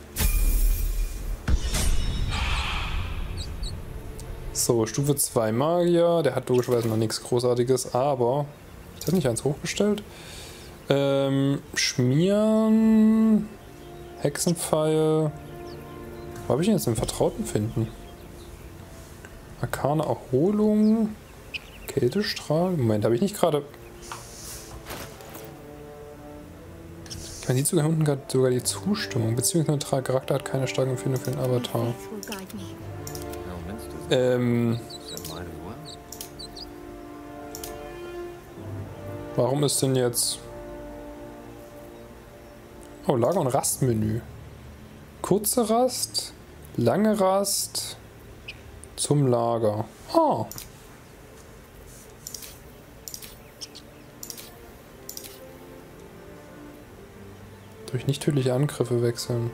So, Stufe zwei Magier, der hat logischerweise noch nichts Großartiges, aber ich habe nicht eins hochgestellt. Ähm, Schmieren, Hexenpfeil. Wo habe ich denn jetzt den Vertrauten finden? Arkane Erholung, Kältestrahl. Moment, habe ich nicht gerade. Man sieht sogar unten sogar die Zustimmung, beziehungsweise neutraler Charakter hat keine starke Empfindung für den Avatar. Ähm, warum ist denn jetzt... Oh, Lager- und Rastmenü. Kurze Rast, lange Rast, zum Lager. Oh. Durch nicht tödliche Angriffe wechseln.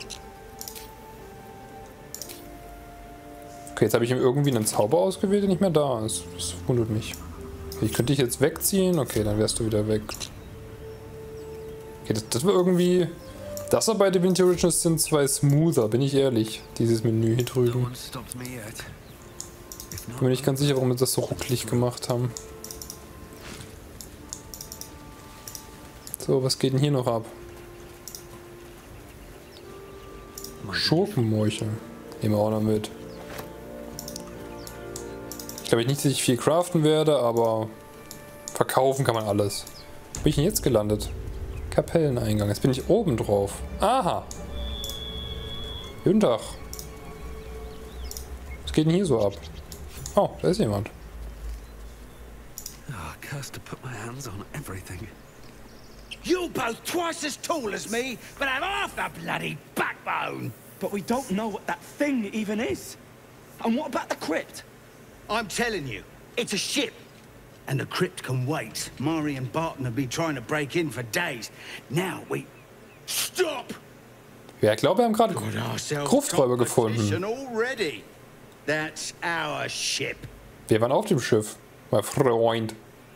Okay, jetzt habe ich ihm irgendwie einen Zauber ausgewählt, der nicht mehr da ist. Das wundert mich. Okay, ich könnte dich jetzt wegziehen. Okay, dann wärst du wieder weg. Okay, das, das war irgendwie... Das war bei Divinity Originals sind zwei smoother, bin ich ehrlich. Dieses Menü hier drüben. Bin mir nicht ganz sicher, warum wir das so rucklig gemacht haben. So, was geht denn hier noch ab? Schurkenmorchel. Nehmen wir auch noch mit. Ich glaube nicht, dass ich viel craften werde, aber verkaufen kann man alles. Wo bin ich denn jetzt gelandet? Kapelleneingang. Jetzt bin ich oben drauf. Aha. Guten Tag. Was geht denn hier so ab? Oh, da ist jemand. Oh, cursed to put my hands on everything. You both twice as tall as me, but have half the bloody backbone. But we don't know what that thing even is. And what about the crypt? I'm telling you, it's a ship. And the crypt can wait. Mari and Barton have been trying to break in for days. Now we... Stop! Ja, ich glaube, wir haben gerade Grufträuber gefunden. Already. That's our ship. Wir waren auf dem Schiff, mein Freund.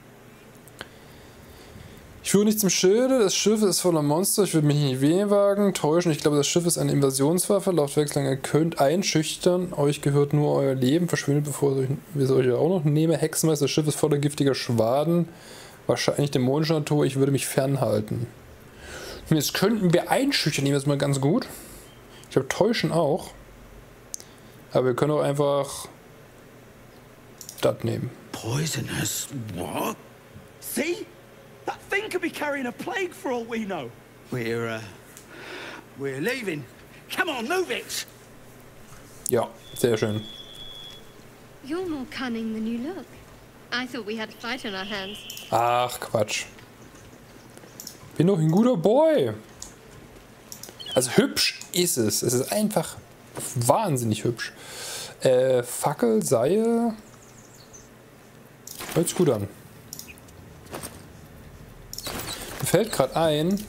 Ich führe nichts im Schilde, das Schiff ist voller Monster, ich würde mich nicht weh wagen, täuschen. Ich glaube, das Schiff ist eine Invasionswaffe, lauft wechseln, ihr könnt einschüchtern, euch gehört nur euer Leben, verschwindet, bevor wir es euch auch noch nehmen. Hexenmeister, das Schiff ist voller giftiger Schwaden, wahrscheinlich dämonischer Natur, ich würde mich fernhalten. Jetzt könnten wir einschüchtern, nehmen wir es mal ganz gut. Ich glaube, täuschen auch. Aber wir können auch einfach das nehmen. Poisonous? What? See? That thing could be carrying a plague for all we know. We're, uh, we're leaving. Come on, move it! Ja, sehr schön. You're more cunning than you look. I thought we had a fight on our hands. Ach, Quatsch. Bin doch ein guter Boy. Also hübsch ist es. Es ist einfach wahnsinnig hübsch. Äh, Fackel, Seil. Hört sich gut an. Mir fällt gerade ein,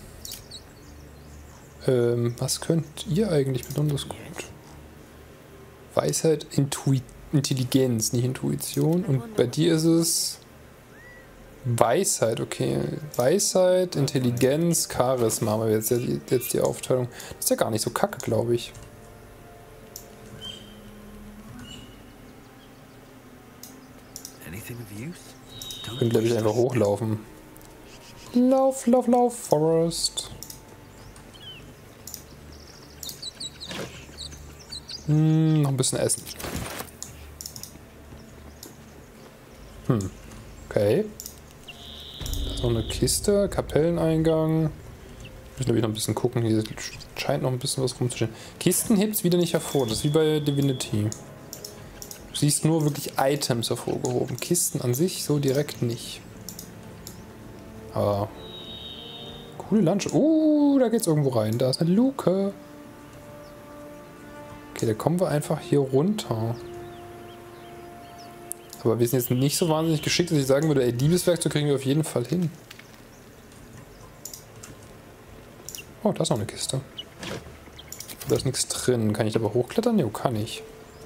ähm, was könnt ihr eigentlich besonders gut? Weisheit, Intui Intelligenz, nicht Intuition. Und bei dir ist es Weisheit, okay. Weisheit, Intelligenz, Charisma haben wir jetzt, jetzt die Aufteilung. Das ist ja gar nicht so kacke, glaube ich. Wir können, glaube ich, einfach hochlaufen. Lauf, lauf, lauf, Forest. Hm, noch ein bisschen essen. Hm, okay. Da ist noch eine Kiste, Kapelleneingang. Ich glaube, ich noch ein bisschen gucken. Hier scheint noch ein bisschen was rumzustehen. Kisten hebt es wieder nicht hervor. Das ist wie bei Divinity. Du siehst nur wirklich Items hervorgehoben. Kisten an sich so direkt nicht. Aber coole Landschaft. Uh, da geht's irgendwo rein. Da ist eine Luke. Okay, da kommen wir einfach hier runter. Aber wir sind jetzt nicht so wahnsinnig geschickt, dass ich sagen würde, ey, Diebeswerkzeug kriegen wir auf jeden Fall hin. Oh, da ist noch eine Kiste. Da ist nichts drin. Kann ich aber hochklettern? Jo, kann ich.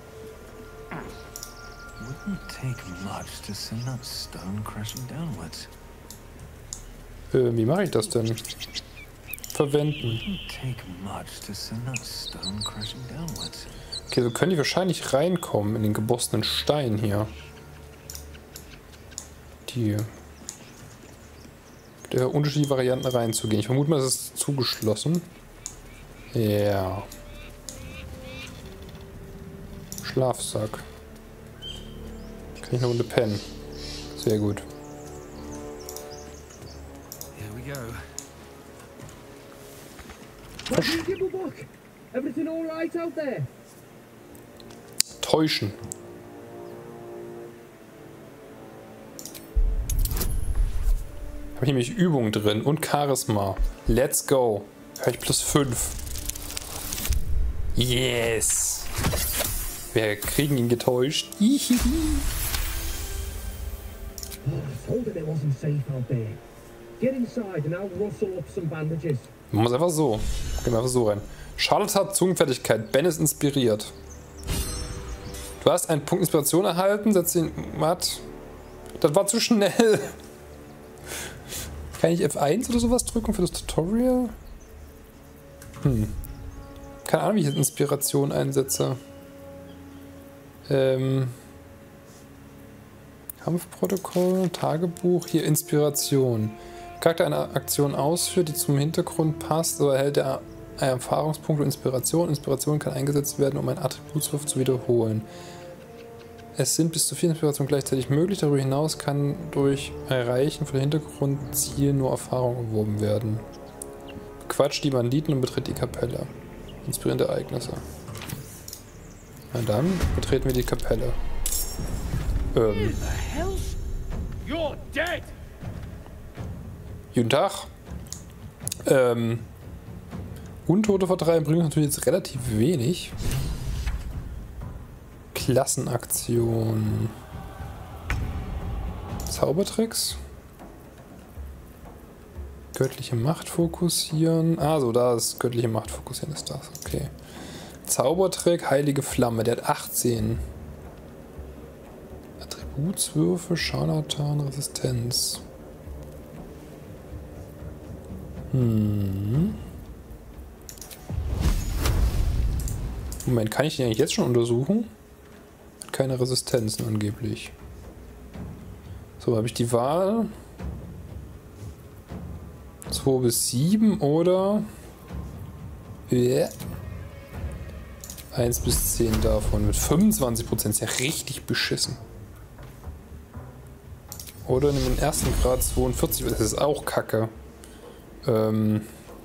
Äh, wie mache ich das denn? Verwenden. Okay, wir können die wahrscheinlich reinkommen in den gebossenen Stein hier. Die. Der unterschiedliche Varianten reinzugehen. Ich vermute mal, es ist zugeschlossen. Ja. Schlafsack. Kann ich eine Runde pennen. Sehr gut. Here we go. Everything all right out there? Täuschen. Habe ich nämlich Übung drin und Charisma. Let's go. Vielleicht plus fünf. Yes! Wir kriegen ihn getäuscht. I told him it wasn't safe out there. Get inside and I'll rustle up some bandages. Man muss einfach so. Gehen wir einfach so rein. Charlotte hat Zungenfertigkeit. Ben ist inspiriert. Du hast einen Punkt Inspiration erhalten. Setz ihn matt. Das war zu schnell. Kann ich F eins oder sowas drücken für das Tutorial? Hm. Keine Ahnung, wie ich jetzt Inspiration einsetze. Ähm. Kampfprotokoll, Tagebuch, hier Inspiration. Charakter eine Aktion ausführt, die zum Hintergrund passt, so erhält er einen Erfahrungspunkt und Inspiration. Inspiration kann eingesetzt werden, um einen Attributswurf zu wiederholen. Es sind bis zu vier Inspirationen gleichzeitig möglich. Darüber hinaus kann durch Erreichen von Hintergrundziel nur Erfahrung erworben werden. Quatscht die Banditen und betritt die Kapelle. Inspirierende Ereignisse. Na dann betreten wir die Kapelle. Ähm. You're dead. Guten Tag. Ähm. Untote vertreiben bringen uns natürlich jetzt relativ wenig. Klassenaktion. Zaubertricks. Göttliche Macht fokussieren. Ah, so, da ist göttliche Macht fokussieren, ist das. Okay. Zaubertrick, heilige Flamme. Der hat achtzehn. Attributswürfe, Scharlatan, Resistenz. Hm. Moment, kann ich den eigentlich jetzt schon untersuchen? Hat keine Resistenzen angeblich. So, habe ich die Wahl. zwei bis sieben oder yeah. eins bis zehn davon. Mit fünfundzwanzig Prozent ist ja richtig beschissen. Oder in den ersten Grad zweiundvierzig, das ist auch kacke. Ähm.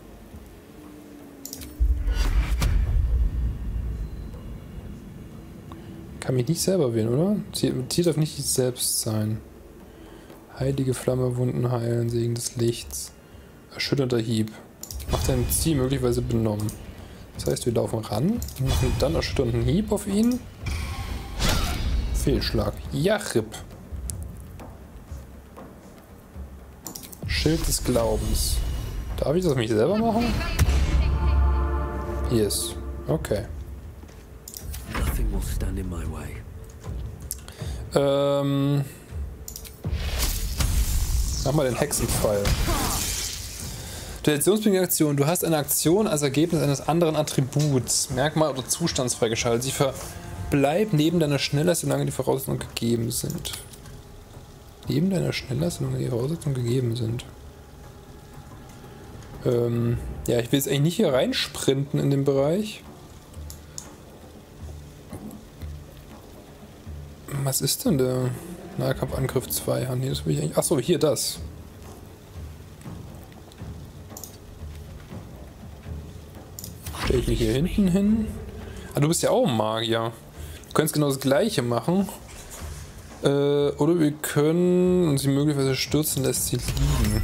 Kann mich nicht selber wählen, oder? Ziel, Ziel darf nicht ich selbst sein. Heilige Flamme, Wunden heilen, Segen des Lichts. Erschütternder Hieb. Macht sein Ziel möglicherweise benommen. Das heißt, wir laufen ran und machen dann erschütternden Hieb auf ihn. Fehlschlag. Ja, Rip. Schild des Glaubens. Darf ich das auf mich selber machen? Yes. Okay. Nothing will stand in my way. Ähm. Mach mal den Hexenpfeil. Traditionsbedingte Aktion. Du hast eine Aktion als Ergebnis eines anderen Attributs, Merkmal oder Zustands freigeschaltet. Sie verbleibt neben deiner Schnellheit, solange die Voraussetzungen gegeben sind. Neben deiner Schnellheit, solange die Voraussetzungen gegeben sind. Ähm, ja, ich will jetzt eigentlich nicht hier reinsprinten in den Bereich. Was ist denn der Nahkampfangriff zwei? Ah, nee, das will ich eigentlich. Achso, hier das. Stelle ich mich hier hinten hin. Ah, du bist ja auch ein Magier. Du könntest genau das gleiche machen. Äh, oder wir können und sie möglicherweise stürzen, lässt sie liegen.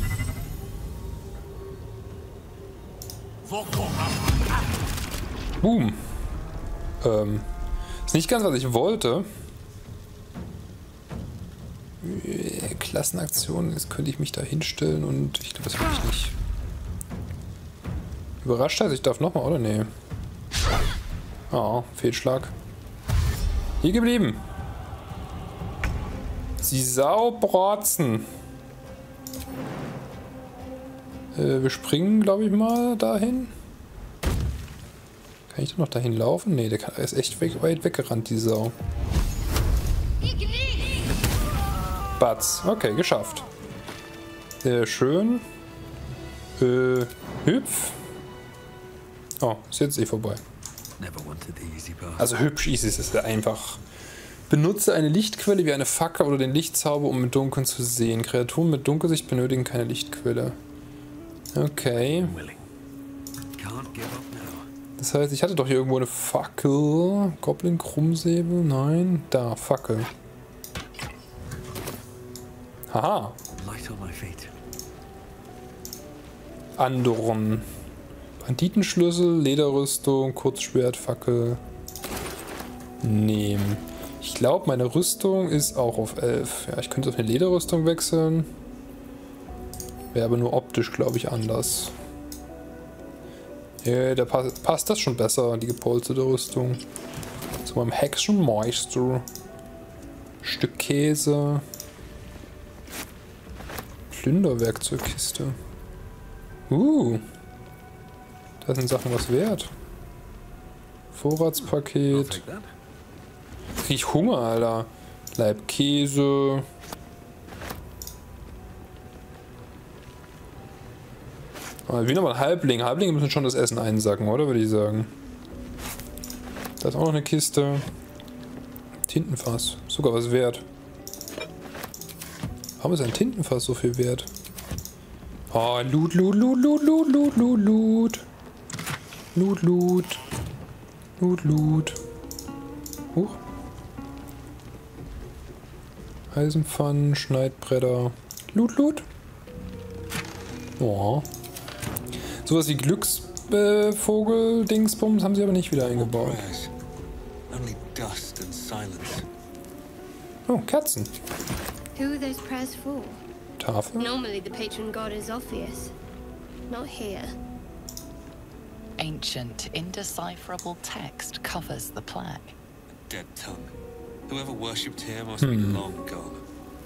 Boom. Ähm. Ist nicht ganz, was ich wollte. Klassenaktion, jetzt könnte ich mich da hinstellen und ich glaube, das will ich nicht. Überrascht heißt, ich darf nochmal, oder? Nee. Oh, Fehlschlag. Hier geblieben. Sie Saubrotzen. Äh, wir springen, glaube ich, mal dahin. Kann ich da noch dahin laufen? Nee, der ist echt weg, weit weggerannt, die Sau. Batz. Okay, geschafft. Sehr schön. Äh, hüpf. Oh, ist jetzt eh vorbei. Also hübsch ist es ist einfach. Benutze eine Lichtquelle wie eine Fackel oder den Lichtzauber, um mit Dunkeln zu sehen. Kreaturen mit Dunkelsicht benötigen keine Lichtquelle. Okay. Das heißt, ich hatte doch hier irgendwo eine Fackel. Goblin, Krummsäbel, nein. Da, Fackel. Haha. Andorn. Banditenschlüssel, Lederrüstung, Kurzschwert, Fackel. Nehmen. Ich glaube, meine Rüstung ist auch auf elf. Ja, ich könnte auf eine Lederrüstung wechseln. Wäre aber nur optisch, glaube ich, anders. Ja, da passt, passt das schon besser, die gepolsterte Rüstung. Zu meinem Hexenmeister. Stück Käse. Plünderwerkzeugkiste. Uh. Da sind Sachen was wert. Vorratspaket. Krieg ich Hunger, Alter. Leib Käse. Ah, wie nochmal ein Halbling. Halblinge müssen schon das Essen einsacken, oder? Würde ich sagen. Da ist auch noch eine Kiste. Tintenfass. Sogar was wert. Warum ist ein Tintenfass so viel wert? Oh, Loot, Loot, Loot, Loot, Loot, Loot, Loot, Loot. Loot, Loot. Loot, Loot. Huch. Eisenpfannen, Schneidbretter. Loot, Loot. Oh. Sowas wie Glücksvogel, äh, Dingsbums haben sie aber nicht wieder eingebaut. Oh, Katzen. Who are those prayers for? Tafel. Normally the patron god is Orpheus. Not here. Ancient, indecipherable text covers the plaque. A dead tongue. Whoever worshipped here must hm. be long gone.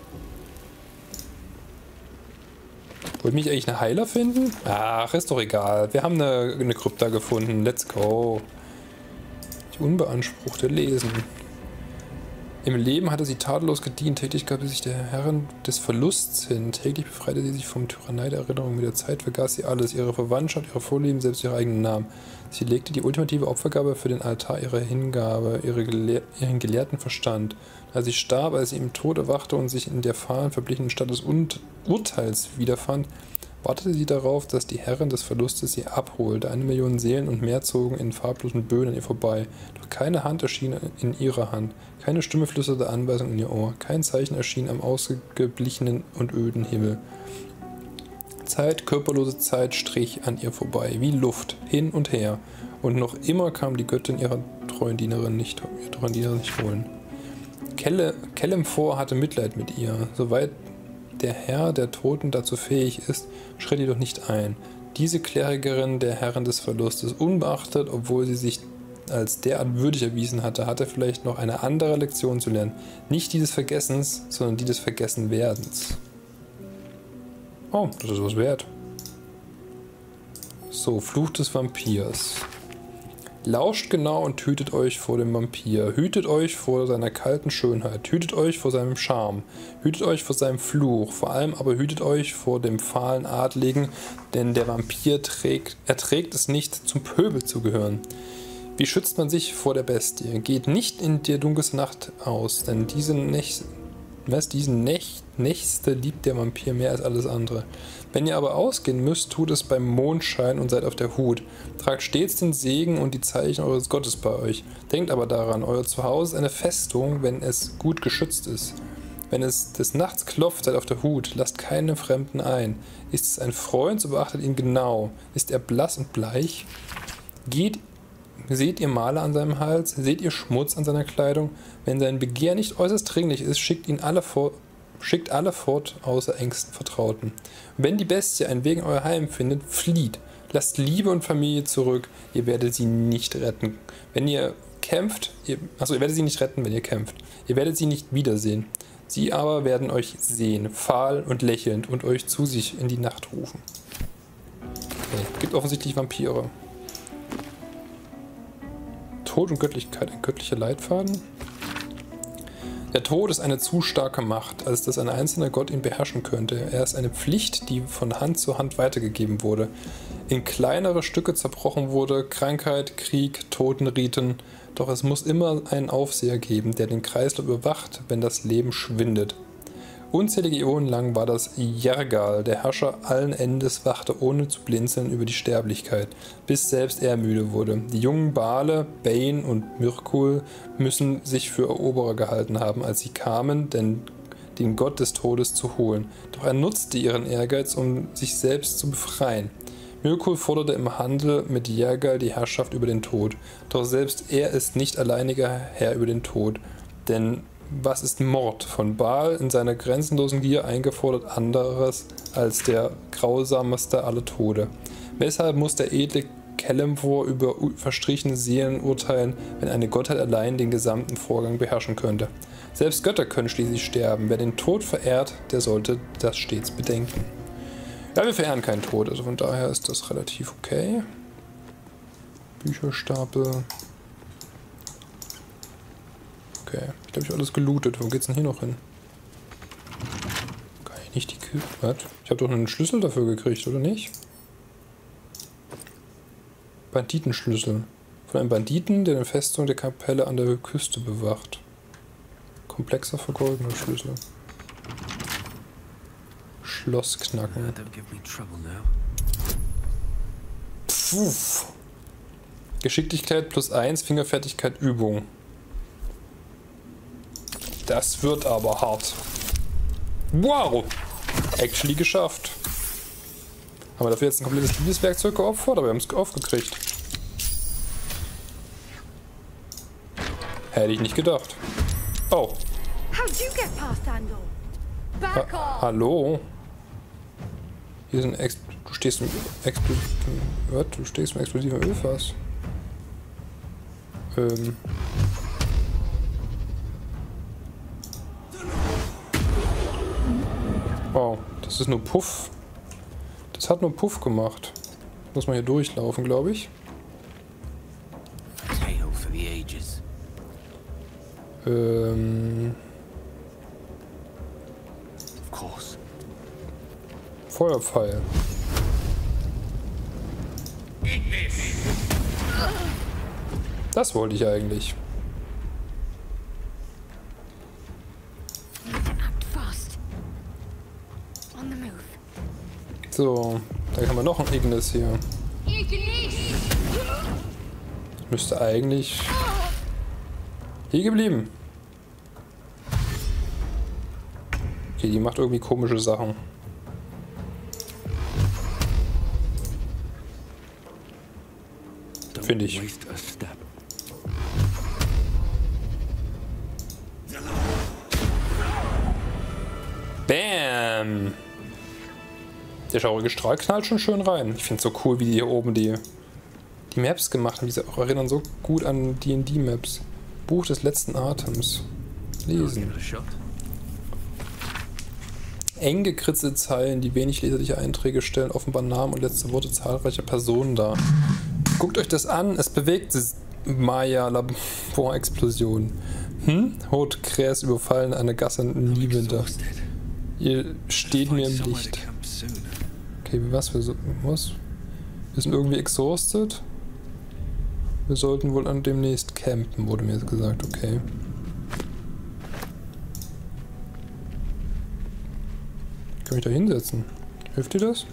Wollt mich eigentlich eine Heiler finden? Ach, ist doch egal. Wir haben eine, eine Krypta gefunden. Let's go. Die Unbeanspruchte lesen. Im Leben hatte sie tadellos gedient. Täglich gab sie sich der Herren des Verlusts hin. Täglich befreite sie sich vom Tyrannei der Erinnerung. Mit der Zeit vergaß sie alles. Ihre Verwandtschaft, ihre Vorlieben, selbst ihre eigenen Namen. Sie legte die ultimative Opfergabe für den Altar ihrer Hingabe, ihre Gelehr ihren gelehrten Verstand. Als sie starb, als sie im Tod erwachte und sich in der fahlen, verblichenen Stadt des Un Urteils wiederfand, wartete sie darauf, dass die Herren des Verlustes sie abholte. Eine Million Seelen und mehr zogen in farblosen Böen an ihr vorbei. Doch keine Hand erschien in ihrer Hand. Keine Stimme flüsterte Anweisung in ihr Ohr. Kein Zeichen erschien am ausgeblichenen und öden Himmel. Zeit, körperlose Zeit strich an ihr vorbei, wie Luft, hin und her. Und noch immer kam die Göttin ihrer treuen Dienerin nicht, ihre treuen Dienerin nicht holen. Kelle, Kelemfor hatte Mitleid mit ihr. Soweit der Herr der Toten dazu fähig ist, schritt jedoch nicht ein. Diese Klerikerin der Herren des Verlustes, unbeachtet, obwohl sie sich als derart würdig erwiesen hatte, hatte vielleicht noch eine andere Lektion zu lernen. Nicht die des Vergessens, sondern die des Vergessenwerdens. Oh, das ist was wert. So, Fluch des Vampirs. Lauscht genau und hütet euch vor dem Vampir. Hütet euch vor seiner kalten Schönheit. Hütet euch vor seinem Charme. Hütet euch vor seinem Fluch. Vor allem aber hütet euch vor dem fahlen Adligen, denn der Vampir trägt, erträgt es nicht, zum Pöbel zu gehören. Wie schützt man sich vor der Bestie? Geht nicht in der dunkelsten Nacht aus, denn diese Nächte, was, diesen Nächt, Nächste liebt der Vampir mehr als alles andere. Wenn ihr aber ausgehen müsst, tut es beim Mondschein und seid auf der Hut. Tragt stets den Segen und die Zeichen eures Gottes bei euch. Denkt aber daran, euer Zuhause ist eine Festung, wenn es gut geschützt ist. Wenn es des Nachts klopft, seid auf der Hut, lasst keine Fremden ein. Ist es ein Freund, so beachtet ihn genau. Ist er blass und bleich? Geht, seht ihr Male an seinem Hals? Seht ihr Schmutz an seiner Kleidung? Wenn sein Begehr nicht äußerst dringlich ist, schickt ihn alle vor... Schickt alle fort, außer engsten Vertrauten. Wenn die Bestie einen Weg in euer Heim findet, flieht. Lasst Liebe und Familie zurück, ihr werdet sie nicht retten. Wenn ihr kämpft, ihr, achso, ihr werdet sie nicht retten, wenn ihr kämpft. Ihr werdet sie nicht wiedersehen. Sie aber werden euch sehen, fahl und lächelnd, und euch zu sich in die Nacht rufen. Okay, gibt offensichtlich Vampire. Tod und Göttlichkeit, ein göttlicher Leitfaden. Der Tod ist eine zu starke Macht, als dass ein einzelner Gott ihn beherrschen könnte. Er ist eine Pflicht, die von Hand zu Hand weitergegeben wurde, in kleinere Stücke zerbrochen wurde, Krankheit, Krieg, Totenriten, doch es muss immer einen Aufseher geben, der den Kreislauf überwacht, wenn das Leben schwindet. Unzählige Äonen lang war das Jergal, der Herrscher allen Endes, wachte ohne zu blinzeln über die Sterblichkeit, bis selbst er müde wurde. Die jungen Bale, Bane und Myrkul müssen sich für Eroberer gehalten haben, als sie kamen, denn den Gott des Todes zu holen. Doch er nutzte ihren Ehrgeiz, um sich selbst zu befreien. Myrkul forderte im Handel mit Jergal die Herrschaft über den Tod. Doch selbst er ist nicht alleiniger Herr über den Tod. Denn was ist Mord? Von Baal in seiner grenzenlosen Gier eingefordert anderes als der grausamste aller Tode. Weshalb muss der edle Kelemvor über verstrichene Seelen urteilen, wenn eine Gottheit allein den gesamten Vorgang beherrschen könnte? Selbst Götter können schließlich sterben. Wer den Tod verehrt, der sollte das stets bedenken. Ja, wir verehren keinen Tod, also von daher ist das relativ okay. Bücherstapel. Okay, ich glaube, ich habe alles gelootet. Wo geht's denn hier noch hin? Kann ich nicht die Küche... Was? Ich habe doch einen Schlüssel dafür gekriegt, oder nicht? Banditenschlüssel. Von einem Banditen, der eine Festung der Kapelle an der Küste bewacht. Komplexer vergoldener Schlüssel. Schloss knacken. Pfuff. Geschicklichkeit plus eins, Fingerfertigkeit Übung. Das wird aber hart. Wow! Actually geschafft. Haben wir dafür jetzt ein komplettes Liebeswerkzeug geopfert, aber wir haben es aufgekriegt. Hätte ich nicht gedacht. Oh. Ha Hallo? Hier ist ein Ex... Du stehst im Explosiv... Was? Du stehst im explosiven Ölfass. Ähm... Wow, das ist nur Puff. Das hat nur Puff gemacht. Muss man hier durchlaufen, glaube ich. Ähm. Feuerpfeil. Das wollte ich eigentlich. So, da haben wir noch ein Ignis hier. Müsste eigentlich hier geblieben. Okay, die macht irgendwie komische Sachen. Finde ich. Bam! Der schaurige Strahl knallt schon schön rein. Ich finde es so cool, wie die hier oben die, die Maps gemacht haben. Die auch erinnern so gut an D und D-Maps. Buch des letzten Atems. Lesen. Eng gekritzelte Zeilen, die wenig leserliche Einträge stellen offenbar Namen und letzte Worte zahlreicher Personen dar. Guckt euch das an, es bewegt sich. Maya-Labor-Explosion. Hm? Hot Kräs überfallen eine Gasse in Niewinter. Ihr steht mir im Licht. Okay, was wir so. Was? Wir sind irgendwie exhausted. Wir sollten wohl an demnächst campen, wurde mir gesagt, okay. Ich kann mich da hinsetzen. Hilft dir das?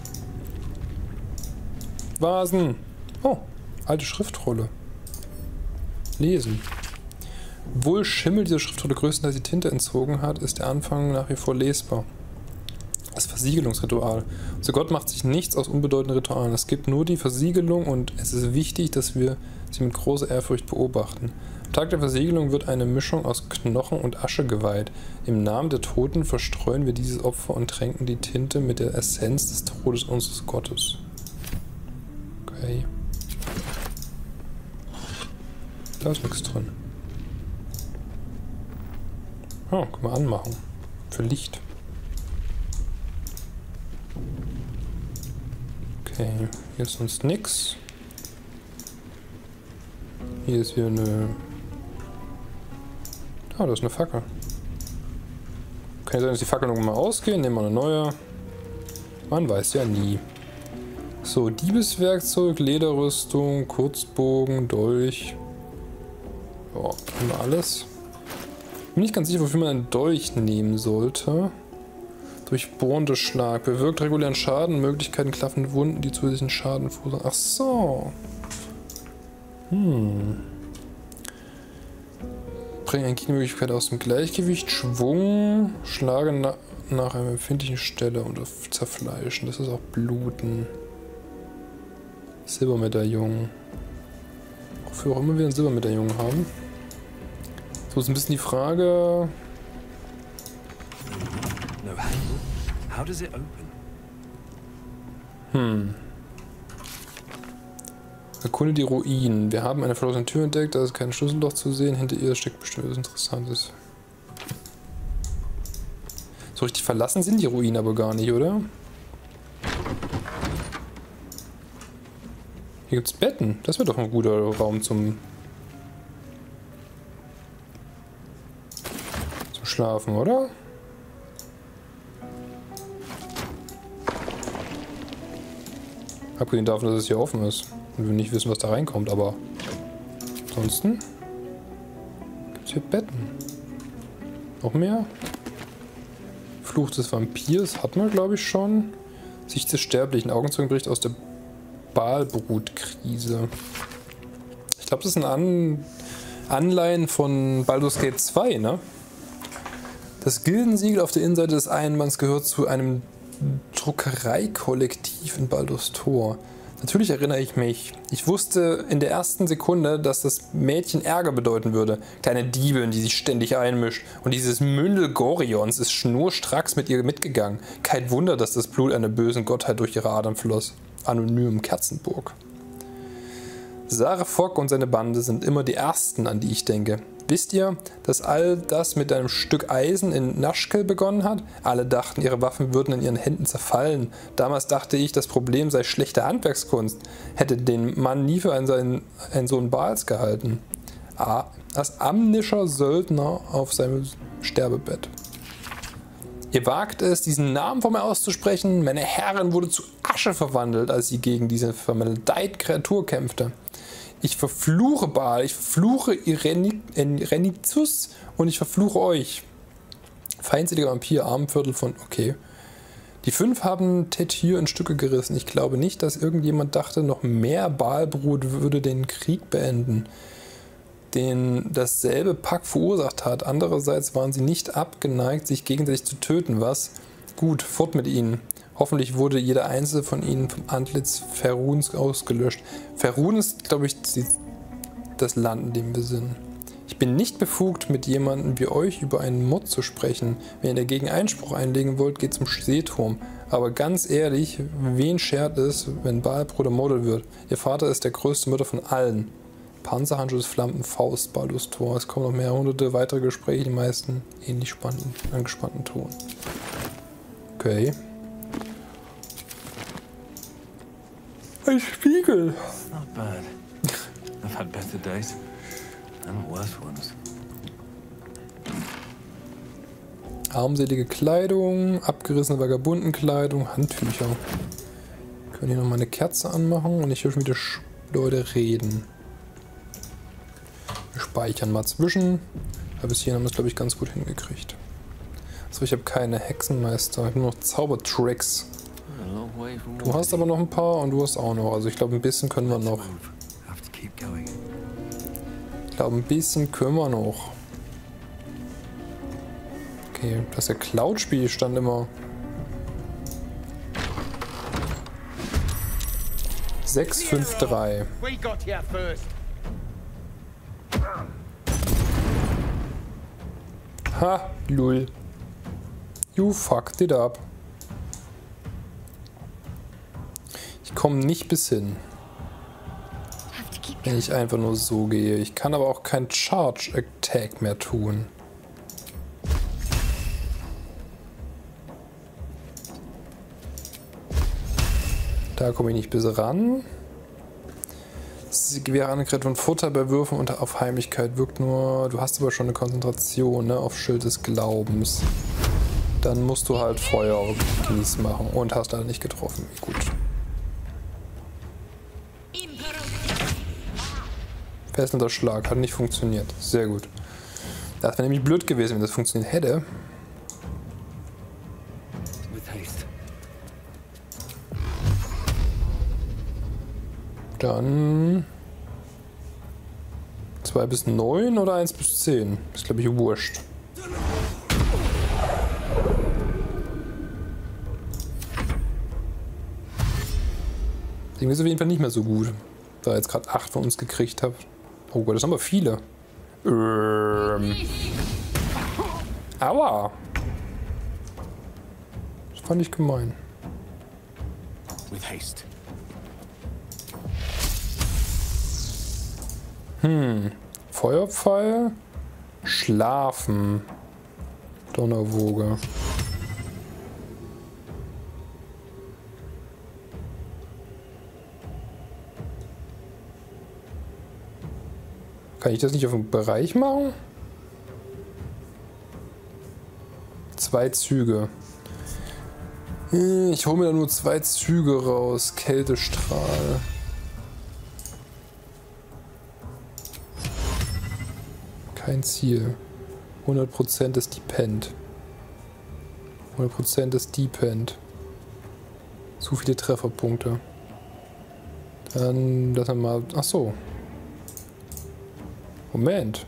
Vasen! Oh, alte Schriftrolle. Lesen. Obwohl Schimmel diese Schriftrolle größtenteils die Tinte entzogen hat, ist der Anfang nach wie vor lesbar. Das Versiegelungsritual. Unser Gott macht sich nichts aus unbedeutenden Ritualen. Es gibt nur die Versiegelung und es ist wichtig, dass wir sie mit großer Ehrfurcht beobachten. Am Tag der Versiegelung wird eine Mischung aus Knochen und Asche geweiht. Im Namen der Toten verstreuen wir dieses Opfer und tränken die Tinte mit der Essenz des Todes unseres Gottes. Okay. Da ist nichts drin. Oh, können wir anmachen. Für Licht. Okay, hier ist sonst nix. Hier ist wieder eine... Ah, da ist eine Fackel. Kann ja sein, dass die Fackeln irgendwann mal ausgehen. Nehmen wir eine neue. Man weiß ja nie. So, Diebeswerkzeug, Lederrüstung, Kurzbogen, Dolch. Ja, haben wir alles. Bin nicht ganz sicher, wofür man einen Dolch nehmen sollte. Durchbohrender Schlag. Bewirkt regulären Schaden, Möglichkeiten klaffende Wunden, die zusätzlichen Schaden verursachen. Ach so. Hm. Bringe eine Gegenmöglichkeit aus dem Gleichgewicht. Schwung. Schlage na nach einer empfindlichen Stelle und zerfleischen. Das ist auch Bluten. Silbermedaillon. Wofür auch immer wir einen Silbermedaillon haben. So ist ein bisschen die Frage. How does it open? Hm. Erkunde die Ruinen. Wir haben eine verlassene Tür entdeckt, da ist kein Schlüsselloch zu sehen. Hinter ihr steckt bestimmt etwas Interessantes. So richtig verlassen sind die Ruinen aber gar nicht, oder? Hier gibt's Betten. Das wäre doch ein guter Raum zum, zum Schlafen, oder? Abgesehen davon, dass es hier offen ist und wir nicht wissen, was da reinkommt, aber ansonsten gibt es hier Betten. Noch mehr? Fluch des Vampirs hatten wir, glaube ich, schon. Sicht des Sterblichen, Augenzeugenbericht aus der Balbrutkrise. Ich glaube, das ist ein An Anleihen von Baldur's Gate zwei, ne? Das Gildensiegel auf der Innenseite des Einbands gehört zu einem Druckereikollektiv in Baldur's Tor. Natürlich erinnere ich mich. Ich wusste in der ersten Sekunde, dass das Mädchen Ärger bedeuten würde. Kleine Diebin, die sich ständig einmischt. Und dieses Mündel Gorions ist schnurstracks mit ihr mitgegangen. Kein Wunder, dass das Blut einer bösen Gottheit durch ihre Adern floss. Anonym Kerzenburg. Sarah Fogg und seine Bande sind immer die ersten, an die ich denke. Wisst ihr, dass all das mit einem Stück Eisen in Nashkel begonnen hat? Alle dachten, ihre Waffen würden in ihren Händen zerfallen. Damals dachte ich, das Problem sei schlechte Handwerkskunst. Hätte den Mann nie für einen, einen Sohn Baals gehalten. Ah, als amnischer Söldner auf seinem Sterbebett. Ihr wagt es, diesen Namen vor mir auszusprechen? Meine Herrin wurde zu Asche verwandelt, als sie gegen diese vermaledeite Kreatur kämpfte. Ich verfluche Baal, ich verfluche Irenicus und ich verfluche euch. Feindseliger Vampir, Armenviertel von... Okay. Die fünf haben Tetyr in Stücke gerissen. Ich glaube nicht, dass irgendjemand dachte, noch mehr Baalbrut würde den Krieg beenden, den dasselbe Pack verursacht hat. Andererseits waren sie nicht abgeneigt, sich gegenseitig zu töten. Was? Gut, fort mit ihnen. Hoffentlich wurde jeder einzelne von ihnen vom Antlitz Feruns ausgelöscht. Ferun ist, glaube ich, das Land, in dem wir sind. Ich bin nicht befugt, mit jemandem wie euch über einen Mord zu sprechen. Wenn ihr dagegen Einspruch einlegen wollt, geht zum Seeturm. Aber ganz ehrlich, wen schert es, wenn Baalbrut ermordet wird? Ihr Vater ist der größte Mörder von allen. Panzerhandschuh des Flammten Faust, Baldur's Tor. Es kommen noch mehr hunderte weitere Gespräche, die meisten ähnlich spannenden, angespannten Ton. Okay. Ein Spiegel. Not bad. I've had better days and worse ones. Armselige Kleidung, abgerissene Vagabundenkleidung, Handtücher. Können hier noch mal eine Kerze anmachen und ich höre schon wieder Leute reden. Wir speichern mal zwischen. Aber bis hierhin haben wir es, glaube ich, ganz gut hingekriegt. Achso, ich habe keine Hexenmeister, ich habe nur noch Zaubertricks. Du hast aber noch ein paar und du hast auch noch. Also ich glaube, ein bisschen können wir noch. Ich glaube, ein bisschen können wir noch. Okay, das ist der Cloud-Spiel stand immer. sechs fünf drei. Ha, lul. You fucked it up. Ich komme nicht bis hin, wenn ich einfach nur so gehe. Ich kann aber auch kein Charge Attack mehr tun. Da komme ich nicht bis ran. Das Gewehr angegriffen von Vorteil bei Würfen und auf Heimlichkeit wirkt nur. Du hast aber schon eine Konzentration, ne, auf Schild des Glaubens. Dann musst du halt Feuer Gieß machen und hast leider nicht getroffen. Gut. Fesselnder Schlag hat nicht funktioniert. Sehr gut. Das wäre nämlich blöd gewesen, wenn das funktioniert hätte. Dann zwei bis neun oder eins bis zehn. Ist, glaube ich, wurscht. Deswegen ist es auf jeden Fall nicht mehr so gut. Da ich jetzt gerade acht von uns gekriegt habe. Oh Gott, das sind aber viele. Ähm. Aua! Das fand ich gemein. With haste. Hm. Feuerpfeil. Schlafen. Donnerwoge. Kann ich das nicht auf den Bereich machen? Zwei Züge. Ich hole mir da nur zwei Züge raus. Kältestrahl. Kein Ziel. hundert Prozent ist Depend. hundert Prozent ist Depend. Zu viele Trefferpunkte. Dann lassen wir mal... Ach so. Moment.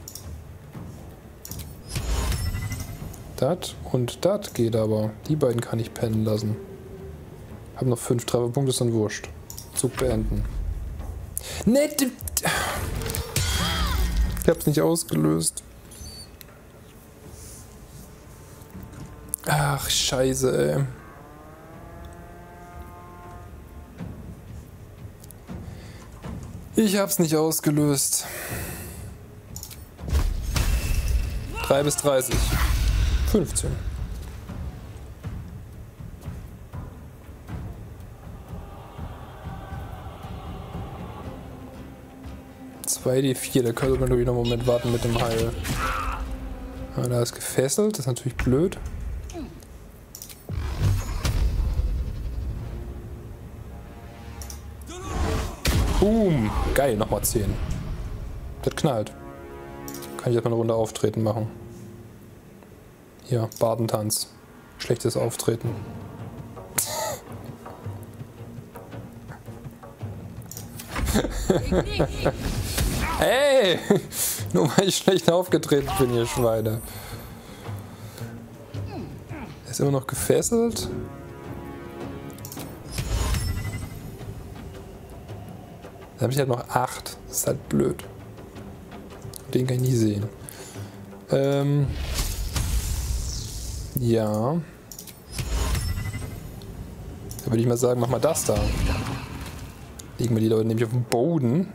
Das und das geht aber. Die beiden kann ich pennen lassen. Hab noch fünf Trefferpunkte, ist dann wurscht. Zug beenden. Ne, ich hab's nicht ausgelöst. Ach, scheiße, ey. Ich hab's nicht ausgelöst. drei bis dreißig. fünfzehn. zwei D vier, da könnte man natürlich noch einen Moment warten mit dem Heil. Ah, da ist gefesselt, das ist natürlich blöd. Boom! Geil, nochmal zehn. Das knallt. Kann ich jetzt mal eine Runde Auftreten machen. Hier, Bardentanz. Schlechtes Auftreten. Hey! Nur weil ich schlecht aufgetreten bin, ihr Schweine. Er ist immer noch gefesselt. Dann habe ich halt noch acht. Das ist halt blöd. Den kann ich nie sehen. Ähm. Ja. Da würde ich mal sagen, mach mal das da. Legen wir die Leute nämlich auf den Boden.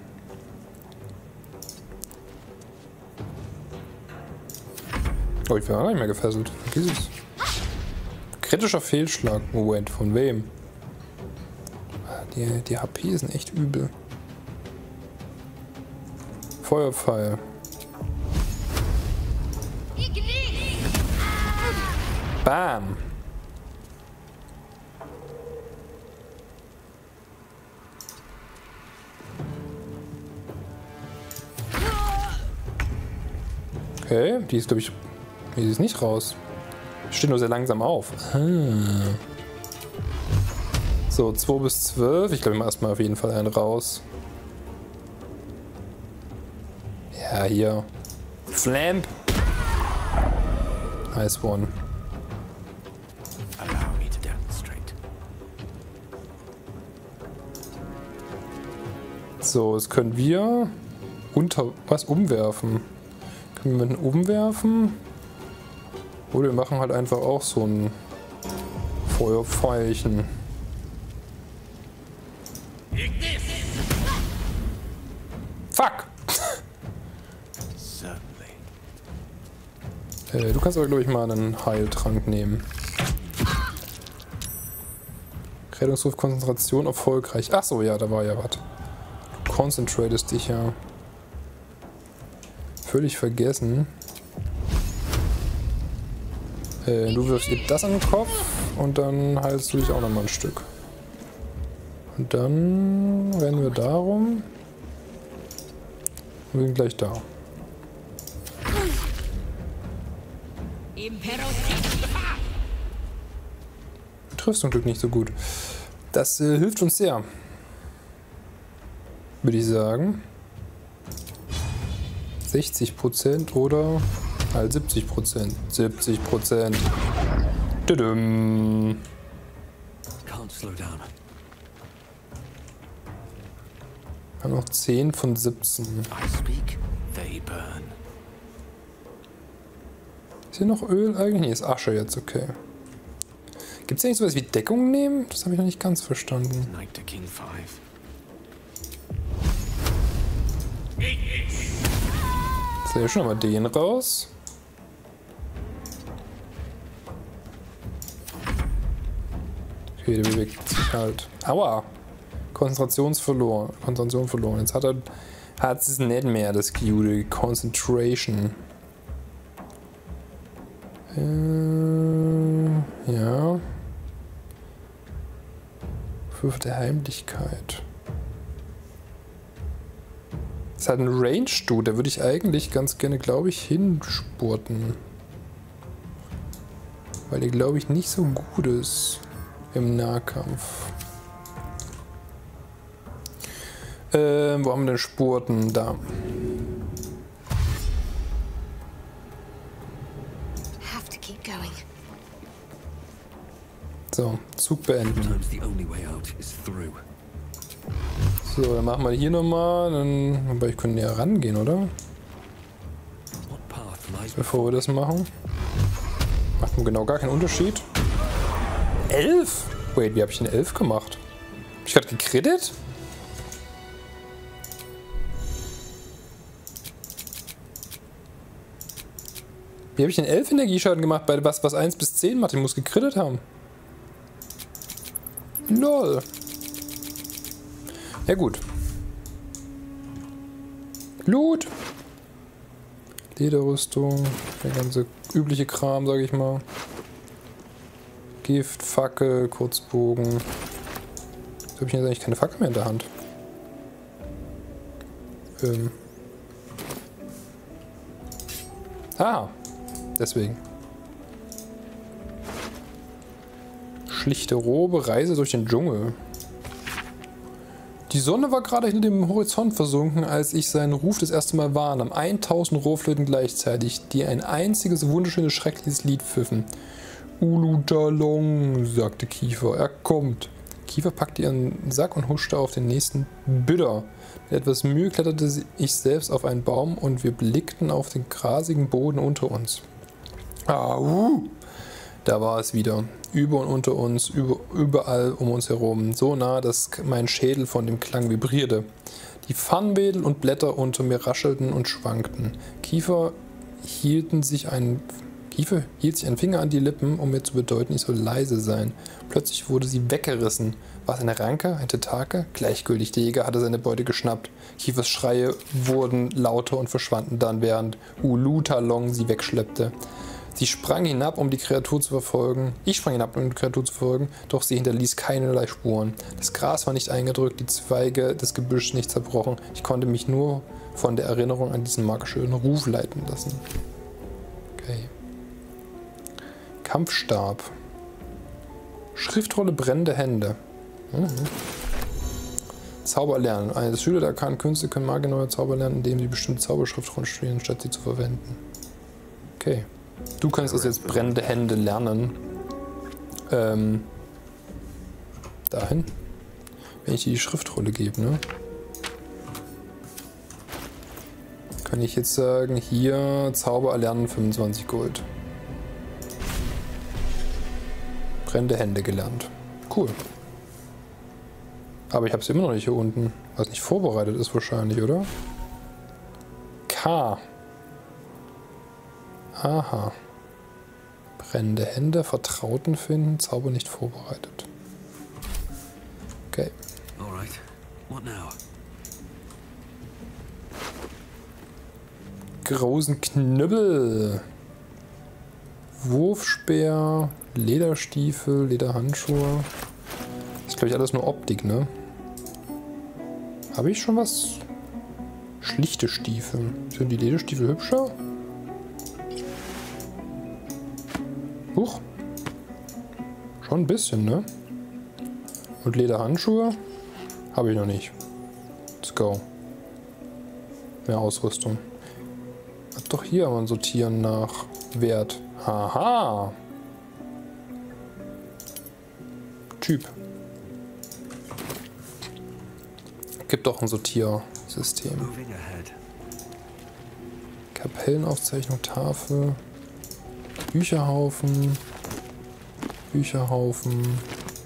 Oh, ich bin auch nicht mehr gefesselt. Vergiss es. Kritischer Fehlschlag. Moment, von wem? Die, die H P sind echt übel. Feuerpfeil. Bam. Okay, die ist, glaube ich, die ist nicht raus. Steht nur sehr langsam auf. Ah. So, zwei bis zwölf. Ich glaube, ich mache erstmal auf jeden Fall einen raus. Ja, hier. Flamp. Nice one. So, jetzt können wir unter was umwerfen. Können wir mit umwerfen? Oder wir machen halt einfach auch so ein Feuerpfeilchen. Fuck! äh, du kannst aber, glaube ich, mal einen Heiltrank nehmen. Rettungsruf, Konzentration, erfolgreich. Ach so, ja, da war ja was. Du concentratest dich ja. Völlig vergessen. Äh, du wirfst dir das an den Kopf und dann heilst du dich auch nochmal ein Stück. Und dann rennen wir darum. Wir sind gleich da. Du triffst zum Glück nicht so gut. Das äh, hilft uns sehr. Würde ich sagen. sechzig Prozent oder halt siebzig Prozent. siebzig Prozent. Tudum. Can't slow down. Wir haben noch zehn von siebzehn. I speak, they burn. Ist hier noch Öl? Eigentlich nee, ist Asche jetzt, okay. Gibt es eigentlich sowas wie Deckung nehmen? Das habe ich noch nicht ganz verstanden. Night to King five. Sehr schön, mal den raus. Okay, der bewegt sich halt. Aua! Konzentration verloren. Konzentration verloren. Jetzt hat er hat es nicht mehr, das gute Concentration. Äh, ja. Würfe der Heimlichkeit. Das ist halt ein Range-Dude, da würde ich eigentlich ganz gerne, glaube ich, hinspurten. Weil der, glaube ich, nicht so gut ist im Nahkampf. Ähm, wo haben wir denn Spurten? Da. Have to keep going. So, Zug beenden. So, dann machen wir hier nochmal. Dann, aber ich könnte näher rangehen, oder? Bevor wir das machen. Macht mir genau gar keinen Unterschied. Elf? Wait, wie habe ich denn elf gemacht? Hab ich gerade gekrittet? Wie habe ich denn elf Energieschaden gemacht bei was, was eins bis zehn macht? Ich muss gekrittet haben. Lol. Ja gut. Loot. Lederrüstung. Der ganze übliche Kram, sage ich mal. Gift, Fackel, Kurzbogen. Jetzt habe ich jetzt eigentlich keine Fackel mehr in der Hand. Ähm. Ah. Deswegen. Schlichte Robe, Reise durch den Dschungel. Die Sonne war gerade hinter dem Horizont versunken, als ich seinen Ruf das erste Mal wahrnahm. eintausend Rohrflöten gleichzeitig, die ein einziges wunderschönes, schreckliches Lied pfiffen. Ulutalong, sagte Kiefer. Er kommt. Kiefer packte ihren Sack und huschte auf den nächsten Büdder. Mit etwas Mühe kletterte ich selbst auf einen Baum und wir blickten auf den grasigen Boden unter uns. Ah, uh. Da war es wieder. Über und unter uns, über, überall um uns herum. So nah, dass mein Schädel von dem Klang vibrierte. Die Farnwedel und Blätter unter mir raschelten und schwankten. Kiefer hielten sich ein, Kiefer hielt sich ein Finger an die Lippen, um mir zu bedeuten, ich soll leise sein. Plötzlich wurde sie weggerissen. War es eine Ranke, ein Tentake? Gleichgültig, der Jäger hatte seine Beute geschnappt. Kiefers Schreie wurden lauter und verschwanden dann, während Ulutalong sie wegschleppte. Sie sprang hinab, um die Kreatur zu verfolgen. Ich sprang hinab, um die Kreatur zu verfolgen, doch sie hinterließ keinerlei Spuren. Das Gras war nicht eingedrückt, die Zweige des Gebüschs nicht zerbrochen. Ich konnte mich nur von der Erinnerung an diesen markerschönen Ruf leiten lassen. Okay. Kampfstab. Schriftrolle brennende Hände. Mhm. Zauber lernen. Eine Schüler der arkanen Künste können Magier neue Zauber lernen, indem sie bestimmte Zauberschriftrollen studieren, statt sie zu verwenden. Okay. Du kannst also jetzt brennende Hände lernen. Ähm, dahin. Wenn ich dir die Schriftrolle gebe, ne? Kann ich jetzt sagen, hier Zauber erlernen fünfundzwanzig Gold. Brennende Hände gelernt. Cool. Aber ich habe es immer noch nicht hier unten. Was nicht vorbereitet ist wahrscheinlich, oder? K. Aha. Brennende Hände, Vertrauten finden, Zauber nicht vorbereitet. Okay. Alright. What now? Großen Knüppel. Wurfspeer, Lederstiefel, Lederhandschuhe. Das ist, glaube ich, alles nur Optik, ne? Habe ich schon was? Schlichte Stiefel. Sind die Lederstiefel hübscher? Huch. Schon ein bisschen, ne? Und Lederhandschuhe? Habe ich noch nicht. Let's go. Mehr Ausrüstung. Ach doch, hier haben wir sortieren nach Wert. Haha. Typ. gibt doch ein Sortiersystem. Kapellenaufzeichnung, Tafel, Bücherhaufen, Bücherhaufen,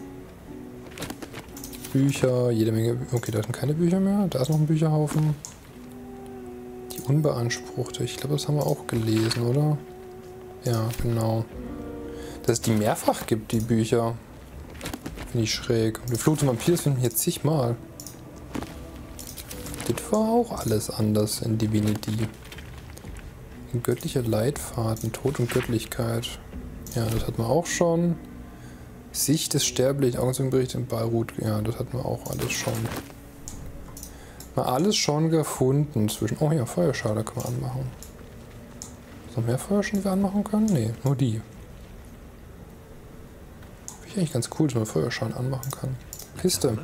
Bücher, jede Menge. Okay, da sind keine Bücher mehr. Da ist noch ein Bücherhaufen. Die unbeanspruchte. Ich glaube, das haben wir auch gelesen, oder? Ja, genau. Dass es die mehrfach gibt, die Bücher. Finde ich schräg. Und die Fluch zum Vampir, das finden wir jetzt zigmal. Das war auch alles anders in Divinity. Ein göttlicher Leitfaden, Tod und Göttlichkeit. Ja, das hatten wir auch schon. Sicht des Sterblichen, Augenzeugenbericht in Beirut. Ja, das hatten wir auch alles schon. Mal alles schon gefunden zwischen. Oh ja, Feuerschale können wir anmachen. Ist noch mehr Feuerschalen, die wir anmachen können? Nee, nur die. Finde ich eigentlich ganz cool, dass man Feuerschalen anmachen kann. Kiste.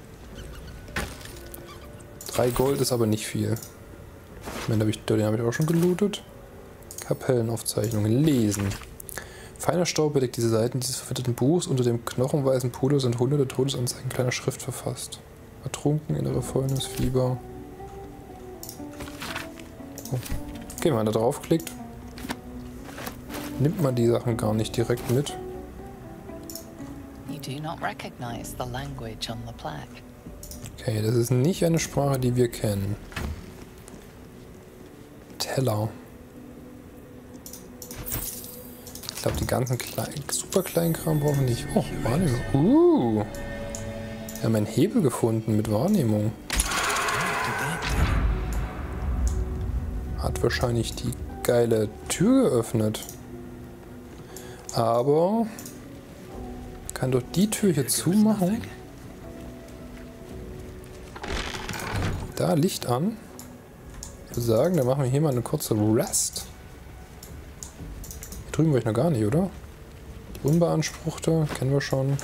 Drei Gold ist aber nicht viel. Ich meine, den habe ich auch schon gelootet. Kapellenaufzeichnungen. Lesen. Feiner Staub bedeckt diese Seiten dieses verwitterten Buchs. Unter dem knochenweißen Puder sind hunderte Todesanzeigen kleiner Schrift verfasst. Ertrunken, innere Fäulnis, Fieber. Oh. Okay, wenn man da draufklickt, nimmt man die Sachen gar nicht direkt mit. You do not recognize the language on the plaque. Okay, das ist nicht eine Sprache, die wir kennen. Teller. Ich glaube, die ganzen klein, super kleinen Kram brauchen wir nicht. Oh, Wahrnehmung. Uh. Wir haben einen Hebel gefunden mit Wahrnehmung. Hat wahrscheinlich die geile Tür geöffnet. Aber kann doch die Tür hier zumachen. Da Licht an. Ich würde sagen, dann machen wir hier mal eine kurze Rest. Hier drüben war ich noch gar nicht, oder? Die unbeanspruchte kennen wir schon.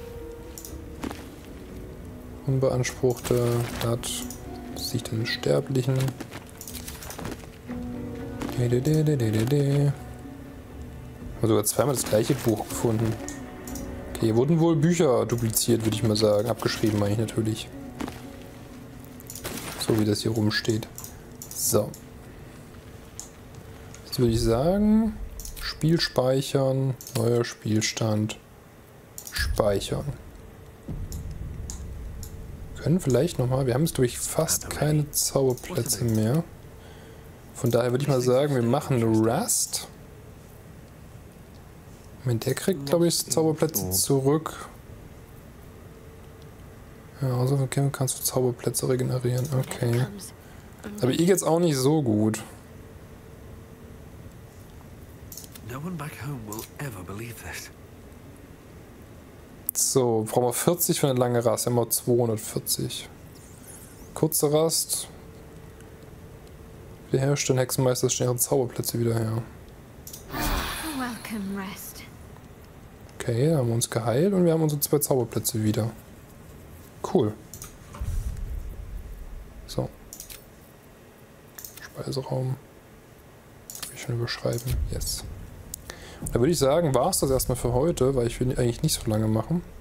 Unbeanspruchte, das Sicht des Sterblichen. De, de, de, de, de, de. Wir haben sogar zweimal das gleiche Buch gefunden. Okay, hier wurden wohl Bücher dupliziert, würde ich mal sagen. Abgeschrieben meine ich natürlich. So wie das hier rumsteht. So. Jetzt würde ich sagen, Spiel speichern, neuer Spielstand, speichern. Wir können vielleicht nochmal, wir haben jetzt durch fast keine Zauberplätze mehr. Von daher würde ich mal sagen, wir machen eine Rast. Moment, der kriegt, glaube ich, Zauberplätze zurück. Ja, also kannst du Zauberplätze regenerieren. Okay. Aber ihr geht's auch nicht so gut. So, brauchen wir vierzig für eine lange Rast. Wir haben wir zweihundertvierzig. Kurze Rast. Wir herstellen Hexenmeister schnellere Zauberplätze wieder her. Okay, da haben wir uns geheilt und wir haben unsere zwei Zauberplätze wieder. Cool. So. Speiseraum. Will ich schon überschreiben. Yes. Da würde ich sagen, war es das erstmal für heute, weil ich will eigentlich nicht so lange machen.